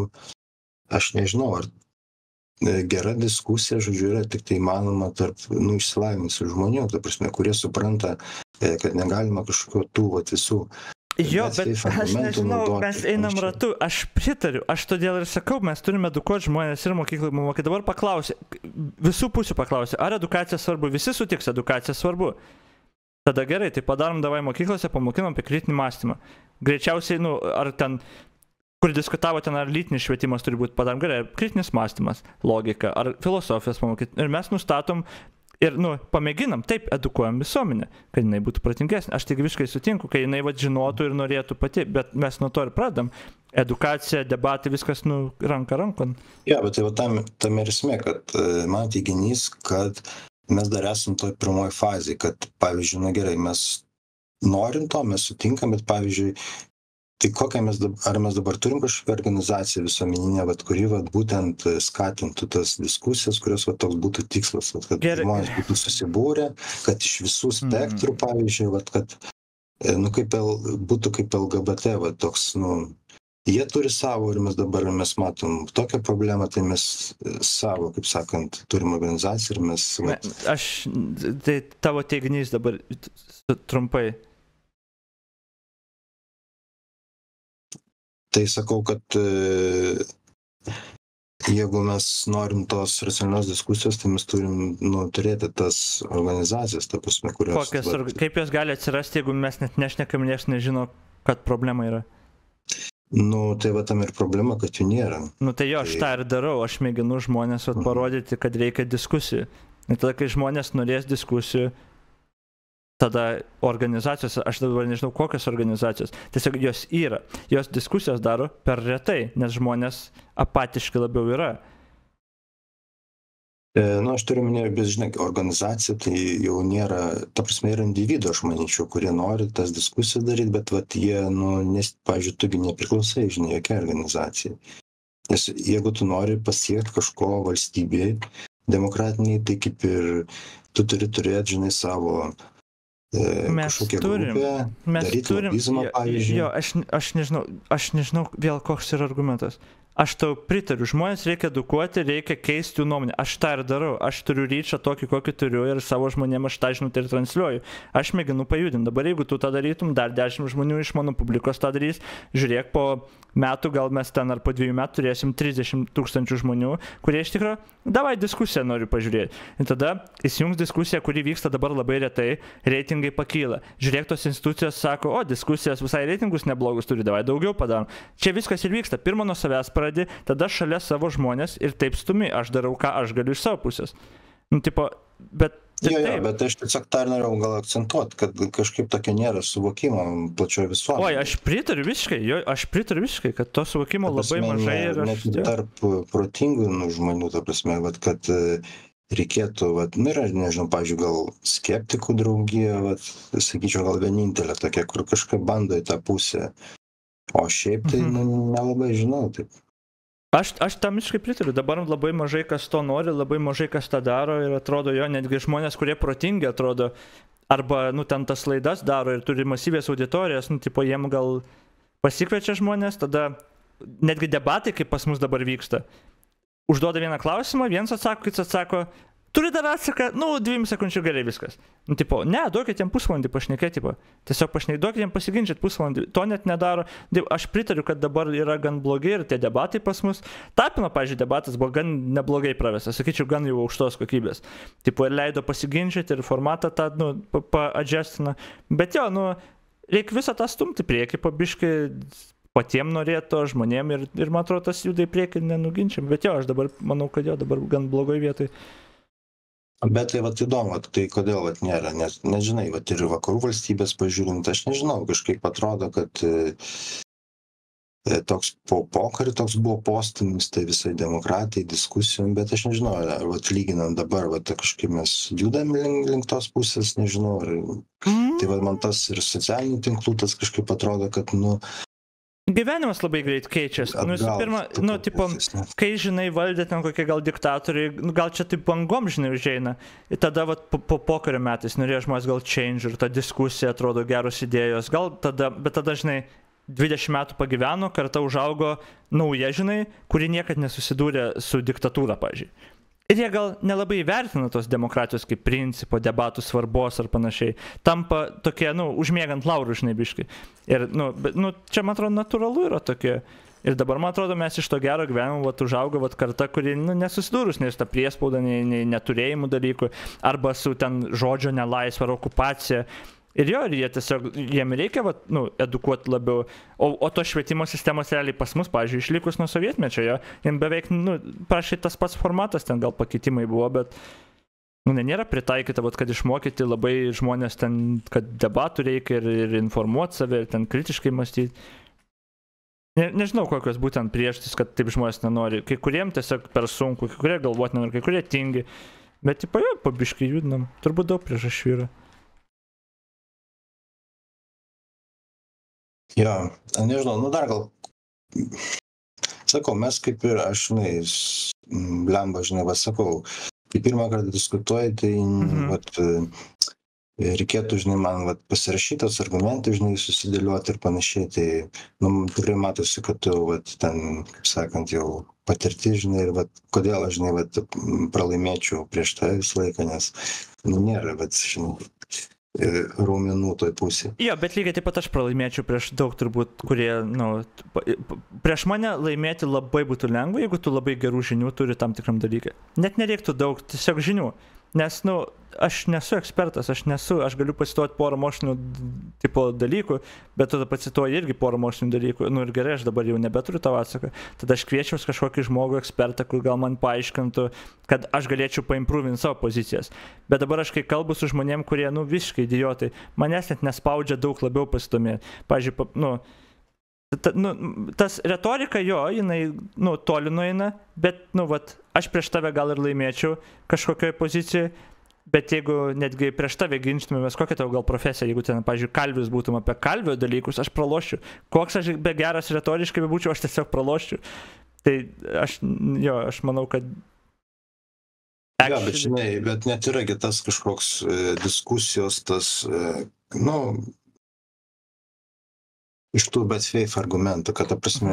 aš nežinau, ar gera diskusija, žodžiu, yra tik tai įmanoma tarp, išsilavinusių žmonių, ta prasme, kurie supranta, kad negalima kažkokio tų, visų. Jo, bet aš nežinau, mes einam ratu, aš pritariu, aš todėl ir sakau, mes turime edukuoti žmonės ir mokyklai mokai. Dabar paklausia, visų pusių paklausia, ar edukacija svarbu, visi sutiks, edukacija svarbu. Tada gerai, tai padarom davai mokyklose, pamokinom apie kritinį mąstymą. Greičiausiai, ar ten, kur diskutavo ten, ar lytinis švietimas turi būti, padarom gerai, kritinis mąstymas, logika, ar filosofijos pamokyti. Ir mes nustatom ir, pamėginam, taip, edukuojam visuomenę, kad jinai būtų pratingesnė. Aš tik visiškai sutinku, kai jinai žinotų ir norėtų pati, bet mes nuo to ir pradam. Edukacija, debatai, viskas, ranka rankon. Jo, bet tai tam ir esmė, kad man teiginys, kad mes dar esam toj pirmoji fazė, kad, pavyzdžiui, gerai, mes norim to, mes sutinkam, bet, pavyzdžiui, Tai ar mes dabar turim kažkokią organizaciją visuomeninę, kuri būtent skatintų tas diskusijas, kurios toks būtų tikslas, kad žmonės būtų susibūrę, kad iš visų spektrų, pavyzdžiui, kad būtų kaip LGBT, toks, jie turi savo ir mes matom tokią problemą, tai mes savo, kaip sakant, turim organizaciją ir mes... Tai tavo teiginys dabar trumpai. Tai sakau, kad jeigu mes norim tos racionalios diskusijos, tai mes turim turėti tas organizacijas, ta prasme, kurios... Kaip jos gali atsirasti, jeigu mes net nešnekam, nes nežino, kad problema yra? Tai tam ir problema, kad jų nėra. Tai jo, aš tą ir darau, aš mėginu žmonės parodyti, kad reikia diskusijų. Ir tada, kai žmonės norės diskusijų, tada organizacijos, aš dabar nežinau kokios organizacijos, tiesiog jos yra, jos diskusijos daro per retai, nes žmonės apatiški labiau yra. Aš turiu minėti, bet žinai, organizacija tai jau nėra, ta prasme, yra individų, aš manyčiau, kurie nori tas diskusijas daryti, bet jie, pavyzdžiui, tugi nepriklausai, žinai, jokia organizacija. Nes jeigu tu nori pasiekti kažko valstybėje demokratiniai, tai kaip ir tu turi turėti, žinai, savo kažkokią grupę, daryti lobizmą, pavyzdžiui. Jo, aš nežinau vėl koks yra argumentas. Aš tau pritariu, žmonės reikia edukuoti, reikia keisti jų nuomonę. Aš tą ir darau, aš turiu ryčą tokį, kokį turiu ir savo žmonėm aš tą žinutę ir transliuoju. Aš mėginu pajudinti. Dabar jeigu tu tą darytum, dar 10 žmonių iš mano publikos tą darys, žiūrėk, po metų, gal mes ten ar po 2 metų turėsim 30 000 žmonių, kurie iš tikrųjų, davai diskusiją noriu pažiūrėti. Ir tada įsijungs diskusija, kuri vyksta dabar labai retai, reitingai pakyla. Žiūrėk, tos institucijos sako, diskusijas visai reitingus neblogus turi, davai daugiau padarom. Čia viskas ir vyksta. Pirma nuo savęs pradedi, tada šalia savo žmonės ir taip stumi, aš darau, ką aš galiu iš savo pusės. Bet aš tiesiog tą ir norėjau gal akcentuoti, kad kažkaip tokio nėra suvokimo plačioje visuomenėje. Aš pritariu visiškai, kad to suvokimo labai mažai ir aš... Tarp protingų žmonių, ta prasme, kad reikėtų, yra, nežinau, pavyzdžiui, gal skeptikų draugija, sakyčiau, gal vienintelė tokia, kur kažką bando į tą pusę, o šiaip tai nelabai žinau, taip. Aš tam visiškai pritariu, dabar labai mažai kas to nori, labai mažai kas tą daro ir atrodo netgi žmonės, kurie protingi atrodo, arba, ten tas laidas daro ir turi masyvės auditorijas, jiem gal pasikviečia žmonės, tada netgi debatai, kaip pas mus dabar vyksta, užduoda vieną klausimą, vienas atsako, kitas atsako, turi dar atsaką, 2 sekundžių gerai viskas. Ne, duokit jiem pusvalandį pašnekėti, tiesiog duokit jiem pasiginčyti pusvalandį, to net nedaro. Aš pritariu, kad dabar yra gan blogai ir tie debatai pas mus. Tapino, pavyzdžiui, debatas buvo gan neblogai pravestas, sakyčiau, gan jau aukštos kokybės. Ir leido pasiginčyti ir formatą tą, paadžestina. Bet reikia visą tą stumti priekį, pabiškai patiem norėto žmonėm ir man atrodo, tas juda į priekį nenuginčiam. Bet aš dabar manau, kad dabar gan blogoj vietoj. Bet tai įdomu, tai kodėl nėra, nes nežinai, ir vakarų valstybės pažiūrint, aš nežinau, kažkaip atrodo, kad toks po pokarį toks buvo postumis, tai visai demokratai, diskusijom, bet aš nežinau, ar lyginant dabar, kažkaip mes judam link tos pusės, nežinau, tai man tas ir socialinių tinklų tas kažkaip atrodo, kad, Gyvenimas labai greit keičiasi. Pirma, kai žinai valdė ten kokie gal diktatoriai, gal čia taip bangom, žinai, užeina. Ir tada po pokario metais norėjo žmonės gal change ir ta diskusija atrodo geros idėjos. Bet tada, žinai, 20 metų pagyveno, karta užaugo nauja, žinai, kuri niekad nesusidūrė su diktatūra, pavyzdžiui. Ir jie gal nelabai įvertina tos demokratijos kaip principo, debatų svarbos ar panašiai. Tampa tokie, užmiegant laurų, žinai, biškai. Ir, čia, man atrodo, natūralu yra tokie. Ir dabar, man atrodo, mes iš to gero gyvenimo užaugo karta, kuri nesusidūrus nei su ta priespauda, nei neturėjimų dalykų, arba su ten žodžio nelaisvė ar okupacija. Ir jie tiesiog, jiem reikia edukuoti labiau, o to švietimo sistemos realiai pas mus, pavyzdžiui, išlikus nuo sovietmečio, jiem beveik, prašai tas pats formatas, ten gal pakitimai buvo, bet nėra pritaikyta, kad išmokyti labai žmonės ten, kad debatų reikia ir informuoti save, ir ten kritiškai mąstyti. Nežinau, kokios būtent priežastys, kad taip žmonės nenori. Kai kuriem tiesiog per sunku, kai kurie galvoti nenori, kai kurie tingi, bet pabiškai judinam, turbūt daug priežasčių yra. Jo, nežinau, nu dar gal, sakau, mes kaip ir, aš, žinai, blemba, žinai, va sakau, kai pirmą kartą diskutuoji, tai, vat, reikėtų, žinai, man vat, pasirašytos argumentai, žinai, susidėliuoti ir panašiai, tai, nu, tikrai matosi, kad tu, vat, ten, kaip sakant, jau patirti, žinai, ir, vat, kodėl aš, žinai, vat, pralaimėčiau prieš tą visą laiką, nes, nu, nėra, vat, žinai, raumenų toj pusėje. Jo, bet lygiai taip pat aš pralaimėčiau prieš daug turbūt, kurie, nu, prieš mane laimėti labai būtų lengva, jeigu tu labai gerų žinių turi tam tikram dalykai. Net nereiktų daug, tiesiog žinių. Nes, nu, aš nesu ekspertas, aš galiu pacituoti porą mokslinių tipo dalykų, bet tada pacituoju irgi porą mokslinių dalykų. Nu ir gerai, aš dabar jau nebeturiu tavo atsaką. Tada aš kviečiau kažkokį žmogų ekspertą, kur gal man paaiškintų, kad aš galėčiau paimprovinti savo pozicijas. Bet dabar aš kai kalbu su žmonėm, kurie, nu, visiškai idiotai, manęs net nespaudžia daug labiau pasidomėti. Pavyzdžiui, tas retorika jo, jinai, nu, toli nueina, bet, nu, vat, aš prieš tave gal ir laimėčiau kažkokioje pozicijoje, bet jeigu netgi prieš tave ginčtumėmės, kokia tavo gal profesija, jeigu ten, pavyzdžiui, kalvis būtum apie kalvio dalykus, aš praloščiau. Koks aš be geras retoriškai bebūčiau, aš tiesiog praloščiau. Tai aš manau, kad... Jo, bet žinai, bet net yragi tas kažkoks diskusijos, tas, nu, iš tų bet faith argumentų, kad, ta prasme,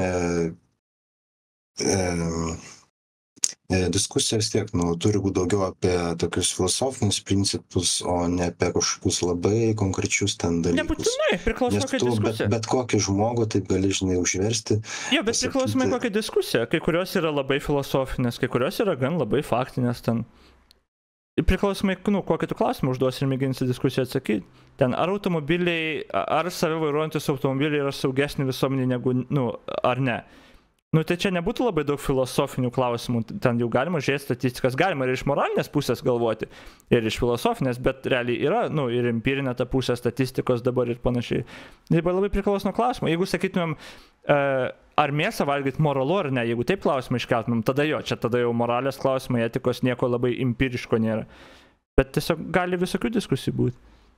diskusija vis tiek, nu, turi būti daugiau apie tokius filosofinius principus, o ne apie kažkokius labai konkrečius ten dalykus. Nebūtinai, priklausomai kokia diskusija. Bet kokį žmogų taip gali, žinai, užversti. Jo, bet priklausomai kokia diskusija. Kai kurios yra labai filosofinės, kai kurios yra gan labai faktinės ten. Priklausomai, nu, kokį tu klausimą užduosi ir mėginsi diskusiją atsakyti. Ten ar automobiliai, ar savivairuojantis automobiliai yra saugesni visuomenė negu, nu, ar ne. Nu, tai čia nebūtų labai daug filosofinių klausimų, ten jau galima žiūrėti statistikas, galima ir iš moralinės pusės galvoti, ir iš filosofinės, bet realiai yra, nu, ir empirinė ta pusė statistikos dabar ir panašiai. Dabar labai priklauso nuo klausimo. Jeigu sakytumėm, ar mėsą valgyti moralu ar ne, jeigu taip klausimą iškeltumėm, tada jau moralės klausimai, etikos nieko labai empiriško nėra. Bet tiesiog gali visokių diskusijų būti.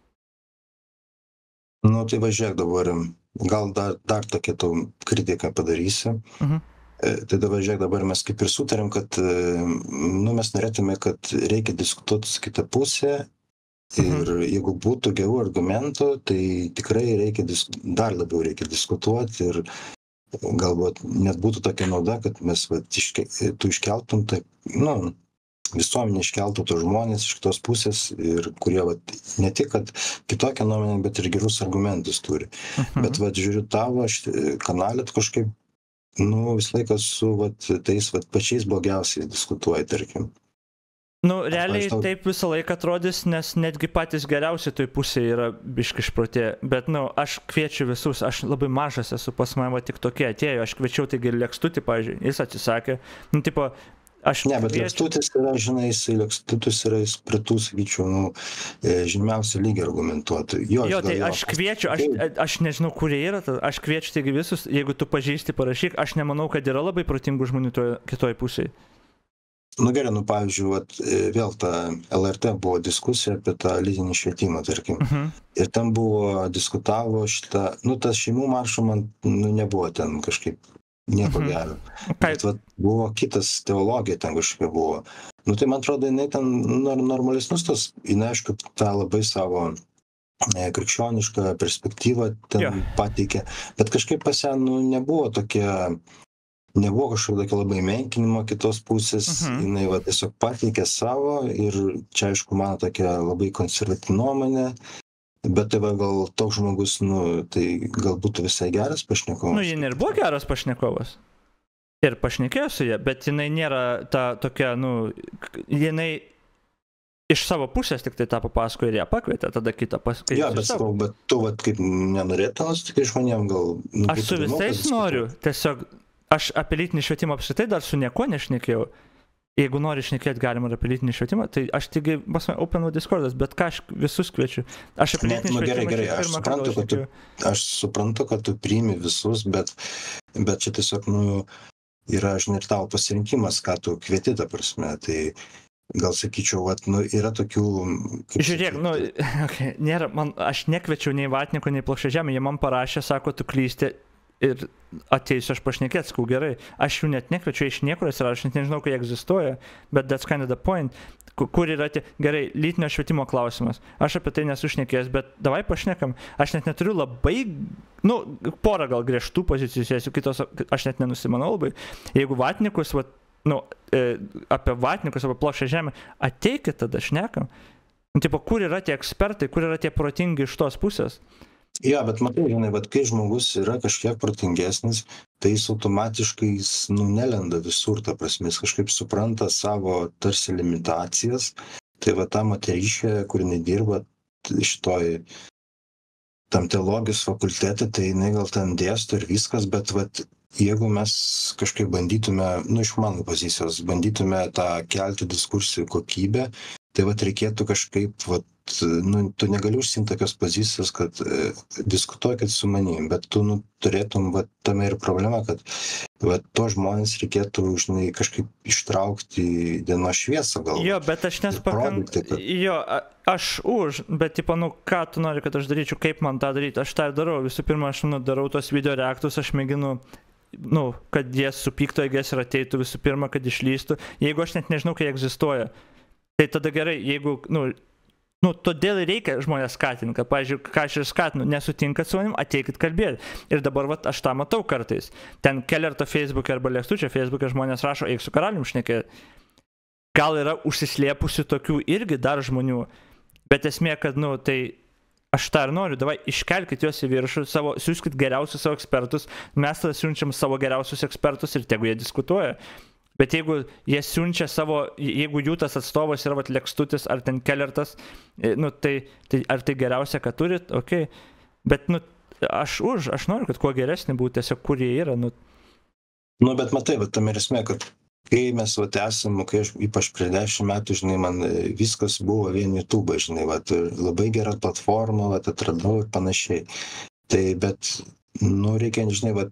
Nu, tai važiuok dabar, gal dar tokia tau kritiką padarysi. Tai dabar žiūrėk, dabar mes kaip ir sutarėm, kad, nu, mes norėtume, kad reikia diskutuoti su kita pusė ir jeigu būtų gerų argumentų, tai tikrai dar labiau reikia diskutuoti ir galbūt net būtų tokia nauda, kad mes, tu iškeltum, tai, nu, visuomenė iškeltų tos žmonės iš kitos pusės ir kurie, ne tik, kad kitokią nuomonę, bet ir gerus argumentus turi. Bet, žiūriu tavo kanalą kažkaip, nu, visą laiką su, tais, pačiais blogiausiais diskutuoji, tarkim. Nu, realiai taip visą laiką atrodys, nes netgi patys geriausi toj pusėje yra biški išprotėję. Bet, nu, aš kviečiu visus, aš labai mažas esu, pas mane tik tokie atėjo, aš kviečiau taigi Lekstutį, pavyzdžiui, jis atsisakė. Nu, tipo, ne, bet Lekstutis yra, žinai, Lekstutis yra prie tų, sakyčiau, nu, žymiausių lygį argumentuotų. Jo, tai aš kviečiu, aš nežinau, kurie yra, aš kviečiu taigi visus, jeigu tu pažįsti, parašyk, aš nemanau, kad yra labai protingų žmonių kitoj pusėje. Nu gerai, nu pavyzdžiui, vėl ta LRT buvo diskusija apie tą lytinį švietimą, tarkim. Ir ten buvo, diskutavo šitą, nu, tas šeimų maršo man, nu, nebuvo ten kažkaip nieko gero. Bet buvo kitas teologija ten kažkokia buvo. Nu tai man atrodo, jinai ten normalesnius tos, jinai aišku, tą labai savo krikščionišką perspektyvą ten pateikė. Bet kažkaip pas ją, nu, nebuvo kažkokio tokio labai menkinimo kitos pusės. Jinai tiesiog pateikė savo ir čia aišku mano tokia labai konservatyvi nuomonė. Bet tai gal toks žmogus, nu, tai gal būtų visai geras pašnekovas. Nu, jin ir buvo geras pašnekovas. Ir pašnekėjo su ja, bet jinai nėra ta tokia, nu, jinai iš savo pusės tik tai tą papasakojo ir ją pakvietė, tada kitą paskaitė. Jo, bet tu, kaip nenorėtum, tik žmonėm gal... Aš su visais noriu, tiesiog, aš apie lytinį švietimą apskritai dar su nieko nešnekėjau. Jeigu nori šnekėti galima apie lytinį švietimą, tai aš tik open Discordas, bet ką aš visus kviečiu. Aš apie lytinį švietimą pirmą kartą šnekėjau. Aš suprantu, kad tu priimi visus, bet čia tiesiog, nu, yra, žinai, ir tavo pasirinkimas, ką tu kvieti, ta prasme. Tai gal sakyčiau, nu, yra tokių... Žiūrėk, okay, nėra, aš nekviečiau nei vatniko, nei plokščiažemio, jie man parašė, sako, tu klysti ir ateisiu aš pašnekėt, sakau, gerai, aš jų net nekviečiu iš niekur, aš net nežinau, kai jie egzistuoja, bet that's kind of the point, kur yra tie, gerai, lytinio švietimo klausimas, aš apie tai nesu šnekėjęs, bet davai pašnekam, aš net neturiu labai, porą gal griežtų pozicijų, sėsiu, kitos, aš net nenusimanau labai, jeigu vatnikus, apie vatnikus, apie plokščią žemę, ateikit tada šnekam. Tipo, kur yra tie ekspertai, kur yra tie protingi iš tos pusės? Ja, bet matai, žinai, kai žmogus yra kažkiek protingesnis, tai jis automatiškai nelenda visur, ta prasme, jis kažkaip supranta savo tarsi limitacijas. Tai ta moteriškė, kur nedirba šitoj tam teologijos fakultete, tai jinai gal ten dėsto ir viskas, bet jeigu mes kažkaip bandytume, iš mano pozicijos, bandytume tą kelti diskursijų kokybę, tai reikėtų kažkaip, tu negali užsiimti tokios pozicijos, kad diskutuokit su manim, bet tu turėtum, tame ir problema, kad to žmonės reikėtų, žinai, kažkaip ištraukti į dienos šviesą gal. Jo, bet aš aš už, bet ką tu nori, kad aš daryčiau, kaip man tą daryti, aš tą darau, visų pirma, aš darau tos video reaktus, aš mėginu, kad jie supyktų, jeigu ir ateitų visų pirma, kad išlystų, jeigu aš net nežinau, kai egzistuoja. Tai tada gerai, jeigu, todėl reikia žmonės skatinti, kad, pavyzdžiui, ką aš ir skatinu, nesutinkat su manim, ateikit kalbėti. Ir dabar, aš tą matau kartais. Ten Kelerto Facebook'e arba Lėkstučio Facebook'e žmonės rašo, eik su karalium šnekėti. Gal yra užsislėpusių tokių irgi dar žmonių, bet esmė, kad, tai aš tą ir noriu, davai, iškelkit juos į viršų, siūskit geriausius savo ekspertus, mes tada siunčiam savo geriausius ekspertus ir tegu jie diskutuoja. Bet jeigu jie siunčia jeigu jų tas atstovas yra Lėkstutis ar ten Kelertas, tai ar tai geriausia, ką turit, okei. Bet, aš noriu, kad kuo geresnį būtų, tiesiog kur jie yra, bet matai, tam ir esmė, kad kai mes, esam, kai aš ypač prieš 10 metų, žinai, man viskas buvo vien YouTube, žinai, labai gera platforma, atradau ir panašiai. Tai, bet, reikia, žinai,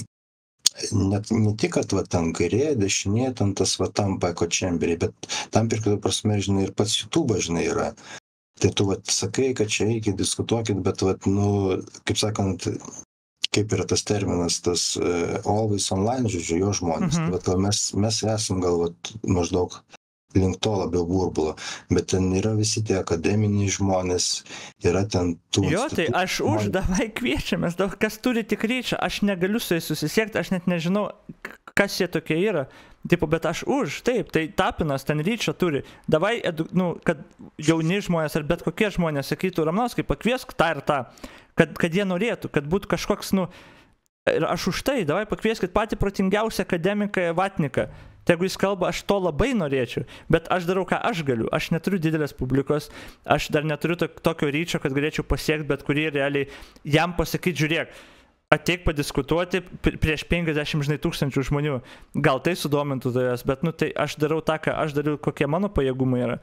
ne tik, kad ten kairė, dešinė, ten tas tampa ekočemberiai, bet tam pirktų prasme, žinai, ir pats YouTube, žinai, yra. Tai tu sakai, kad čia reikia diskutuokit, bet, kaip sakant, kaip yra tas terminas, tas always online, žodžiu, jo žmonės. Mes esam gal maždaug link to labiau burbulo, bet ten yra visi tie akademiniai žmonės, yra ten tų... Jo, tai aš davai kviečiamės, kas turi tik ryčą, aš negaliu su jais susisiekti, aš net nežinau, kas jie tokie yra, bet aš taip, tai Tapinas ten ryčą turi, davai, kad jauni žmonės ar bet kokie žmonės sakytų, Ramanauskai, pakviesk tą ir tą, kad jie norėtų, kad būtų kažkoks, ir aš už tai, davai, pakvieskit patį protingiausią akademiką Vatniką. Tai jeigu jis kalba, aš to labai norėčiau, bet aš darau, ką aš galiu. Aš neturiu didelės publikos, aš dar neturiu tokio ryčio, kad galėčiau pasiekti bet kurį realiai jam pasakyti, žiūrėk, ateik padiskutuoti prieš 50 tūkstančių žmonių. Gal tai sudomintų tavęs, bet tai aš darau tą, ką aš dariu, kokie mano pajėgumai yra.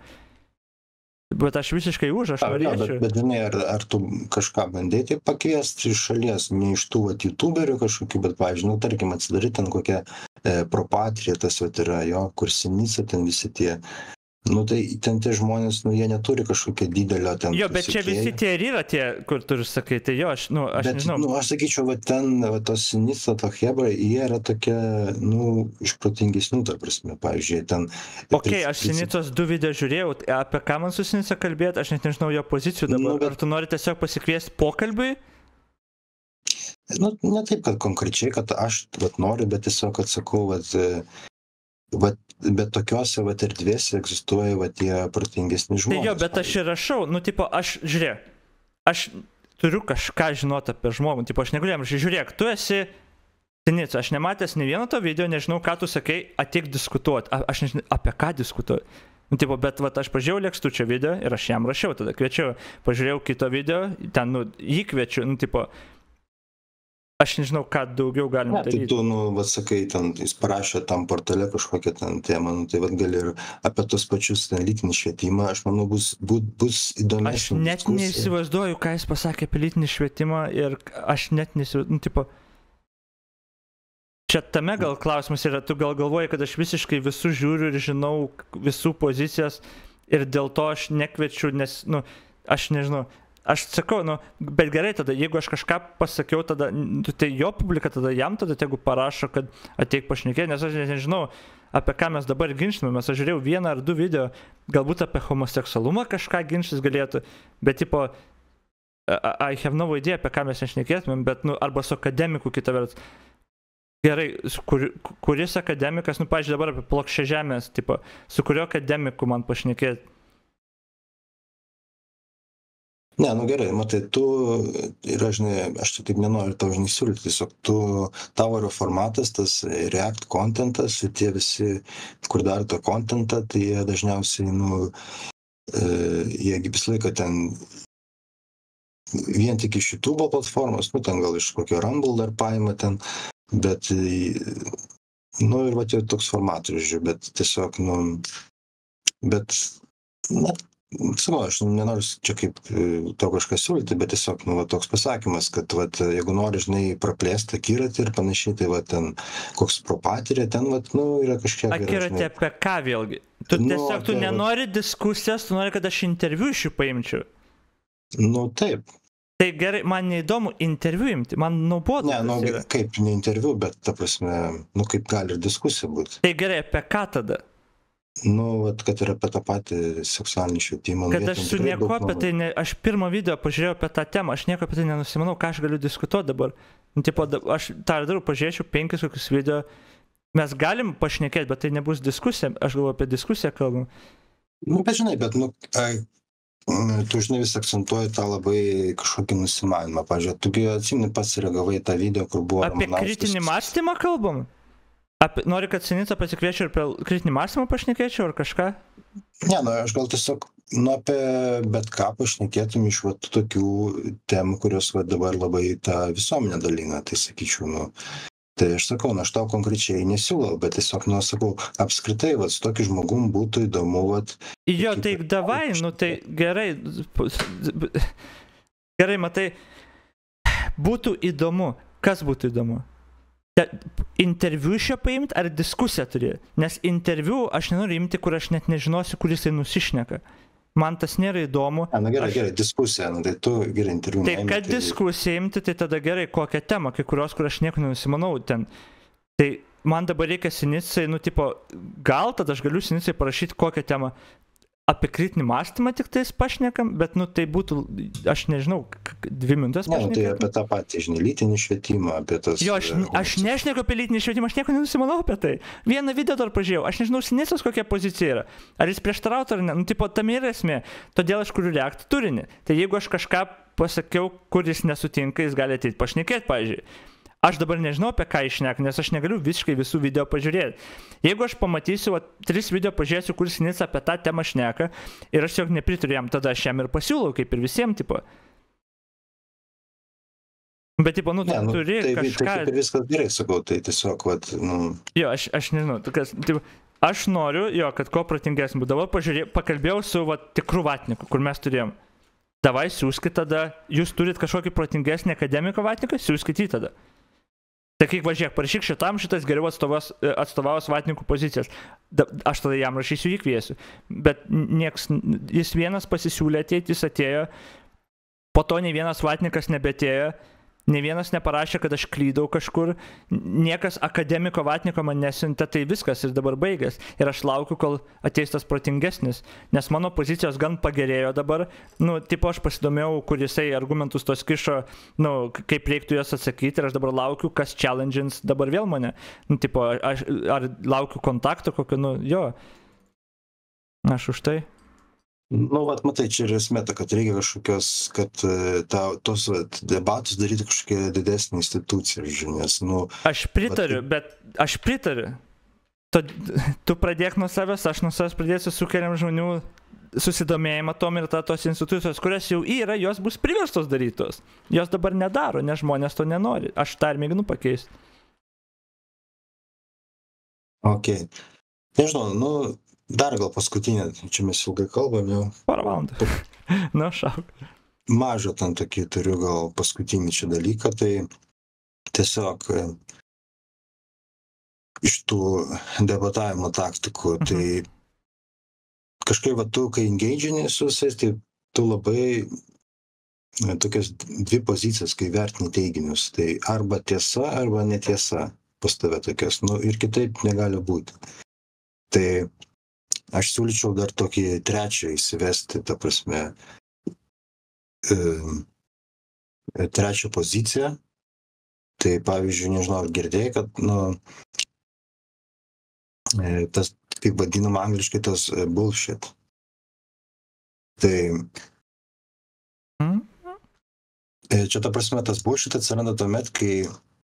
Bet aš visiškai aš norėčiau. Bet žinai, ar tu kažką bandėti pakviesti iš šalies, ne iš tų youtuberių kažkokių, bet, pavyzdžiui, tarkim, atsidaryti ten kokią Propatrija, tas yra jo, Kursinica, ten visi tie. Tai ten tie žmonės, jie neturi kažkokią didelio ten... Jo, bet čia visi tie ir yra tie, kur tu sakai, tai jo, aš nežinau. Aš sakyčiau, ten, tos Sinica, to Hebra, jie yra tokie, iš protingesnių, ta prasme, pavyzdžiui, ten... Aš Sinicos 2 video žiūrėjau, apie ką man su Sinica kalbėti, aš net nežinau jo pozicijų dabar. Ar tu nori tiesiog pasikviesti pokalbiui? Ne taip, kad konkrečiai, kad aš noriu, bet tiesiog atsakau, bet tokiuose erdvėse egzistuoja tie protingesni žmonės. Tai jo, bet aš ir rašau, žiūrėk, aš turiu kažką žinoti apie žmogų, aš negaliu, žiūrėk, tu esi Sinica, aš nematęs nei vieno to video, nežinau, ką tu sakai, ateik diskutuoti, aš nežinau, apie ką diskutuoti. Bet aš pažiūrėjau Lėkstučio video ir aš jam rašiau, tada kviečiau, pažiūrėjau kito video, ten jį kviečiu, aš nežinau, ką daugiau galima daryti. Tai tu, sakai, jis parašė tam portale kažkokią ten temą, tai gali ir apie tos pačius lytinį švietimą, aš manau, bus įdomesnė. Aš net neįsivaizduoju, ką jis pasakė apie lytinį švietimą ir aš net neįsivaizduoju, Čia tame gal klausimas yra, tu gal galvoji, kad aš visiškai visus žiūriu ir žinau visų pozicijas ir dėl to aš nekviečiu, nes, nu, aš nežinau, aš sakau, nu, bet gerai tada, jeigu aš kažką pasakiau, tada, tai jo publika, tada jam tada tegu parašo, kad ateik pašnekėti, nes aš nežinau, apie ką mes dabar ginčinamės, aš žiūrėjau 1 ar 2 video, galbūt apie homoseksualumą kažką ginčys galėtų, bet tipo, I have no idea, apie ką mes nešnekėtumėm, bet, nu, arba su akademiku kita vertus. Gerai, kuris akademikas, nu, pažiūrėjau dabar apie Plokščiažemės, tipo, su kuriuo akademiku man pašnekėti? Ne, nu gerai, matai, tu, yra, žinai, aš taip nenoriu tau, žinai, siūlyti, tiesiog tavo yra formatas, tas React contentas, ir tie visi, kur daro tą contentą, tai jie dažniausiai, nu, jie visą laiką ten vien tik iš YouTube platformos, nu, ten gal iš kokio Rumble dar paima ten, bet, nu, ir va, tai toks formatas, žiūrėjau, bet tiesiog, nu, bet, na, sakau, aš nenoriu čia kaip to kažką siūlyti, bet tiesiog, nu, va, toks pasakymas, kad, va, jeigu nori, žinai, praplėsti akiratį ir panašiai, tai, va, ten, koks propatyrė, ten, va, nu, yra kažkiek... Akiratį apie ką vėlgi? Tu tiesiog, tu nenori diskusijos, tu nori, kad aš interviu iš jų paimčiau? Nu, taip. Tai gerai, man neįdomu interviu imti, man nuobodu. Ne, nu, kaip ne interviu, bet, ta prasme, nu, kaip gali ir diskusija būti. Tai gerai, apie ką tada? Nu, vat, kad ir apie tą patį seksualinį švietimą. Kad aš su nieko apie tai, aš pirmą video pažiūrėjau apie tą temą, aš nieko apie tai nenusimanau, ką aš galiu diskutuoti dabar. Nu, tipo, aš tą ir darau, pažiūrėčiau 5 kokius video, mes galim pašnekėti, bet tai nebus diskusija, aš galvoju apie diskusiją kalbam. Nu, bet žinai, bet, nu, tu, žinai, vis akcentuoji tą labai kažkokį nusimanimą. Pavyzdžiui, tugi atsimeni pats reagavai tą video, kur buvo... Apie kritinį mąstymą kalbam? Nori, kad Sinica pasikviečiau ir apie kritinį mąstymą pašnekėčiau ar kažką? Ne, nu, aš gal tiesiog, nu, apie bet ką pašnekėtum iš va, tokių temų, kurios va, dabar labai tą visuomenę dalina, tai sakyčiau, nu... Tai aš sakau, nu, aš tau konkrečiai nesiūlau, bet tiesiog, nu, sakau, apskritai, va, su tokiu žmogum būtų įdomu, va... Jo, tai davai, nu, tai gerai, gerai, matai, būtų įdomu, kas būtų įdomu? Interviu iš jo paimti ar diskusiją turėti? Nes interviu aš nenoriu imti, kur aš net nežinosiu, kur jisai nusišneka. Man tas nėra įdomu. Na gerai, gerai, diskusija, nu, tai tu gerai interviu neimti. Tai kad diskusiją imti, tai tada gerai, kokią temą, kai kurios, kur aš nieko nenusimanau ten. Tai man dabar reikia Sinicai, nu, tipo, gal tada aš galiu Sinicai parašyti kokią temą. Apie kritinį mąstymą tik tais pašnekam, bet, nu, tai būtų, aš nežinau, 2 minutės pašnekam. Ne, tai apie tą patį, žinai, lytinį švietimą, apie tas... Jo, aš nešneku apie lytinį švietimą, aš nieko nenusimanau apie tai. Vieną video dar pažiūrėjau, aš nežinau, Sinicos kokia pozicija yra. Ar jis prieštarautų ar ne, nu, tipo, tam yra esmė. Todėl aš kuriu React turinį. Tai jeigu aš kažką pasakiau, kur jis nesutinka, jis gali ateiti pašnekėti, pavyzdžiui. Aš dabar nežinau, apie ką išneku, nes aš negaliu visiškai visų video pažiūrėti. Jeigu aš pamatysiu, 3 video pažiūrėsiu, kur Sinica apie tą temą šneka ir aš tiesiog nepritariu jam, tada aš jam ir pasiūlau, kaip ir visiems, tipo. Bet, tipo, nu, tu turi kažką... Tai kaip ir viskas gerai, sakau, tai tiesiog, vat, nu... Jo, aš nežinau, aš noriu, jo, kad kuo protingesnį būtų. Dabar pakalbėjau su tikru vatniku, kur mes turėjom. Davai, siūskit tada, jūs turit kažkokį protingesnį akademiką vatniką, siūskit jį tada. Sakyk, važiuok, parašyk šitas geriau atstovaus vatnikų pozicijas. Aš tada jam rašysiu, jį kviesiu. Bet nieks, jis vienas pasisiūlė ateiti, jis atėjo, po to nei vienas vatnikas nebetėjo, nei vienas neparašė, kad aš klydau kažkur, niekas akademiko vatniko man nesiuntė, tai viskas ir dabar baigęs. Ir aš laukiu, kol ateis tas protingesnis, nes mano pozicijos gan pagerėjo dabar. Nu, tipo, aš pasidomėjau, kur jisai argumentus tos kišo, nu, kaip reiktų juos atsakyti ir aš dabar laukiu, kas challenge'ins dabar vėl mane. Nu, tipo, ar laukiu kontakto kokio, nu, jo. Aš už tai. Nu, vat, matai, čia ir esmė, kad reikia kažkokios, kad tos debatus daryti kažkokią didesnį instituciją, žinės, nu... Aš pritariu, bet aš pritariu. Tu pradėk nuo savęs, aš nuo savęs pradėsiu sukeliam žmonių susidomėjimą tom ir tos institucijos, kurias jau yra, jos bus priverstos darytos. Jos dabar nedaro, nes žmonės to nenori. Aš tą ir mėginu pakeisti. Ok. Nežinau, nu... Dar gal paskutinė, čia mes ilgai kalbam jau. Porą valandų. Nu, šauk. Mažą ten tokį turiu gal paskutinį čia dalyką, tai tiesiog iš tų debatavimo taktikų. Tai kažkaip, va, tu, kai engagini su visais, tai tu labai tokias dvi pozicijas, kai vertini teiginius. Tai arba tiesa, arba netiesa pas tave tokias. Nu, ir kitaip negali būti. Tai aš siūlyčiau dar tokį trečią įsivesti, ta prasme, trečią poziciją. Tai pavyzdžiui, nežinau, ar girdėjai, kad, nu, tas, kaip vadinama angliškai, tas bullshit. Tai čia, ta prasme, tas bullshit atsiranda tuomet, kai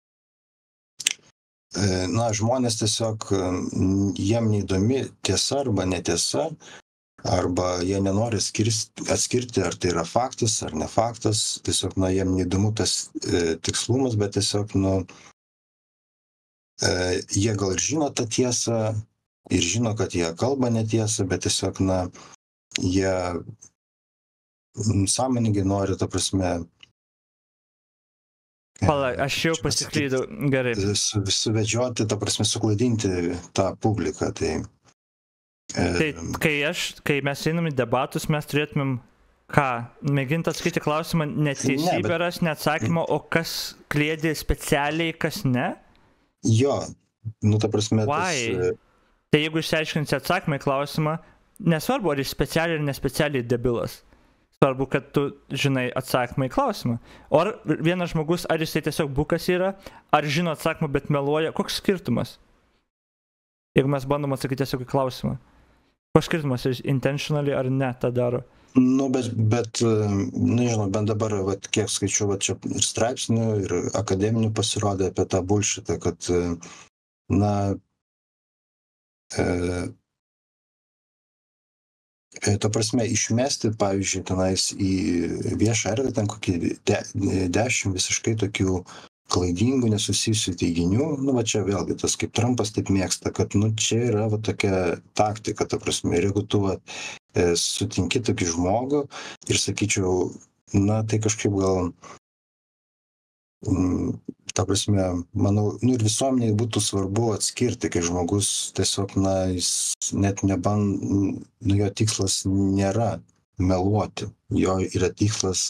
žmonės tiesiog, jiem neįdomi tiesa arba netiesa, arba jie nenori atskirti, ar tai yra faktas ar ne faktas, tiesiog, jiem neįdomu tas tikslumas, bet tiesiog, jie gal ir žino tą tiesą ir žino, kad jie kalba netiesą, bet tiesiog, jie sąmoningai nori, ta prasme, Pala, aš jau pasiklydau, gerai. Suvedžioti, ta prasme, suklaidinti tą publiką. Tai kai mes einam į debatus, mes turėtumėm mėginti atsakyti klausimą neteisybę, ras neatsakymą, o kas kliedi specialiai, kas ne? Jo, ta prasme... Tai jeigu išsiaiškinsi atsakymą į klausimą, nesvarbu, ar jis specialiai ar nespecialiai debilas. Svarbu, kad tu žinai atsakymą į klausimą. O ar vienas žmogus, ar jisai tiesiog bukas yra, ar žino atsakymą, bet meluoja, koks skirtumas? Jeigu mes bandom atsakyti tiesiog į klausimą. Koks skirtumas, ar jis intentionally ar ne tą daro? Bet nežinau, bent dabar, kiek skaičiu, čia ir straipsnių, ir akademinių pasirodė apie tą bullshitą, kad, ta prasme, išmesti, pavyzdžiui, tenais į viešą erdvę ten kokį 10 visiškai tokių klaidingų, nesusijusių teiginių. Čia vėlgi tas, kaip Trumpas taip mėgsta, kad, čia yra tokia taktika, ta prasme, ir jeigu tu sutinki tokį žmogų ir sakyčiau, tai kažkaip gal, ta prasme, manau, ir visuomeniai būtų svarbu atskirti, kai žmogus tiesiog, jis net jo tikslas nėra meluoti, jo yra tikslas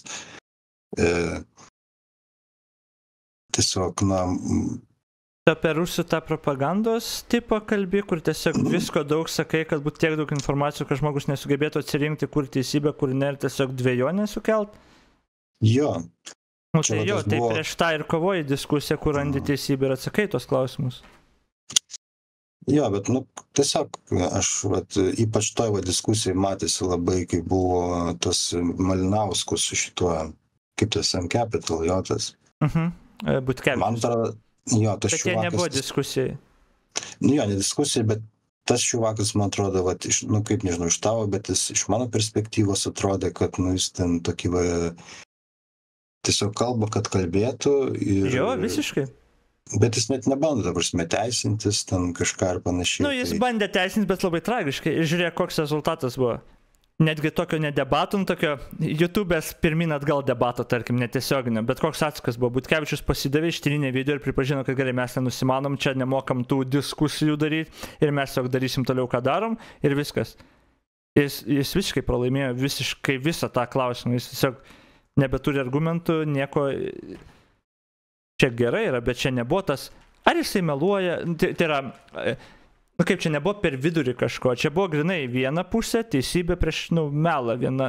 tiesiog, Apie rusų tą propagandos tipą kalbi, kur tiesiog visko daug sakai, kad būtų tiek daug informacijų, kad žmogus nesugebėtų atsirinkti, kur teisybė, kur ne, ir tiesiog dvejonę sukelt? Jo. Tai prieš tą ir kovoji diskusiją, kur randi teisybę ir atsakai tos klausimus. Jo, bet, tiesiog, aš, ypač toj diskusijai matėsi labai, kai buvo tas Malinauskas su šituo, kaip tas M-Capital, jo tas. Butkevičius. Man atrodo, jo, tas šiuvakas... Bet jie nebuvo diskusijai. Jo, ne diskusijai, bet tas šiuvakas, man atrodo, kaip nežinau, iš tavo, bet jis iš mano perspektyvos atrodė, kad, jis ten tokį, tiesiog kalba, kad kalbėtų ir... Jo, visiškai. Bet jis net nebando, ta prasme, teisintis, ten kažką ar panašiai. Jis bandė teisintis, bet labai tragiškai. Ir žiūrėk, koks rezultatas buvo. Netgi tokio nedebato, tokio YouTube'ės pirmin atgal debato, tarkim, netiesioginio, bet koks atsakas buvo. Butkevičius pasidavė, ištyrinė video ir pripažino, kad gerai, mes nenusimanom, čia nemokam tų diskusijų daryti ir mes tiesiog darysim toliau, ką darom ir viskas. Jis visiškai pralaimėjo visiškai visą tą klausimą, jis tiesiog nebeturi argumentų, nieko, čia gerai yra, bet čia nebuvo tas, ar jisai meluoja, tai yra, kaip čia nebuvo per vidurį kažko, čia buvo grinai viena pusė, teisybė prieš, melą viena,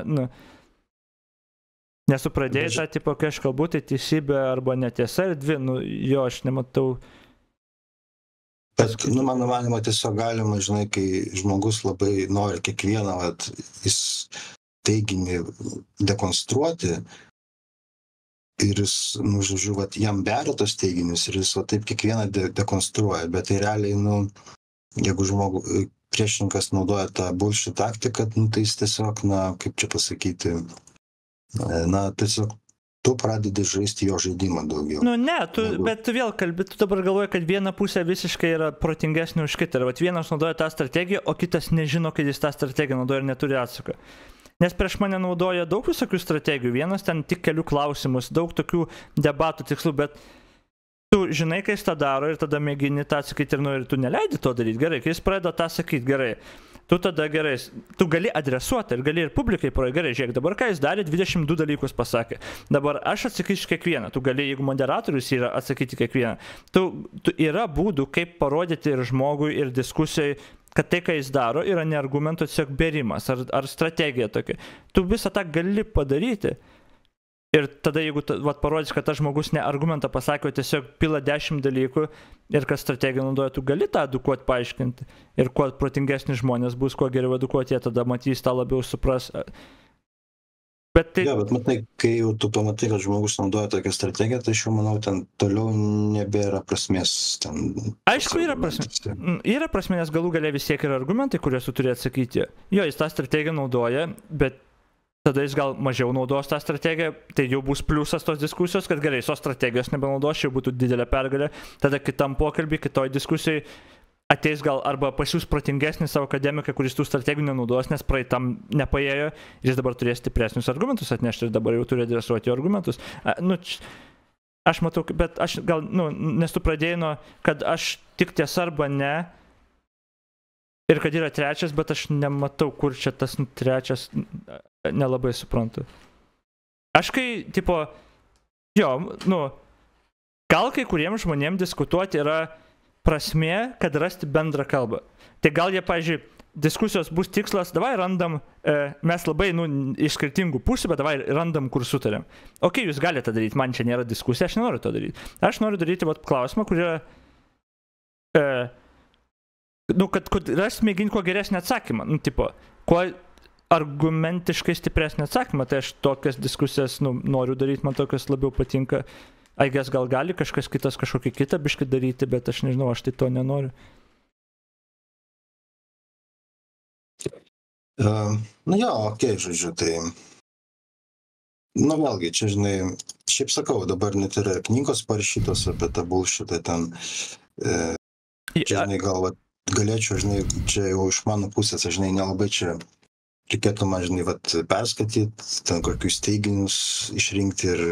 nesupradėjai tą tipo, kai aš kalbu, tai teisybė arba netiesa ir dvi, jo, aš nematau. Bet, mano manimo, tiesiog galima, žinai, kai žmogus labai nori kiekvieną, jis teiginį dekonstruoti ir jis, žodžiu, jam beria tos teiginius ir jis taip kiekvieną dekonstruoja, bet tai realiai, jeigu priešininkas naudoja tą bullshit taktiką, tai jis tiesiog, kaip čia pasakyti, tiesiog tu pradedi žaisti jo žaidimą daugiau. Bet tu vėl kalbi, tu dabar galvoji, kad viena pusė visiškai yra protingesnė už kitą. Ir vienas naudoja tą strategiją, o kitas nežino, kad jis tą strategiją naudoja ir neturi atsako. Nes prieš mane naudoja daug visokių strategijų. Vienas ten tik kelių klausimus, daug tokių debatų tikslų, bet tu žinai, kai jis tą daro ir tada mėgini tą atsakyti ir tu neleidi to daryti. Gerai, kai jis pradeda tą sakyti, gerai. Tu tada gerai, tu gali adresuoti ir gali ir publikai gerai, žiūrėk, dabar ką jis darė, 22 dalykus pasakė. Dabar aš atsakysiu kiekvieną, tu gali, jeigu moderatorius yra atsakyti kiekvieną. Tu yra būdų, kaip parodyti ir žmogui, ir diskusijai, kad tai, ką jis daro, yra ne argumentų, tiesiog bėrimas ar strategija tokia. Tu visą tą gali padaryti. Ir tada, jeigu parodys, kad tas žmogus ne argumentą pasakė, o tiesiog pila 10 dalykų ir kas strategiją naudoja, tu gali tą edukuoti, paaiškinti. Ir kuo protingesni žmonės bus, kuo geriau edukuoti, jie tada matys, tą labiau supras. Bet tai... Ja, bet matai, kai jau tu pamatai, kad žmogus naudoja tokią strategiją, tai aš jau manau, ten toliau nebėra prasmės. Aišku, yra prasmės. Yra prasmės, nes galų galia vis tiek yra argumentai, kuriuos tu turi atsakyti. Jo, jis tą strategiją naudoja, bet tada jis gal mažiau naudos tą strategiją, tai jau bus pliusas tos diskusijos, kad gerai, tos strategijos nebenaudos, jau būtų didelė pergalė, tada kitam pokalbį, kitoj diskusijai ateis gal arba pasiūs protingesnį savo akademiką, kuris tų strategijų nenaudos, nes praeitam nepaėjo, jis dabar turės stipresnius argumentus atnešti ir dabar jau turi adresuoti jo argumentus. Aš matau, bet aš gal, nes tu pradėjai nuo, kad aš tik tiesa arba ne, ir kad yra trečias, bet aš nematau, kur čia tas trečias, nelabai suprantu. Aš kai, tipo, gal kai kuriems žmonėms diskutuoti yra prasmė, kad rasti bendrą kalbą. Tai gal jie, pavyzdžiui, diskusijos bus tikslas, davai randam, mes labai, iš skirtingų pusių, bet davai randam, kur sutarėm. Ok, jūs galite daryti, man čia nėra diskusija, aš nenoriu to daryti. Aš noriu daryti klausimą, kur yra, kad rasti mėginti kuo geresnį atsakymą. Kuo argumentiškai stipresnį atsakymą, tai aš tokias diskusijas noriu daryti, man tokias labiau patinka. Aigės gal gali kažkas kitas kažkokį kitą biškį daryti, bet aš nežinau, aš tai to nenoriu. Žodžiu, tai... Vėlgi, čia, žinai, šiaip sakau, dabar net yra knygos parašytos apie tą bullshitą ten. Žinai, galėčiau, žinai, čia jau iš mano pusės, žinai, nelabai čia reikėtų man, žinai, perskaityti, ten kokius teiginius išrinkti ir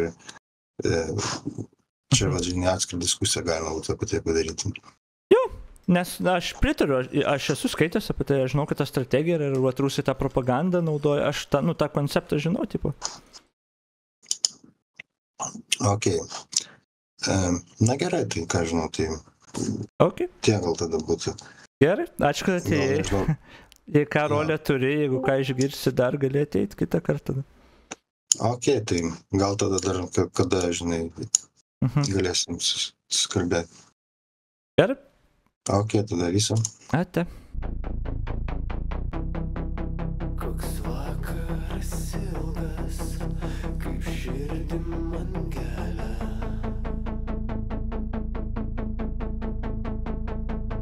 čia, žinai, atskirą diskusiją galima būtų apie tai padaryti. Jo, nes aš pritariu, aš esu skaitęs apie tai, aš žinau, kad ta strategija ir rusai tą propagandą naudoja, aš tą konceptą žinau, tipo. Ok. Na gerai, tai ką žinau, tai... Ok. Tie gal tada būtų. Gerai, ačiū, kad atėjai. Jei ką rolę turi, jeigu ką išgirsi, dar gali ateiti kitą kartą. Ok, tai gal tada dar kada, žinai, galėsim susikalbėti. Gerai. Ok, tada viso. Ate. Koks vakaras ilgas, kaip širdim man gelia.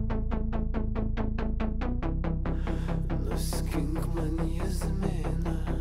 Nuskink man jazminą.